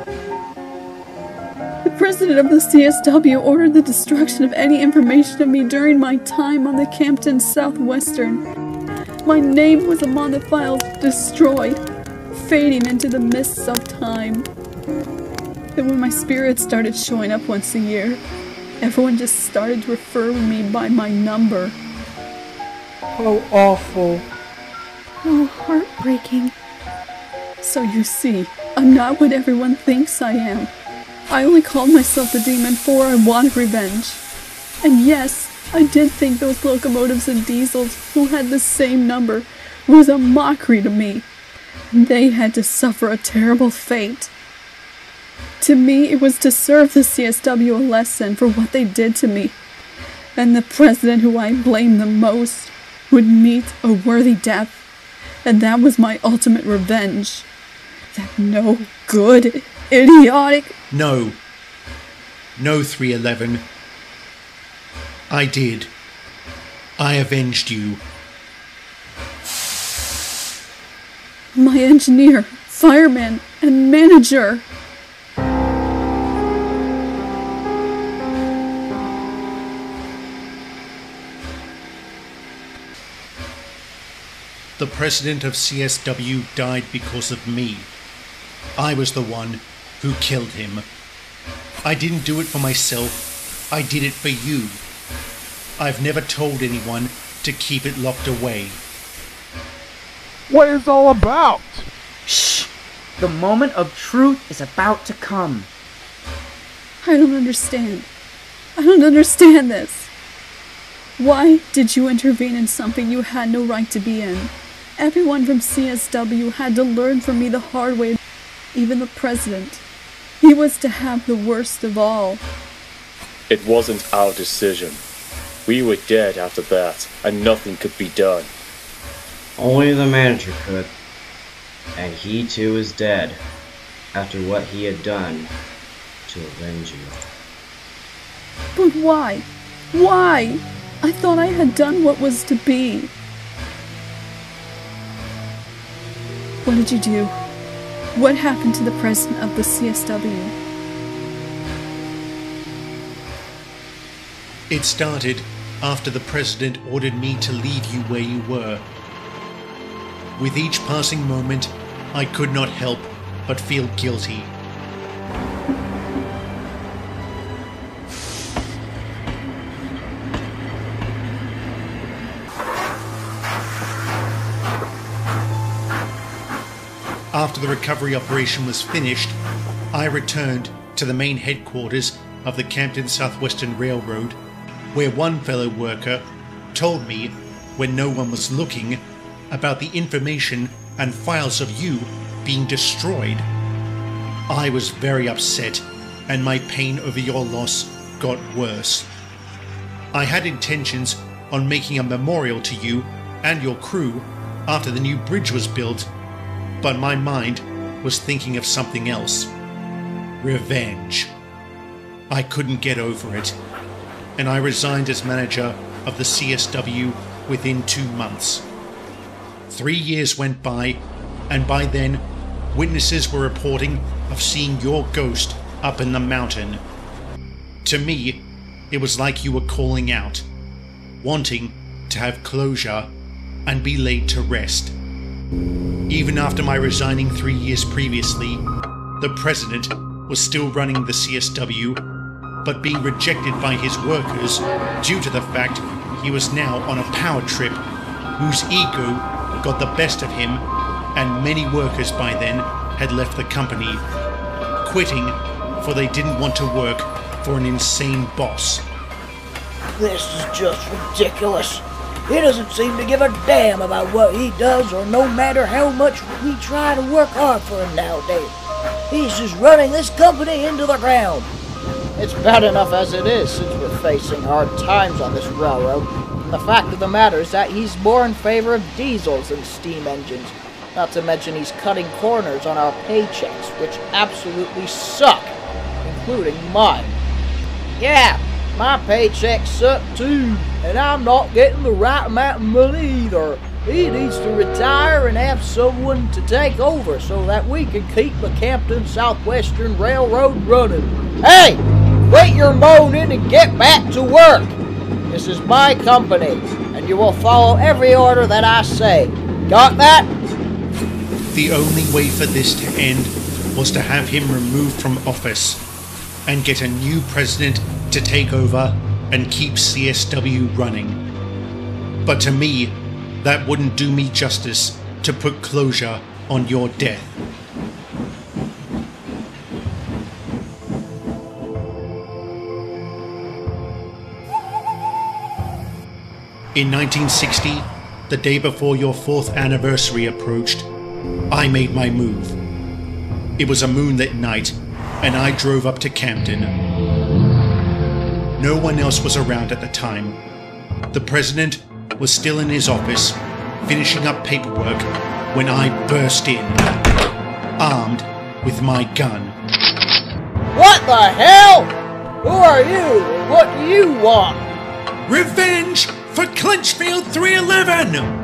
S1: The president of the C S W ordered the destruction of any information of me during my time on the Campton Southwestern. My name was among the files destroyed, fading into the mists of time. Then when my spirit started showing up once a year, everyone just started to refer to me by my number.
S22: How awful.
S1: How heartbreaking. So you see, I'm not what everyone thinks I am. I only called myself the demon for I wanted revenge. And yes, I did think those locomotives and diesels who had the same number was a mockery to me. They had to suffer a terrible fate. To me, it was to serve the C S W a lesson for what they did to me. And the president who I blamed the most would meet a worthy death. And that was my ultimate revenge. That no good, idiotic...
S4: No. No, three eleven. I did. I avenged you.
S1: My engineer, fireman, and manager.
S4: The president of C S W died because of me. I was the one who killed him. I didn't do it for myself. I did it for you. I've never told anyone to keep it locked away.
S13: What is all about?
S9: Shh! The moment of truth is about to come.
S1: I don't understand. I don't understand this. Why did you intervene in something you had no right to be in? Everyone from C S W had to learn from me the hard way. Even the president. He was to have the worst of all.
S2: It wasn't our decision. We were dead after that, and nothing could be done.
S10: Only the manager could. And he too is dead, after what he had done to avenge you.
S1: But why? Why? I thought I had done what was to be. What did you do? What happened to the president of the C S W?
S4: It started after the president ordered me to leave you where you were. With each passing moment, I could not help but feel guilty. After the recovery operation was finished, I returned to the main headquarters of the Campton Southwestern Railroad, where one fellow worker told me, when no one was looking, about the information and files of you being destroyed. I was very upset, and my pain over your loss got worse. I had intentions on making a memorial to you and your crew after the new bridge was built, but my mind was thinking of something else. Revenge. I couldn't get over it, and I resigned as manager of the C S W within two months. Three years went by, and by then, witnesses were reporting of seeing your ghost up in the mountain. To me, it was like you were calling out, wanting to have closure and be laid to rest. Even after my resigning three years previously, the president was still running the C S W, but being rejected by his workers due to the fact he was now on a power trip whose ego got the best of him, and many workers by then had left the company, quitting for they didn't want to work for an insane boss.
S8: This is just ridiculous. He doesn't seem to give a damn about what he does, or no matter how much we try to work hard for him nowadays. He's just running this company into the ground.
S15: It's bad enough as it is, since we're facing hard times on this railroad. And the fact of the matter is that he's more in favor of diesels than steam engines. Not to mention he's cutting corners on our paychecks, which absolutely suck, including mine. Yeah, my paychecks suck too, and I'm not getting the right amount of money either. He needs to retire and have someone to take over so that we can keep the Campton Southwestern Railroad running. Hey! Quit your moaning and get back to work! This is my company, and you will follow every order that I say. Got that?
S4: The only way for this to end was to have him removed from office and get a new president to take over and keep C S W running. But to me, that wouldn't do me justice to put closure on your death. In nineteen sixty, the day before your fourth anniversary approached, I made my move. It was a moonlit night, and I drove up to Campton. No one else was around at the time. The president was still in his office, finishing up paperwork, when I burst in, armed with my gun.
S15: What the hell? Who are you, and what do you want?
S4: Revenge for Clinchfield three eleven!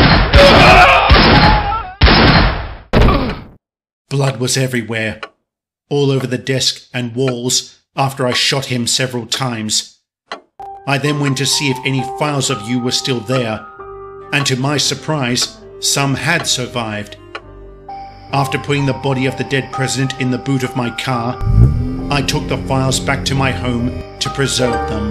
S4: Blood was everywhere, all over the desk and walls after I shot him several times. I then went to see if any files of you were still there, and to my surprise, some had survived. After putting the body of the dead president in the boot of my car, I took the files back to my home to preserve them.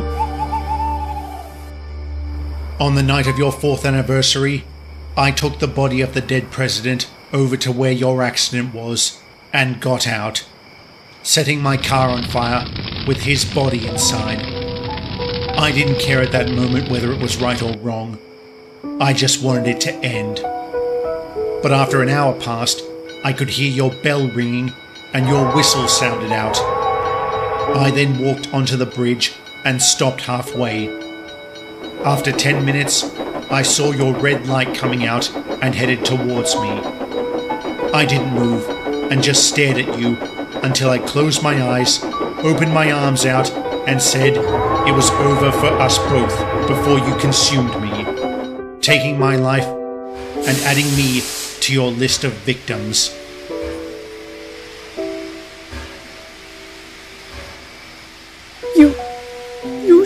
S4: On the night of your fourth anniversary, I took the body of the dead president over to where your accident was and got out, setting my car on fire with his body inside. I didn't care at that moment whether it was right or wrong. I just wanted it to end. But after an hour passed, I could hear your bell ringing and your whistle sounded out. I then walked onto the bridge and stopped halfway. After ten minutes, I saw your red light coming out and headed towards me. I didn't move and just stared at you until I closed my eyes, opened my arms out, and said it was over for us both before you consumed me, taking my life and adding me to your list of victims.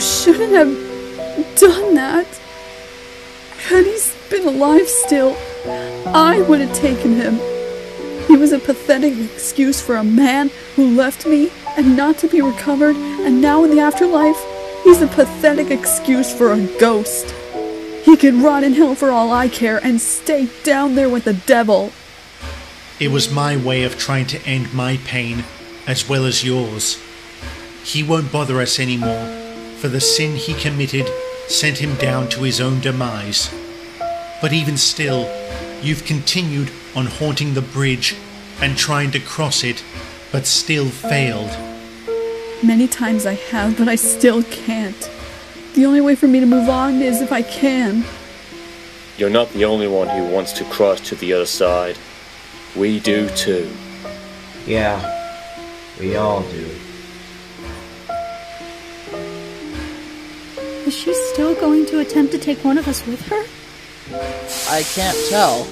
S1: shouldn't have done that. Had he been alive still, I would have taken him. He was a pathetic excuse for a man who left me and not to be recovered, and now in the afterlife, he's a pathetic excuse for a ghost. He could rot in hell for all I care and stay down there with the devil.
S4: It was my way of trying to end my pain as well as yours. He won't bother us anymore, for the sin he committed sent him down to his own demise. But even still, you've continued on haunting the bridge and trying to cross it, but still failed.
S1: Many times I have, but I still can't. The only way for me to move on is if I can.
S2: You're not the only one who wants to cross to the other side. We do too.
S10: Yeah, we all do.
S20: Is she still going to attempt to take one of us with her?
S15: I can't tell.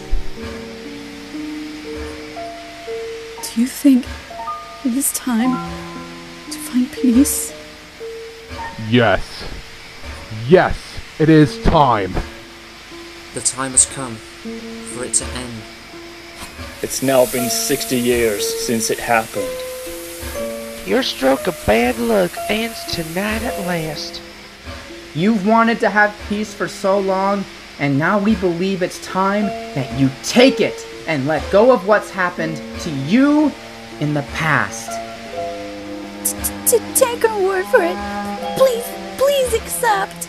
S1: Do you think it is time to find peace?
S13: Yes. Yes, it is time.
S16: The time has come for it to end.
S2: It's now been sixty years since it happened.
S5: Your stroke of bad luck ends tonight at last.
S9: You've wanted to have peace for so long, and now we believe it's time that you take it and let go of what's happened to you in the past.
S20: To take our word for it, please, please accept.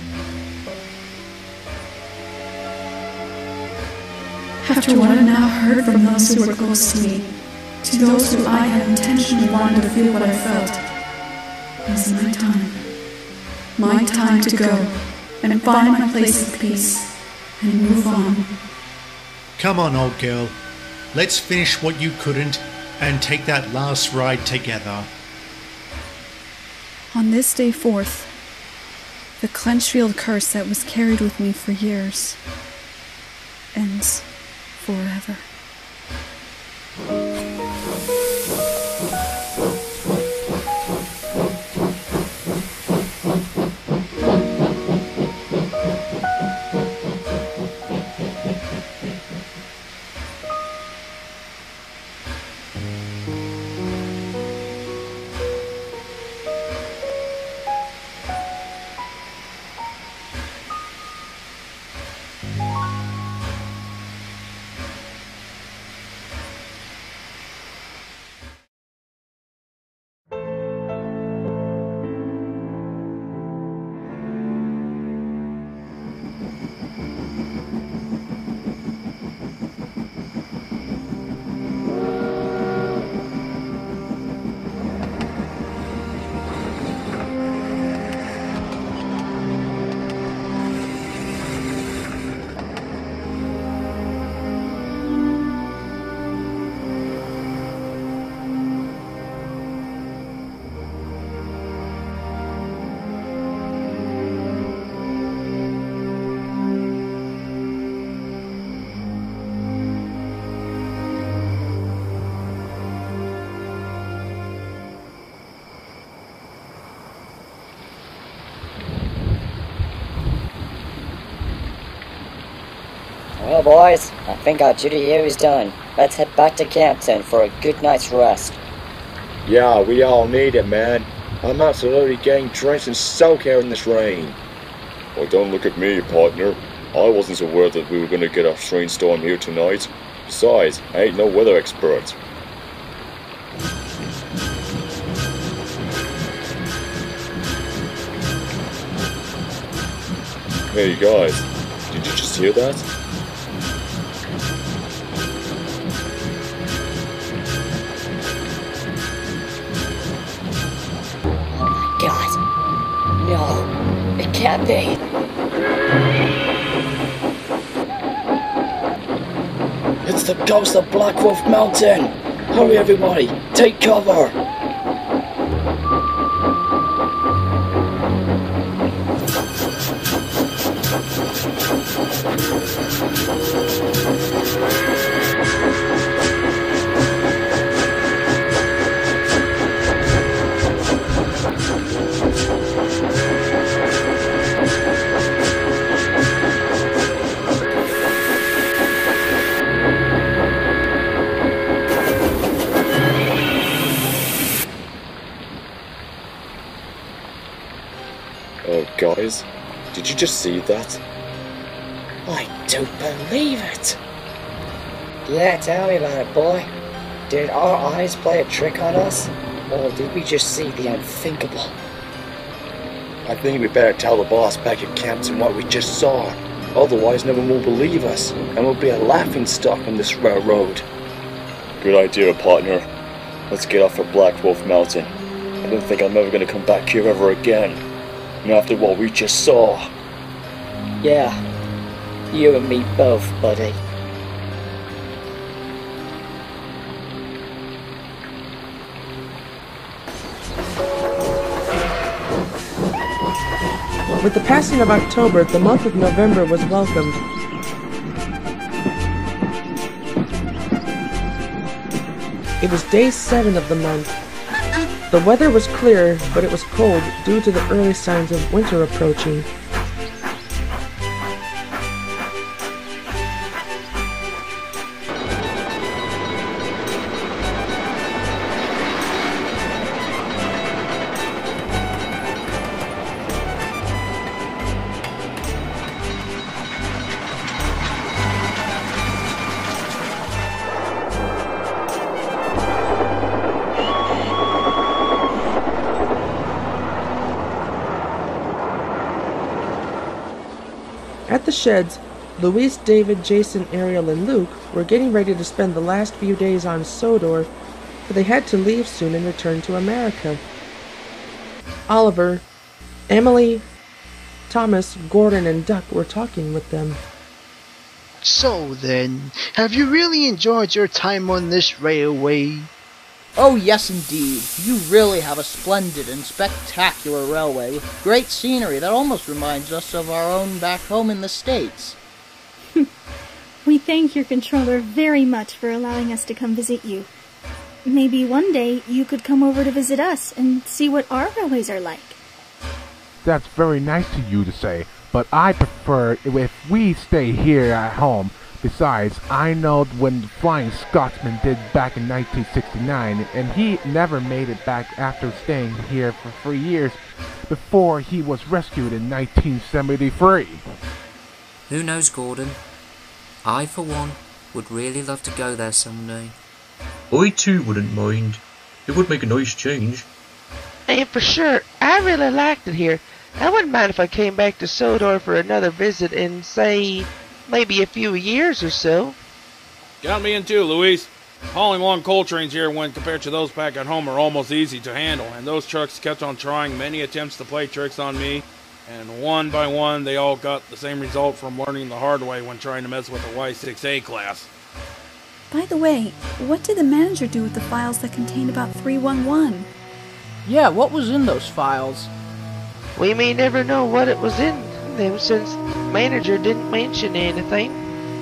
S19: After what I've now heard from those who were close to me, to those who I had intentionally wanted to feel what I felt, it is my time. My time to go and find my place of peace and move on.
S4: Come on, old girl. Let's finish what you couldn't and take that last ride together.
S1: On this day forth, the Clinchfield curse that was carried with me for years ends forever.
S14: Well, boys, I think our duty here is done. Let's head back to Campton for a good night's rest.
S2: Yeah, we all need it, man. I'm absolutely getting drenched and soaked here in this rain.
S21: Well, don't look at me, partner. I wasn't aware that we were going to get a rainstorm here tonight. Besides, I ain't no weather expert. Hey guys, did you just hear that?
S14: God. No, it can't be.
S8: It's the ghost of Black Wolf Mountain! Hurry everybody, take cover!
S21: Guys, did you just see that?
S14: I don't believe it. Yeah, tell me about it, boy. Did our eyes play a trick on us? Or did we just see the unthinkable?
S11: I think we better tell the boss back at Campton what we just saw. Otherwise no one will believe us, and we'll be a laughingstock on this railroad.
S21: Good idea, partner. Let's get off of Black Wolf Mountain. I don't think I'm ever gonna come back here ever again. And after what we just saw.
S14: Yeah, you and me both, buddy.
S12: With the passing of October, the month of November was welcomed. It was day seven of the month. The weather was clear, but it was cold due to the early signs of winter approaching. At the sheds, Luis, David, Jason, Ariel, and Luke were getting ready to spend the last few days on Sodor, but they had to leave soon and return to America. Oliver, Emily, Thomas, Gordon, and Duck were talking with them.
S17: So then, have you really enjoyed your time on this railway?
S15: Oh yes indeed, you really have a splendid and spectacular railway with great scenery that almost reminds us of our own back home in the States.
S23: We thank your controller very much for allowing us to come visit you. Maybe one day you could come over to visit us and see what our railways are like.
S13: That's very nice to you to say, but I prefer if we stay here at home. Besides, I know when the Flying Scotsman did back in nineteen sixty-nine, and he never made it back after staying here for three years before he was rescued in nineteen seventy-three.
S16: Who knows, Gordon? I, for one, would really love to go there someday.
S3: I too wouldn't mind. It would make a nice change.
S5: And for sure, I really liked it here. I wouldn't mind if I came back to Sodor for another visit in, say, maybe a few years or so.
S6: Count me in too, Luis. Hauling long coal trains here when compared to those back at home are almost easy to handle, and those trucks kept on trying many attempts to play tricks on me, and one by one they all got the same result from learning the hard way when trying to mess with the Y six A class.
S1: By the way, what did the manager do with the files that contained about three one one?
S15: Yeah, what was in those files?
S5: We may never know what it was in them since the manager didn't mention anything.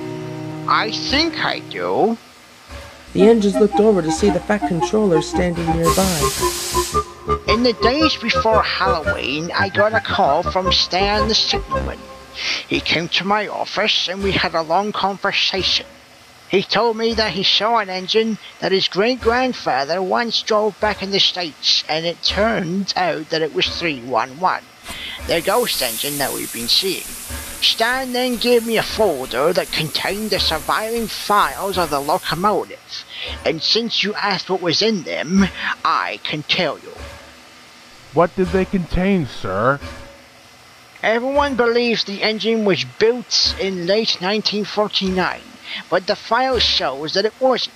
S17: I think I do.
S12: The engines looked over to see the fat controller standing nearby.
S17: In the days before Halloween, I got a call from Stan the signalman. He came to my office and we had a long conversation. He told me that he saw an engine that his great-grandfather once drove back in the States, and it turned out that it was three one one, the ghost engine that we've been seeing. Stan then gave me a folder that contained the surviving files of the locomotive, and since you asked what was in them, I can tell you.
S13: What did they contain, sir?
S17: Everyone believes the engine was built in late nineteen forty-nine, but the file shows that it wasn't.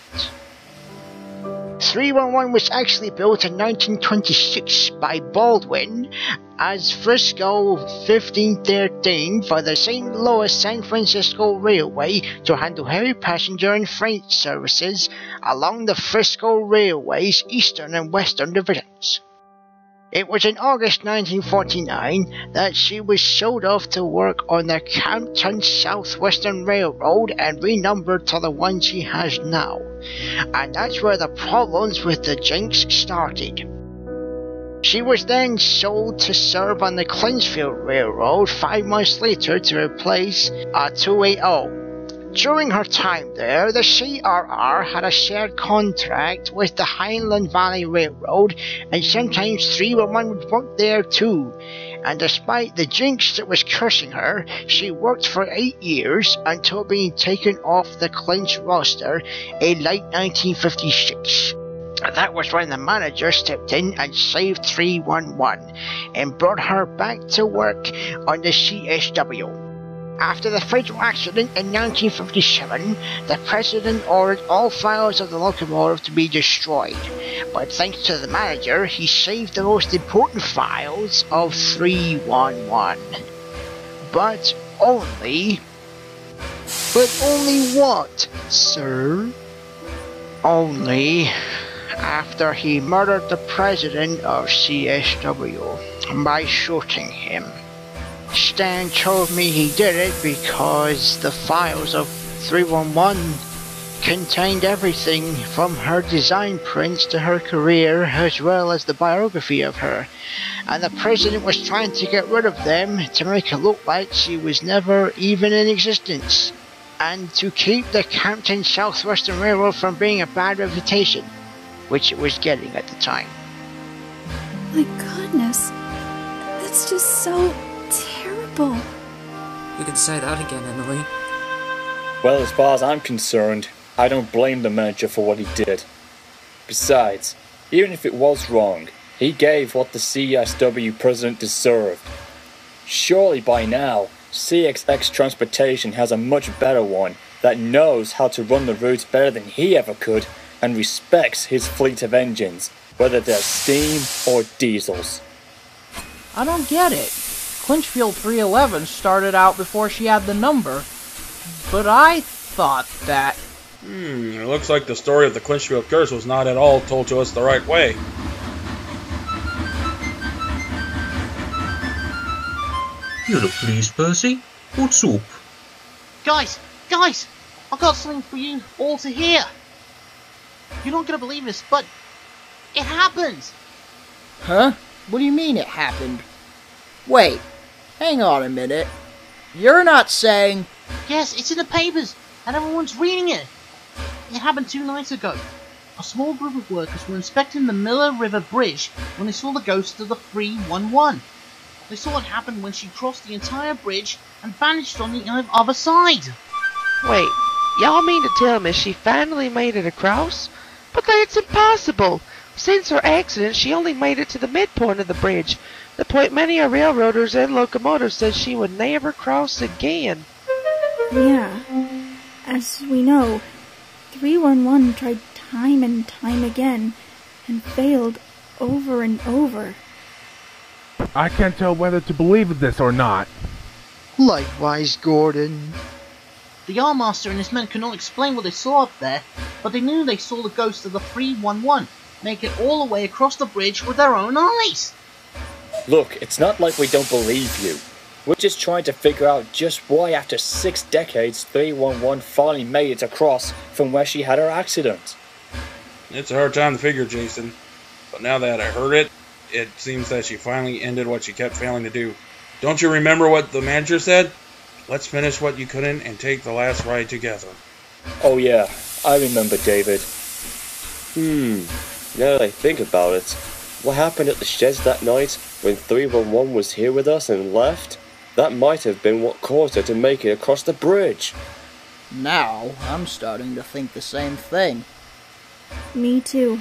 S17: three one one was actually built in nineteen twenty-six by Baldwin as Frisco fifteen thirteen for the Saint Louis San Francisco Railway to handle heavy passenger and freight services along the Frisco Railway's eastern and western divisions. It was in August nineteen forty-nine that she was sold off to work on the Campton Southwestern Railroad and renumbered to the one she has now. And that's where the problems with the Jinx started. She was then sold to serve on the Clinchfield Railroad five months later to replace a two eighty. During her time there, the C R R had a shared contract with the Highland Valley Railroad, and sometimes three one one would work there too. and despite the jinx that was cursing her, she worked for eight years until being taken off the Clinch roster in late nineteen fifty-six. That was when the manager stepped in and saved three one one and brought her back to work on the C S W. After the fatal accident in nineteen fifty-seven, the president ordered all files of the locomotive to be destroyed, but thanks to the manager, he saved the most important files of three one one. But only... But only what, sir? Only after he murdered the president of C S W by shooting him. Stan told me he did it because the files of three one one contained everything from her design prints to her career, as well as the biography of her, and the president was trying to get rid of them to make it look like she was never even in existence, and to keep the Campton Southwestern Railroad from being a bad reputation, which it was getting at the time.
S1: My goodness, that's just so terrible.
S16: You can say that again, Emily.
S2: Well, as far as I'm concerned, I don't blame the manager for what he did. Besides, even if it was wrong, he gave what the C S W president deserved. Surely by now, C X X Transportation has a much better one that knows how to run the routes better than he ever could and respects his fleet of engines, whether they're steam or diesels.
S15: I don't get it. Clinchfield three eleven started out before she had the number, but I thought that...
S6: Hmm, it looks like the story of the Clinchfield curse was not at all told to us the right way.
S3: You're pleased, Percy. What's up?
S7: Guys, guys, I've got something for you all to hear. You're not gonna believe this, but it happened.
S15: Huh? What do you mean it happened? Wait, hang on a minute. You're not saying...
S7: Yes, it's in the papers, and everyone's reading it. It happened two nights ago. A small group of workers were inspecting the Miller River Bridge when they saw the ghost of the three one one. They saw it happen when she crossed the entire bridge and vanished on the other side.
S12: Wait, y'all mean to tell me she finally made it across? But that's impossible! Since her accident, she only made it to the midpoint of the bridge, the point many a railroaders and locomotives said she would never cross again.
S23: Yeah, as we know, three one one tried time and time again, and failed over and over.
S13: I can't tell whether to believe this or not.
S17: Likewise, Gordon.
S7: The Yarmaster and his men could not explain what they saw up there, but they knew they saw the ghost of the three one one make it all the way across the bridge with their own eyes.
S2: Look, it's not like we don't believe you. We're just trying to figure out just why after six decades three one one finally made it across from where she had her accident.
S6: It's a hard time to figure, Jason. But now that I heard it, it seems that she finally ended what she kept failing to do. Don't you remember what the manager said? Let's finish what you couldn't and take the last ride together.
S21: Oh yeah, I remember, David. Hmm, now that I think about it, what happened at the sheds that night when three one one was here with us and left? That might have been what caused her to make it across the bridge.
S15: Now, I'm starting to think the same thing.
S23: Me too.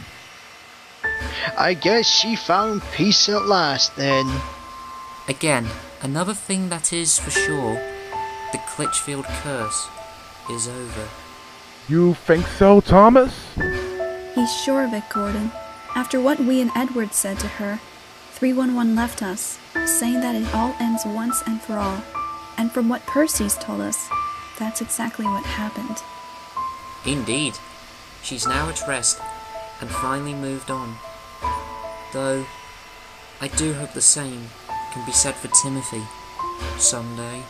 S17: I guess she found peace at last, then.
S16: Again, another thing that is for sure, the Clinchfield curse is over.
S13: You think so, Thomas?
S1: He's sure of it, Gordon. After what we and Edward said to her, three one one left us, saying that it all ends once and for all. And from what Percy's told us, that's exactly what happened.
S16: Indeed. She's now at rest and finally moved on. Though, I do hope the same can be said for Timothy someday.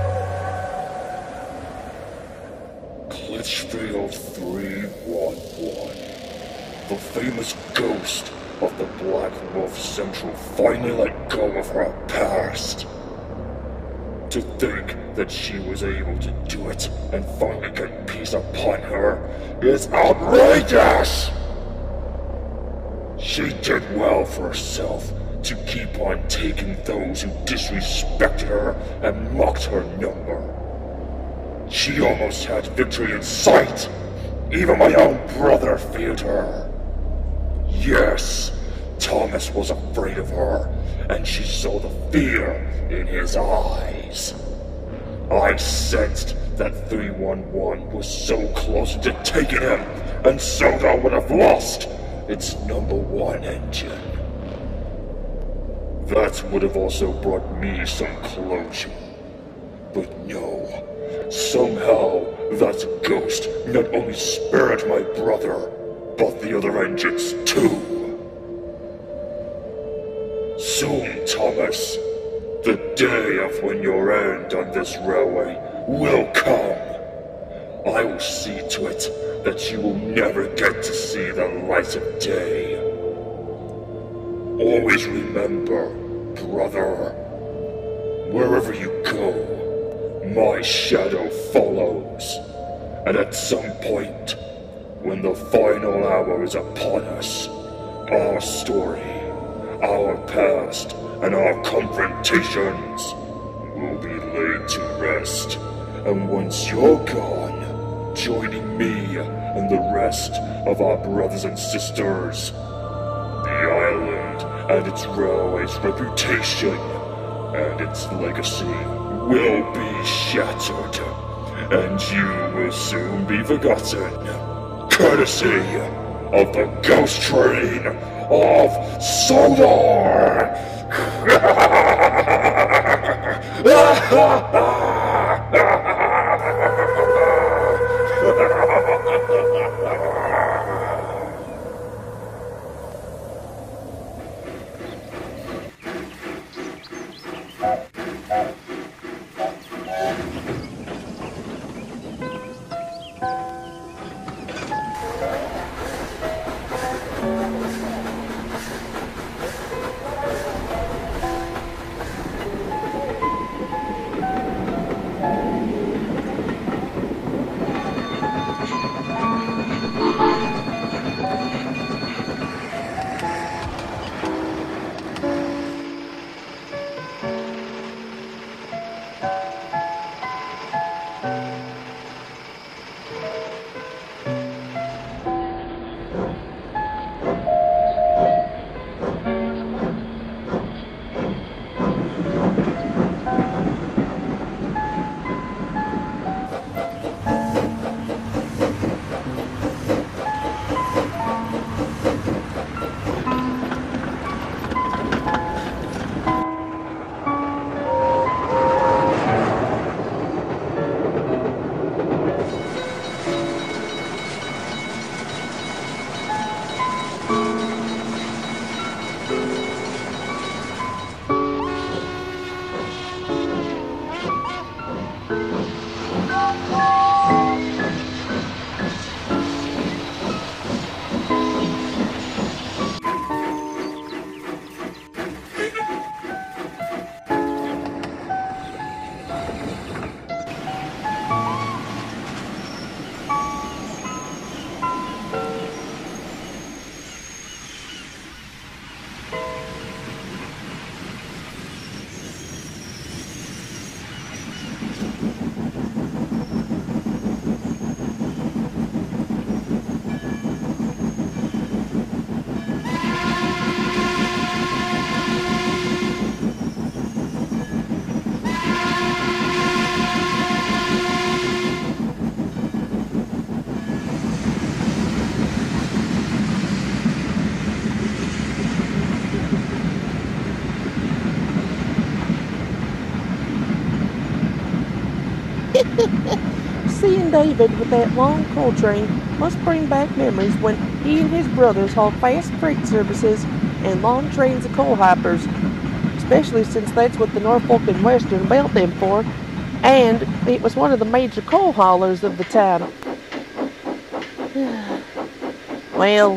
S21: Clinchfield three one one.
S10: the famous ghost of the Black Wolf Central finally let go of her past. To think that she was able to do it and finally get peace upon her is outrageous! She did well for herself to keep on taking those who disrespected her and mocked her number. She almost had victory in sight. Even my own brother feared her. Yes, Thomas was afraid of her, and she saw the fear in his eyes. I sensed that three one one was so close to taking him, and Sodor would have lost its number one engine. That would have also brought me some closure. But no, somehow that ghost not only spared my brother, but the other engines too. Soon, Thomas, the day of when your end on this railway will come. I will see to it that you will never get to see the light of day. Always remember, brother, wherever you go, my shadow follows. And at some point, when the final hour is upon us, our story, our past, and our confrontations will be laid to rest. And once you're gone, joining me and the rest of our brothers and sisters, the island and its railway's reputation and its legacy will be shattered, and you will soon be forgotten, courtesy of the ghost train of Sodor!
S12: Seeing David with that long coal train must bring back memories when he and his brothers hauled fast freight services and long trains of coal hoppers, especially since that's what the Norfolk and Western built them for, and it was one of the major coal haulers of the time. Well,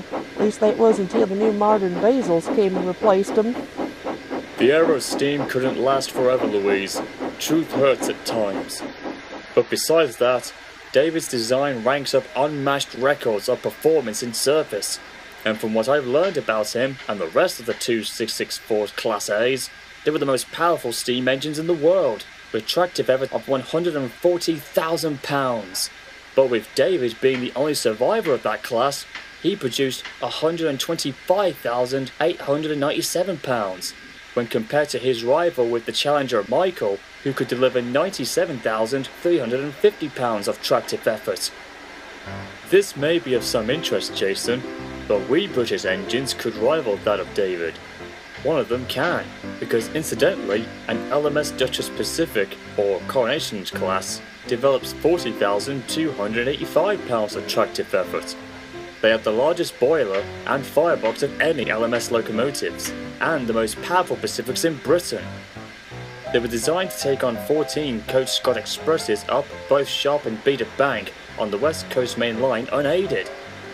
S12: least that was until the new modern diesels came and replaced them.
S2: The aero steam couldn't last forever, Louise. Truth hurts at times. But besides that, David's design ranks up unmatched records of performance in service. And from what I've learned about him and the rest of the two six six four Class A's, they were the most powerful steam engines in the world, with tractive effort of one hundred forty thousand pounds. But with David being the only survivor of that class, he produced one hundred twenty-five thousand eight hundred ninety-seven pounds, when compared to his rival with the Challenger Michael, who could deliver ninety-seven thousand three hundred fifty pounds of tractive effort. This may be of some interest, Jason, but we British engines could rival that of David. One of them can, because incidentally, an L M S Duchess Pacific, or Coronation's class, develops forty thousand two hundred eighty-five pounds of tractive effort. They have the largest boiler and firebox of any L M S locomotives, and the most powerful Pacifics in Britain. They were designed to take on fourteen Coach Scott Expresses up both Sharp and Beta Bank on the West Coast Main Line unaided.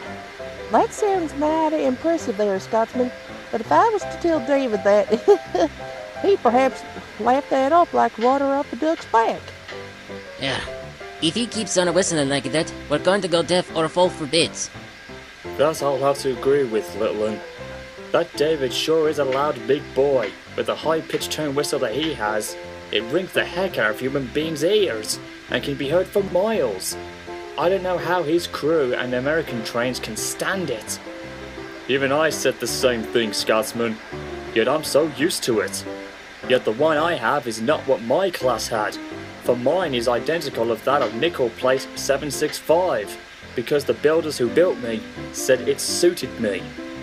S12: That sounds mighty impressive there, Scotsman, but if I was to tell David that, he'd perhaps laugh that off like water off a duck's back.
S9: Yeah, if he keeps on whistling like that, we're going to go deaf or fall for bits.
S2: That I'll have to agree with, little un. That David sure is a loud big boy. With the high-pitched tone whistle that he has, it rings the heck out of human beings' ears, and can be heard for miles. I don't know how his crew and American trains can stand it. Even I said the same thing, Scotsman, yet I'm so used to it. Yet the one I have is not what my class had, for mine is identical of that of nickel plate seven six five, because the builders who built me said it suited me.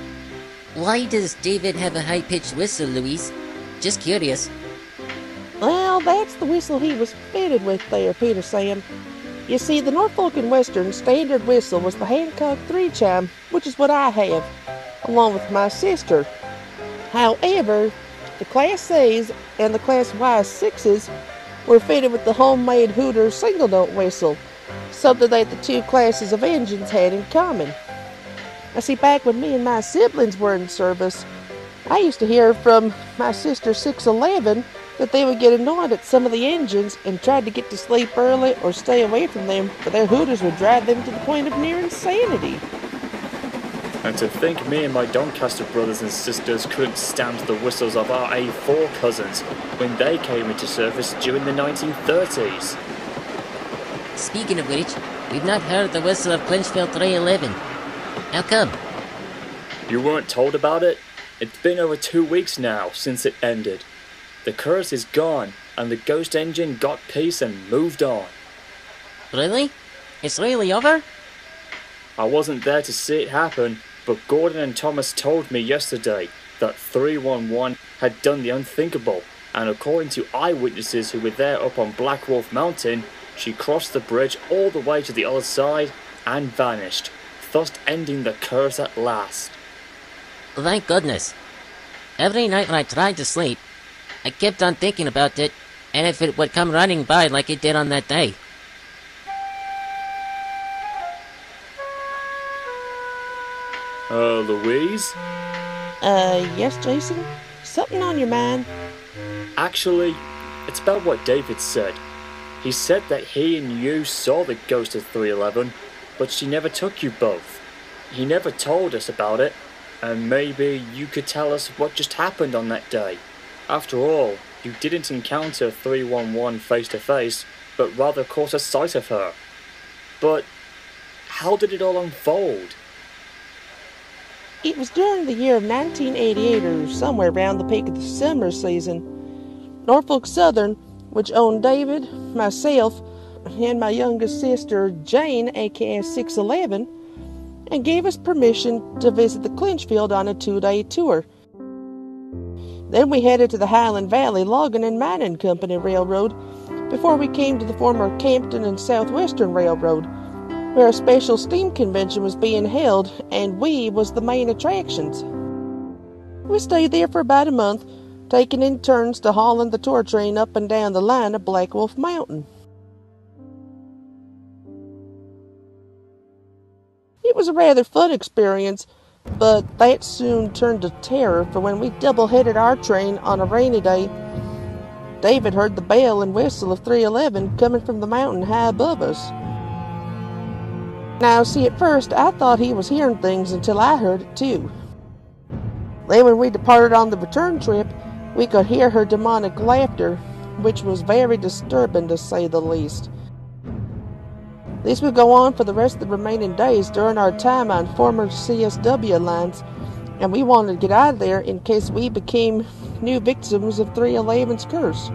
S9: Why does David have a high-pitched whistle, Louise? Just curious.
S12: Well, that's the whistle he was fitted with there, Peter Sam. You see, the Norfolk and Western standard whistle was the Hancock three-chime, which is what I have, along with my sister. However, the Class A's and the Class Y sixes were fitted with the homemade Hooter single-note whistle, something that the two classes of engines had in common. I see, back when me and my siblings were in service, I used to hear from my sister six eleven that they would get annoyed at some of the engines and tried to get to sleep early or stay away from them, for their hooters would drive them to the point of near insanity.
S2: And to think me and my Doncaster brothers and sisters couldn't stand the whistles of our A four cousins when they came into service during the nineteen thirties.
S9: Speaking of which, we've not heard the whistle of Clinchfield three eleven. How come?
S2: You weren't told about it? It's been over two weeks now since it ended. The curse is gone, and the ghost engine got peace and moved on.
S9: Really? It's really over?
S2: I wasn't there to see it happen, but Gordon and Thomas told me yesterday that three one one had done the unthinkable, and according to eyewitnesses who were there up on Black Wolf Mountain, she crossed the bridge all the way to the other side and vanished, thus ending the curse at last.
S9: Thank goodness. Every night when I tried to sleep, I kept on thinking about it, and if it would come running by like it did on that day.
S2: Uh, Louise?
S12: Uh, yes, Jason? Something on your mind?
S2: Actually, it's about what David said. He said that he and you saw the ghost of three eleven, but she never took you both. He never told us about it, and maybe you could tell us what just happened on that day. After all, you didn't encounter three one one face to face, but rather caught a sight of her. But how did it all unfold?
S12: It was during the year of nineteen eighty-eight or somewhere around the peak of the summer season. Norfolk Southern, which owned David, myself, and my youngest sister Jane, aka six eleven, and gave us permission to visit the Clinchfield on a two-day tour. Then we headed to the Highland Valley Logging and Mining Company Railroad before we came to the former Campton and Southwestern Railroad, where a special steam convention was being held, and we was the main attractions. We stayed there for about a month, taking in turns to hauling the tour train up and down the line of Black Wolf Mountain. It was a rather fun experience, But that soon turned to terror, for when we double-headed our train on a rainy day, David heard the bell and whistle of three eleven coming from the mountain high above us. Now, see, at first I thought he was hearing things until I heard it too. Then when we departed on the return trip, we could hear her demonic laughter, which was very disturbing to say the least. This would go on for the rest of the remaining days during our time on former C S W lines, and we wanted to get out of there in case we became new victims of three eleven's curse.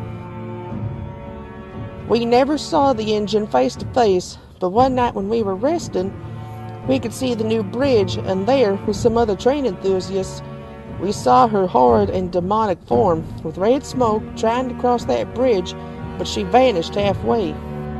S12: We never saw the engine face to face, but one night when we were resting, we could see the new bridge, and there, with some other train enthusiasts, we saw her horrid and demonic form, with red smoke, trying to cross that bridge, but she vanished halfway.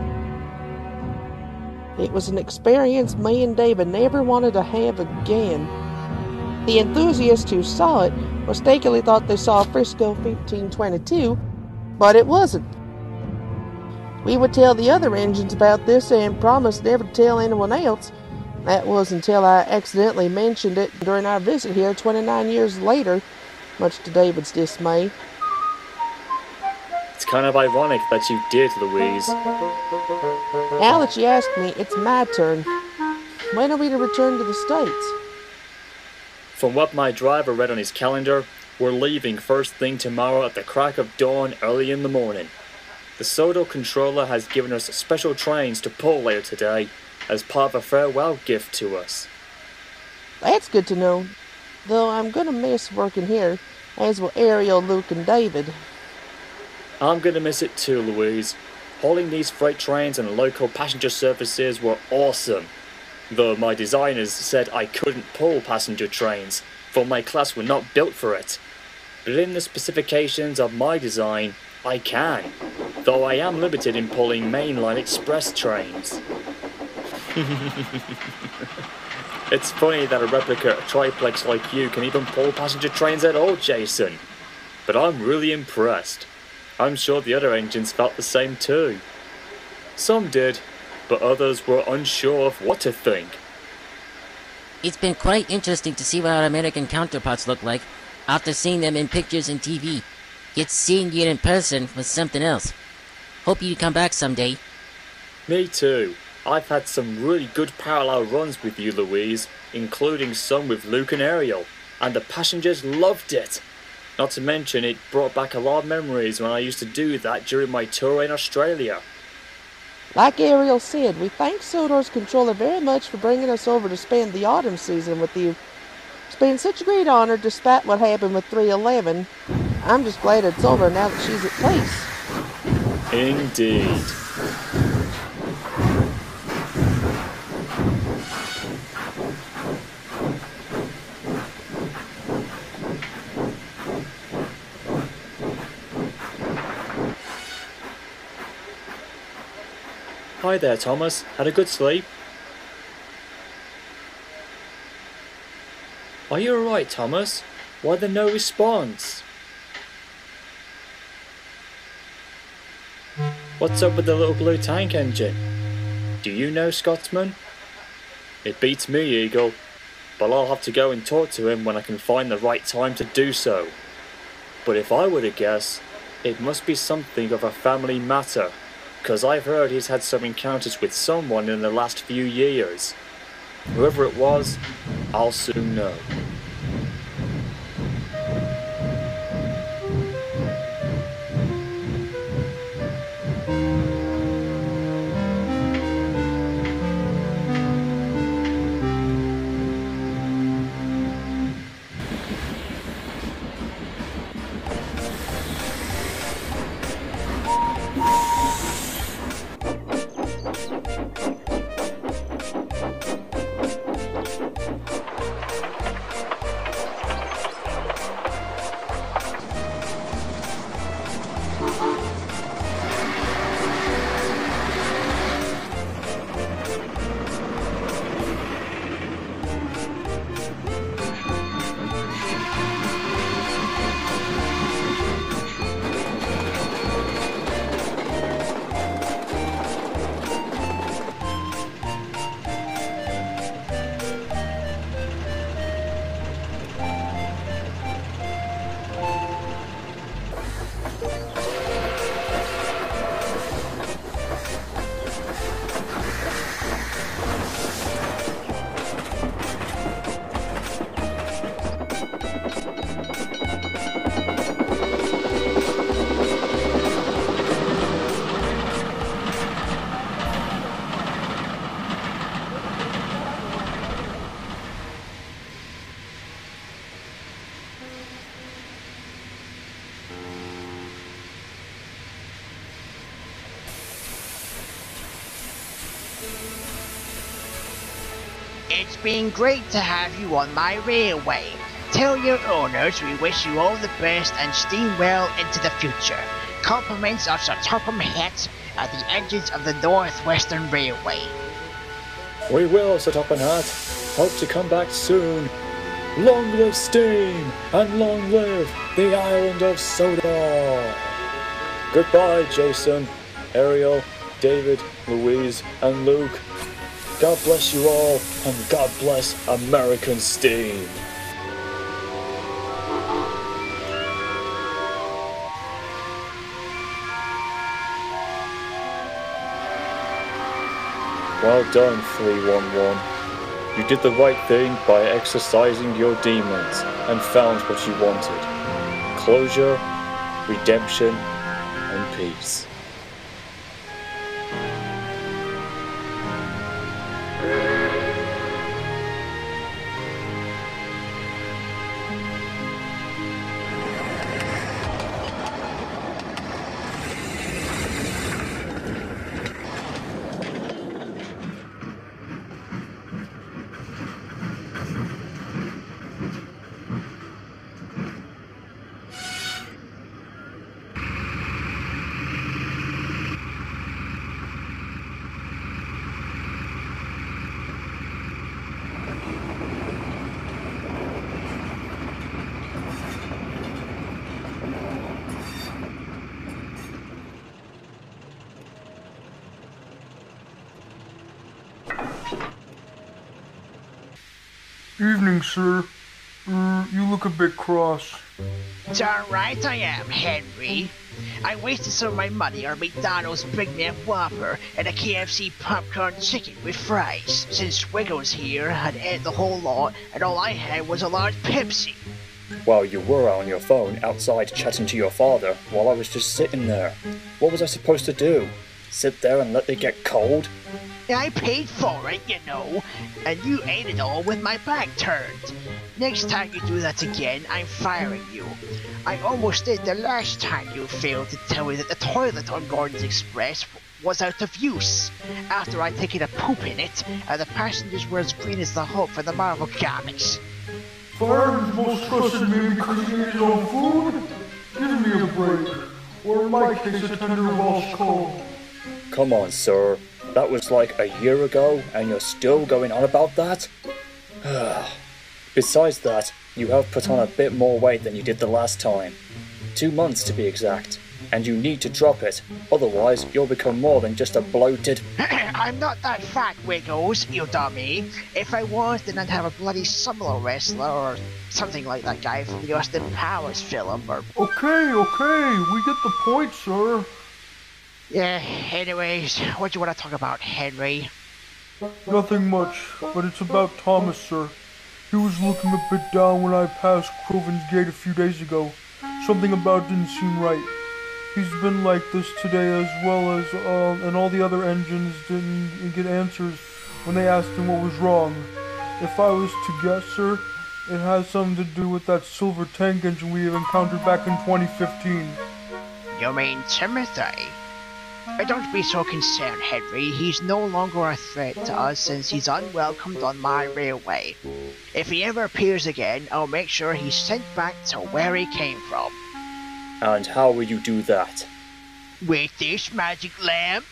S12: It was an experience me and David never wanted to have again. The enthusiasts who saw it mistakenly thought they saw Frisco fifteen twenty-two, but it wasn't. We would tell the other engines about this and promised never to tell anyone else. That was until I accidentally mentioned it during our visit here twenty-nine years later, much to David's dismay.
S2: It's kind of ironic that you did, Louise.
S12: Now that you ask me, it's my turn. When are we to return to the States?
S2: From what my driver read on his calendar, we're leaving first thing tomorrow at the crack of dawn early in the morning. The Sodor controller has given us special trains to pull later today as part of a farewell gift to us.
S12: That's good to know, though I'm gonna miss working here, as will Ariel, Luke, and David.
S2: I'm gonna miss it too, Louise. Hauling these freight trains and local passenger services were awesome. Though my designers said I couldn't pull passenger trains, for my class were not built for it. But in the specifications of my design, I can, though I am limited in pulling mainline express trains. It's funny that a replica triplex like you can even pull passenger trains at all, Jason. But I'm really impressed. I'm sure the other engines felt the same too. Some did, but others were unsure of what to think.
S9: It's been quite interesting to see what our American counterparts look like after seeing them in pictures and T V. Yet seeing it in person was something else. Hope you come back someday.
S2: Me too. I've had some really good parallel runs with you, Louise, including some with Luke and Ariel, and the passengers loved it. Not to mention, it brought back a lot of memories when I used to do that during my tour in Australia.
S12: Like Ariel said, we thank Sodor's controller very much for bringing us over to spend the autumn season with you. It's been such a great honor despite what happened with three eleven. I'm just glad it's over now that she's at peace.
S2: Indeed. Hi there, Thomas. Had a good sleep? Are you alright, Thomas? Why the no response? What's up with the little blue tank engine? Do you know Scottsman? It beats me, Eagle, but I'll have to go and talk to him when I can find the right time to do so. But if I were to guess, it must be something of a family matter, because I've heard he's had some encounters with someone in the last few years. Whoever it was, I'll soon know.
S17: It's been great to have you on my railway. Tell your owners we wish you all the best and steam well into the future. Compliments of Sir Topham Hatt at the engines of the Northwestern Railway.
S2: We will, Sir Topham Hatt. Hope to come back soon. Long live steam, and long live the island of Sodor. Goodbye, Jason, Ariel, David, Louise, and Luke. God bless you all, and God bless American steam. Well done, three one one. You did the right thing by exercising your demons and found what you wanted. Closure, redemption, and peace.
S18: Evening, sir. Uh, you look a bit cross.
S17: It's alright I am, Henry. I wasted some of my money on McDonald's Big Mac Whopper and a K F C popcorn chicken with fries. Since Wiggles here had ate the whole lot and all I had was a large Pepsi.
S2: Well, you were on your phone outside chatting to your father while I was just sitting there. What was I supposed to do? Sit there and let it get cold?
S17: I paid for it, you know, and you ate it all with my back turned. Next time you do that again, I'm firing you. I almost did the last time you failed to tell me that the toilet on Gordon's Express was out of use. After I'd taken a poop in it, and the passengers were as green as the Hulk for the Marvel comics.
S18: Fireman's most trusted man because he ate his own food? Give me a break. Or in my case, a tender Welsh cold.
S2: Come on, sir. That was like a year ago, and you're still going on about that? Besides that, you have put on a bit more weight than you did the last time. Two months to be exact, and you need to drop it, otherwise you'll become more than just a bloated...
S17: I'm not that fat, Wiggles, you dummy. If I was, then I'd have a bloody sumo wrestler or something like that guy from the Austin Powers film, or...
S18: Okay, okay, we get the point, sir.
S17: Yeah, anyways, what do you want to talk about, Henry?
S18: Nothing much, but it's about Thomas, sir. He was looking a bit down when I passed Crovan's gate a few days ago. Something about it didn't seem right. He's been like this today as well as, uh, and all the other engines didn't get answers when they asked him what was wrong. If I was to guess, sir, it has something to do with that silver tank engine we have encountered back in twenty fifteen.
S17: You mean Timothy? Don't be so concerned, Henry. He's no longer a threat to us since he's unwelcomed on my railway. If he ever appears again, I'll make sure he's sent back to where he came from.
S2: And how will you do that?
S17: With this magic lamp?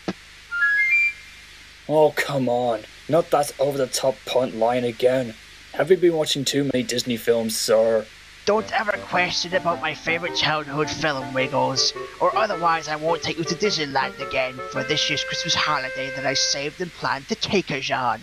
S2: Oh, come on. Not that over-the-top punt line again. Have you been watching too many Disney films, sir?
S17: Don't ever question about my favourite childhood film, Wiggles, or otherwise I won't take you to Disneyland again for this year's Christmas holiday that I saved and planned to take us on.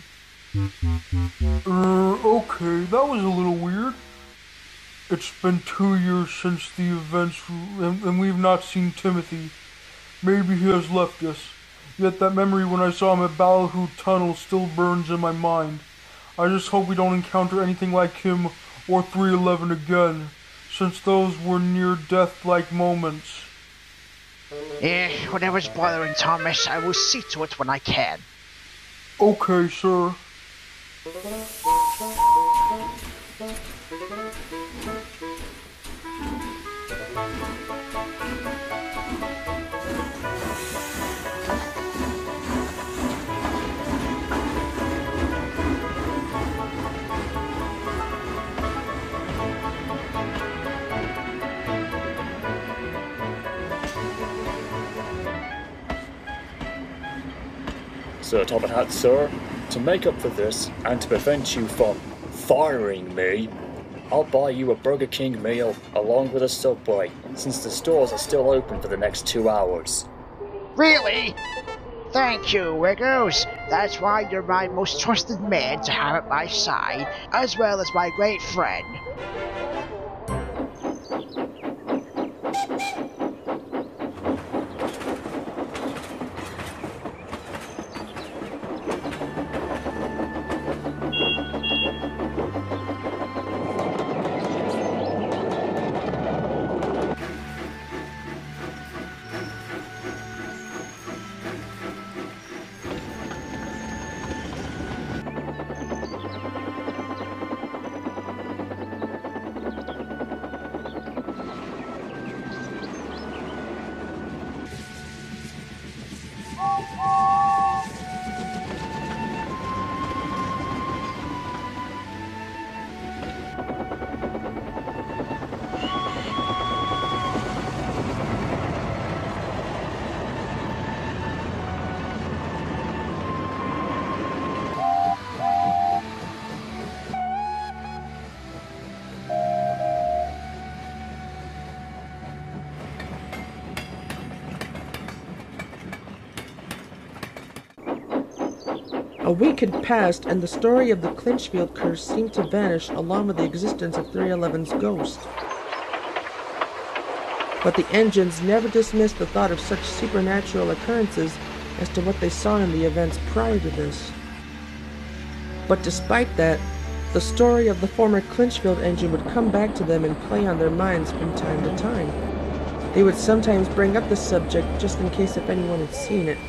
S18: Uh, okay, that was a little weird. It's been two years since the events, and, and we've not seen Timothy. Maybe he has left us. Yet that memory when I saw him at Ballyhoo Tunnel still burns in my mind. I just hope we don't encounter anything like him or three eleven again, since those were near-death-like moments.
S17: Eh, whatever's bothering Thomas, I will see to it when I can.
S18: Okay, sir.
S2: So, Top Hat, sir, to make up for this, and to prevent you from firing me, I'll buy you a Burger King meal along with a Subway, since the stores are still open for the next two hours.
S17: Really? Thank you, Wiggles. That's why you're my most trusted man to have at my side, as well as my great friend.
S12: A week had passed, and the story of the Clinchfield curse seemed to vanish along with the existence of three eleven's ghost. But the engines never dismissed the thought of such supernatural occurrences as to what they saw in the events prior to this. But despite that, the story of the former Clinchfield engine would come back to them and play on their minds from time to time. They would sometimes bring up the subject just in case if anyone had seen it.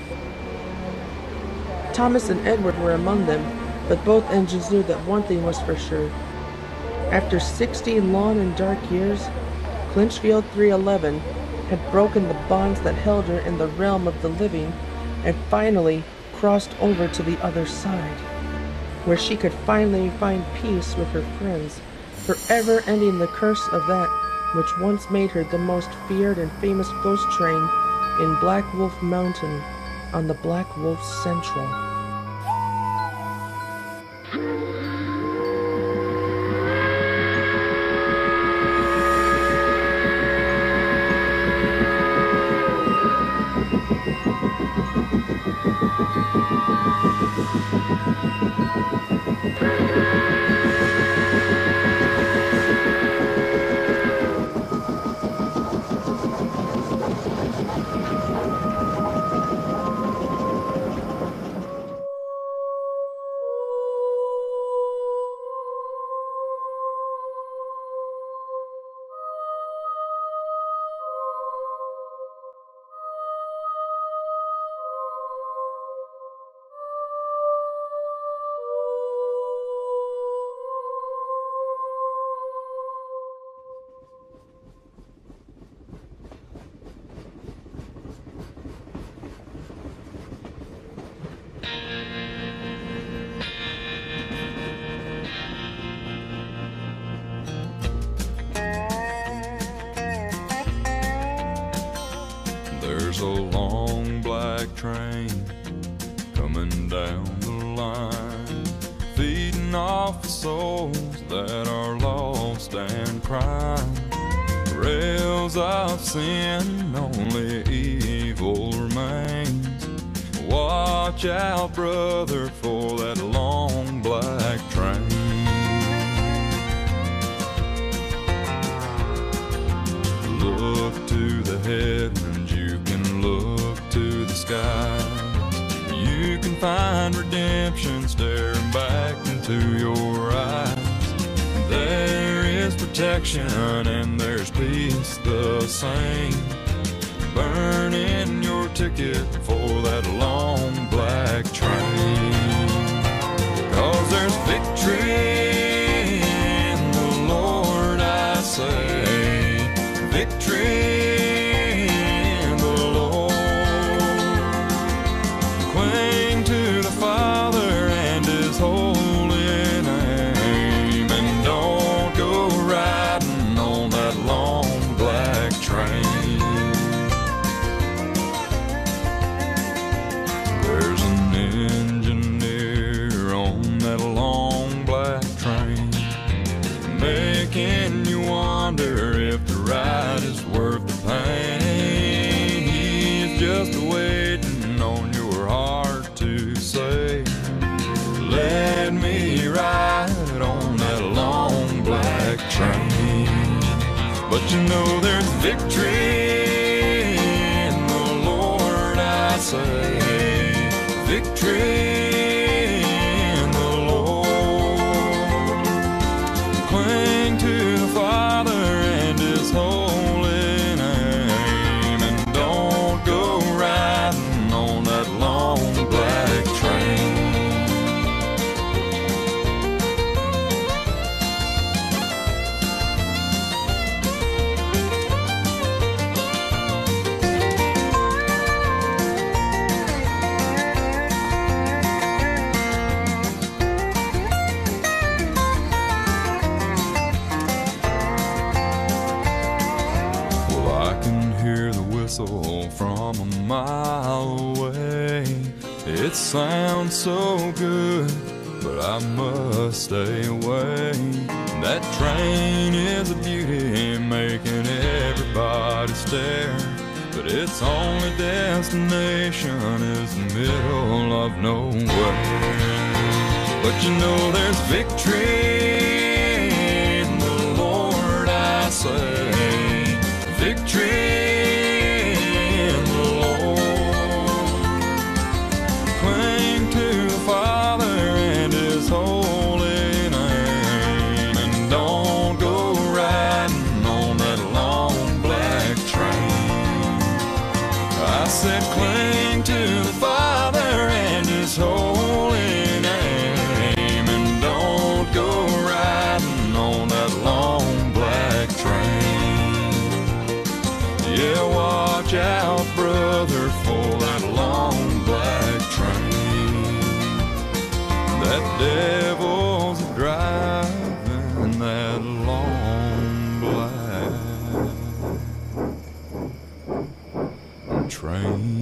S12: Thomas and Edward were among them, but both engines knew that one thing was for sure. After sixteen long and dark years, Clinchfield three eleven had broken the bonds that held her in the realm of the living and finally crossed over to the other side, where she could finally find peace with her friends, forever ending the curse of that which once made her the most feared and famous ghost train in Black Wolf Mountain on the Black Wolf Central.
S19: There's a long black train coming down the line, feeding off the souls that are lost and crying. Rails of sin, only evil remains. Watch out, brother, for that long black train. Look to the heavens, you can look to the skies. You can find redemption staring back into your eyes. There is protection and there's peace the same. Burn in your ticket for that long black train. 'Cause there's victory in the Lord, I say. Victory in the Lord. Cling to the Father and His holy name, and don't go riding on that long black train. There's an wonder if the ride is worth the pain. He's just waiting on your heart to say, let me ride on that long black train. But you know there's victory in the Lord, I say. Victory in the Lord. Cling to the Father and His holy name, and don't go riding on that long black train. From a mile away, it sounds so good, but I must stay away. That train is a beauty, making everybody stare, but its only destination is the middle of nowhere. But you know there's victory in the Lord, I say. Victory. Cling to the Father and His holy name, and don't go riding on that long black train. Yeah, watch out, brother, for that long black train. That devil's driving that long black train.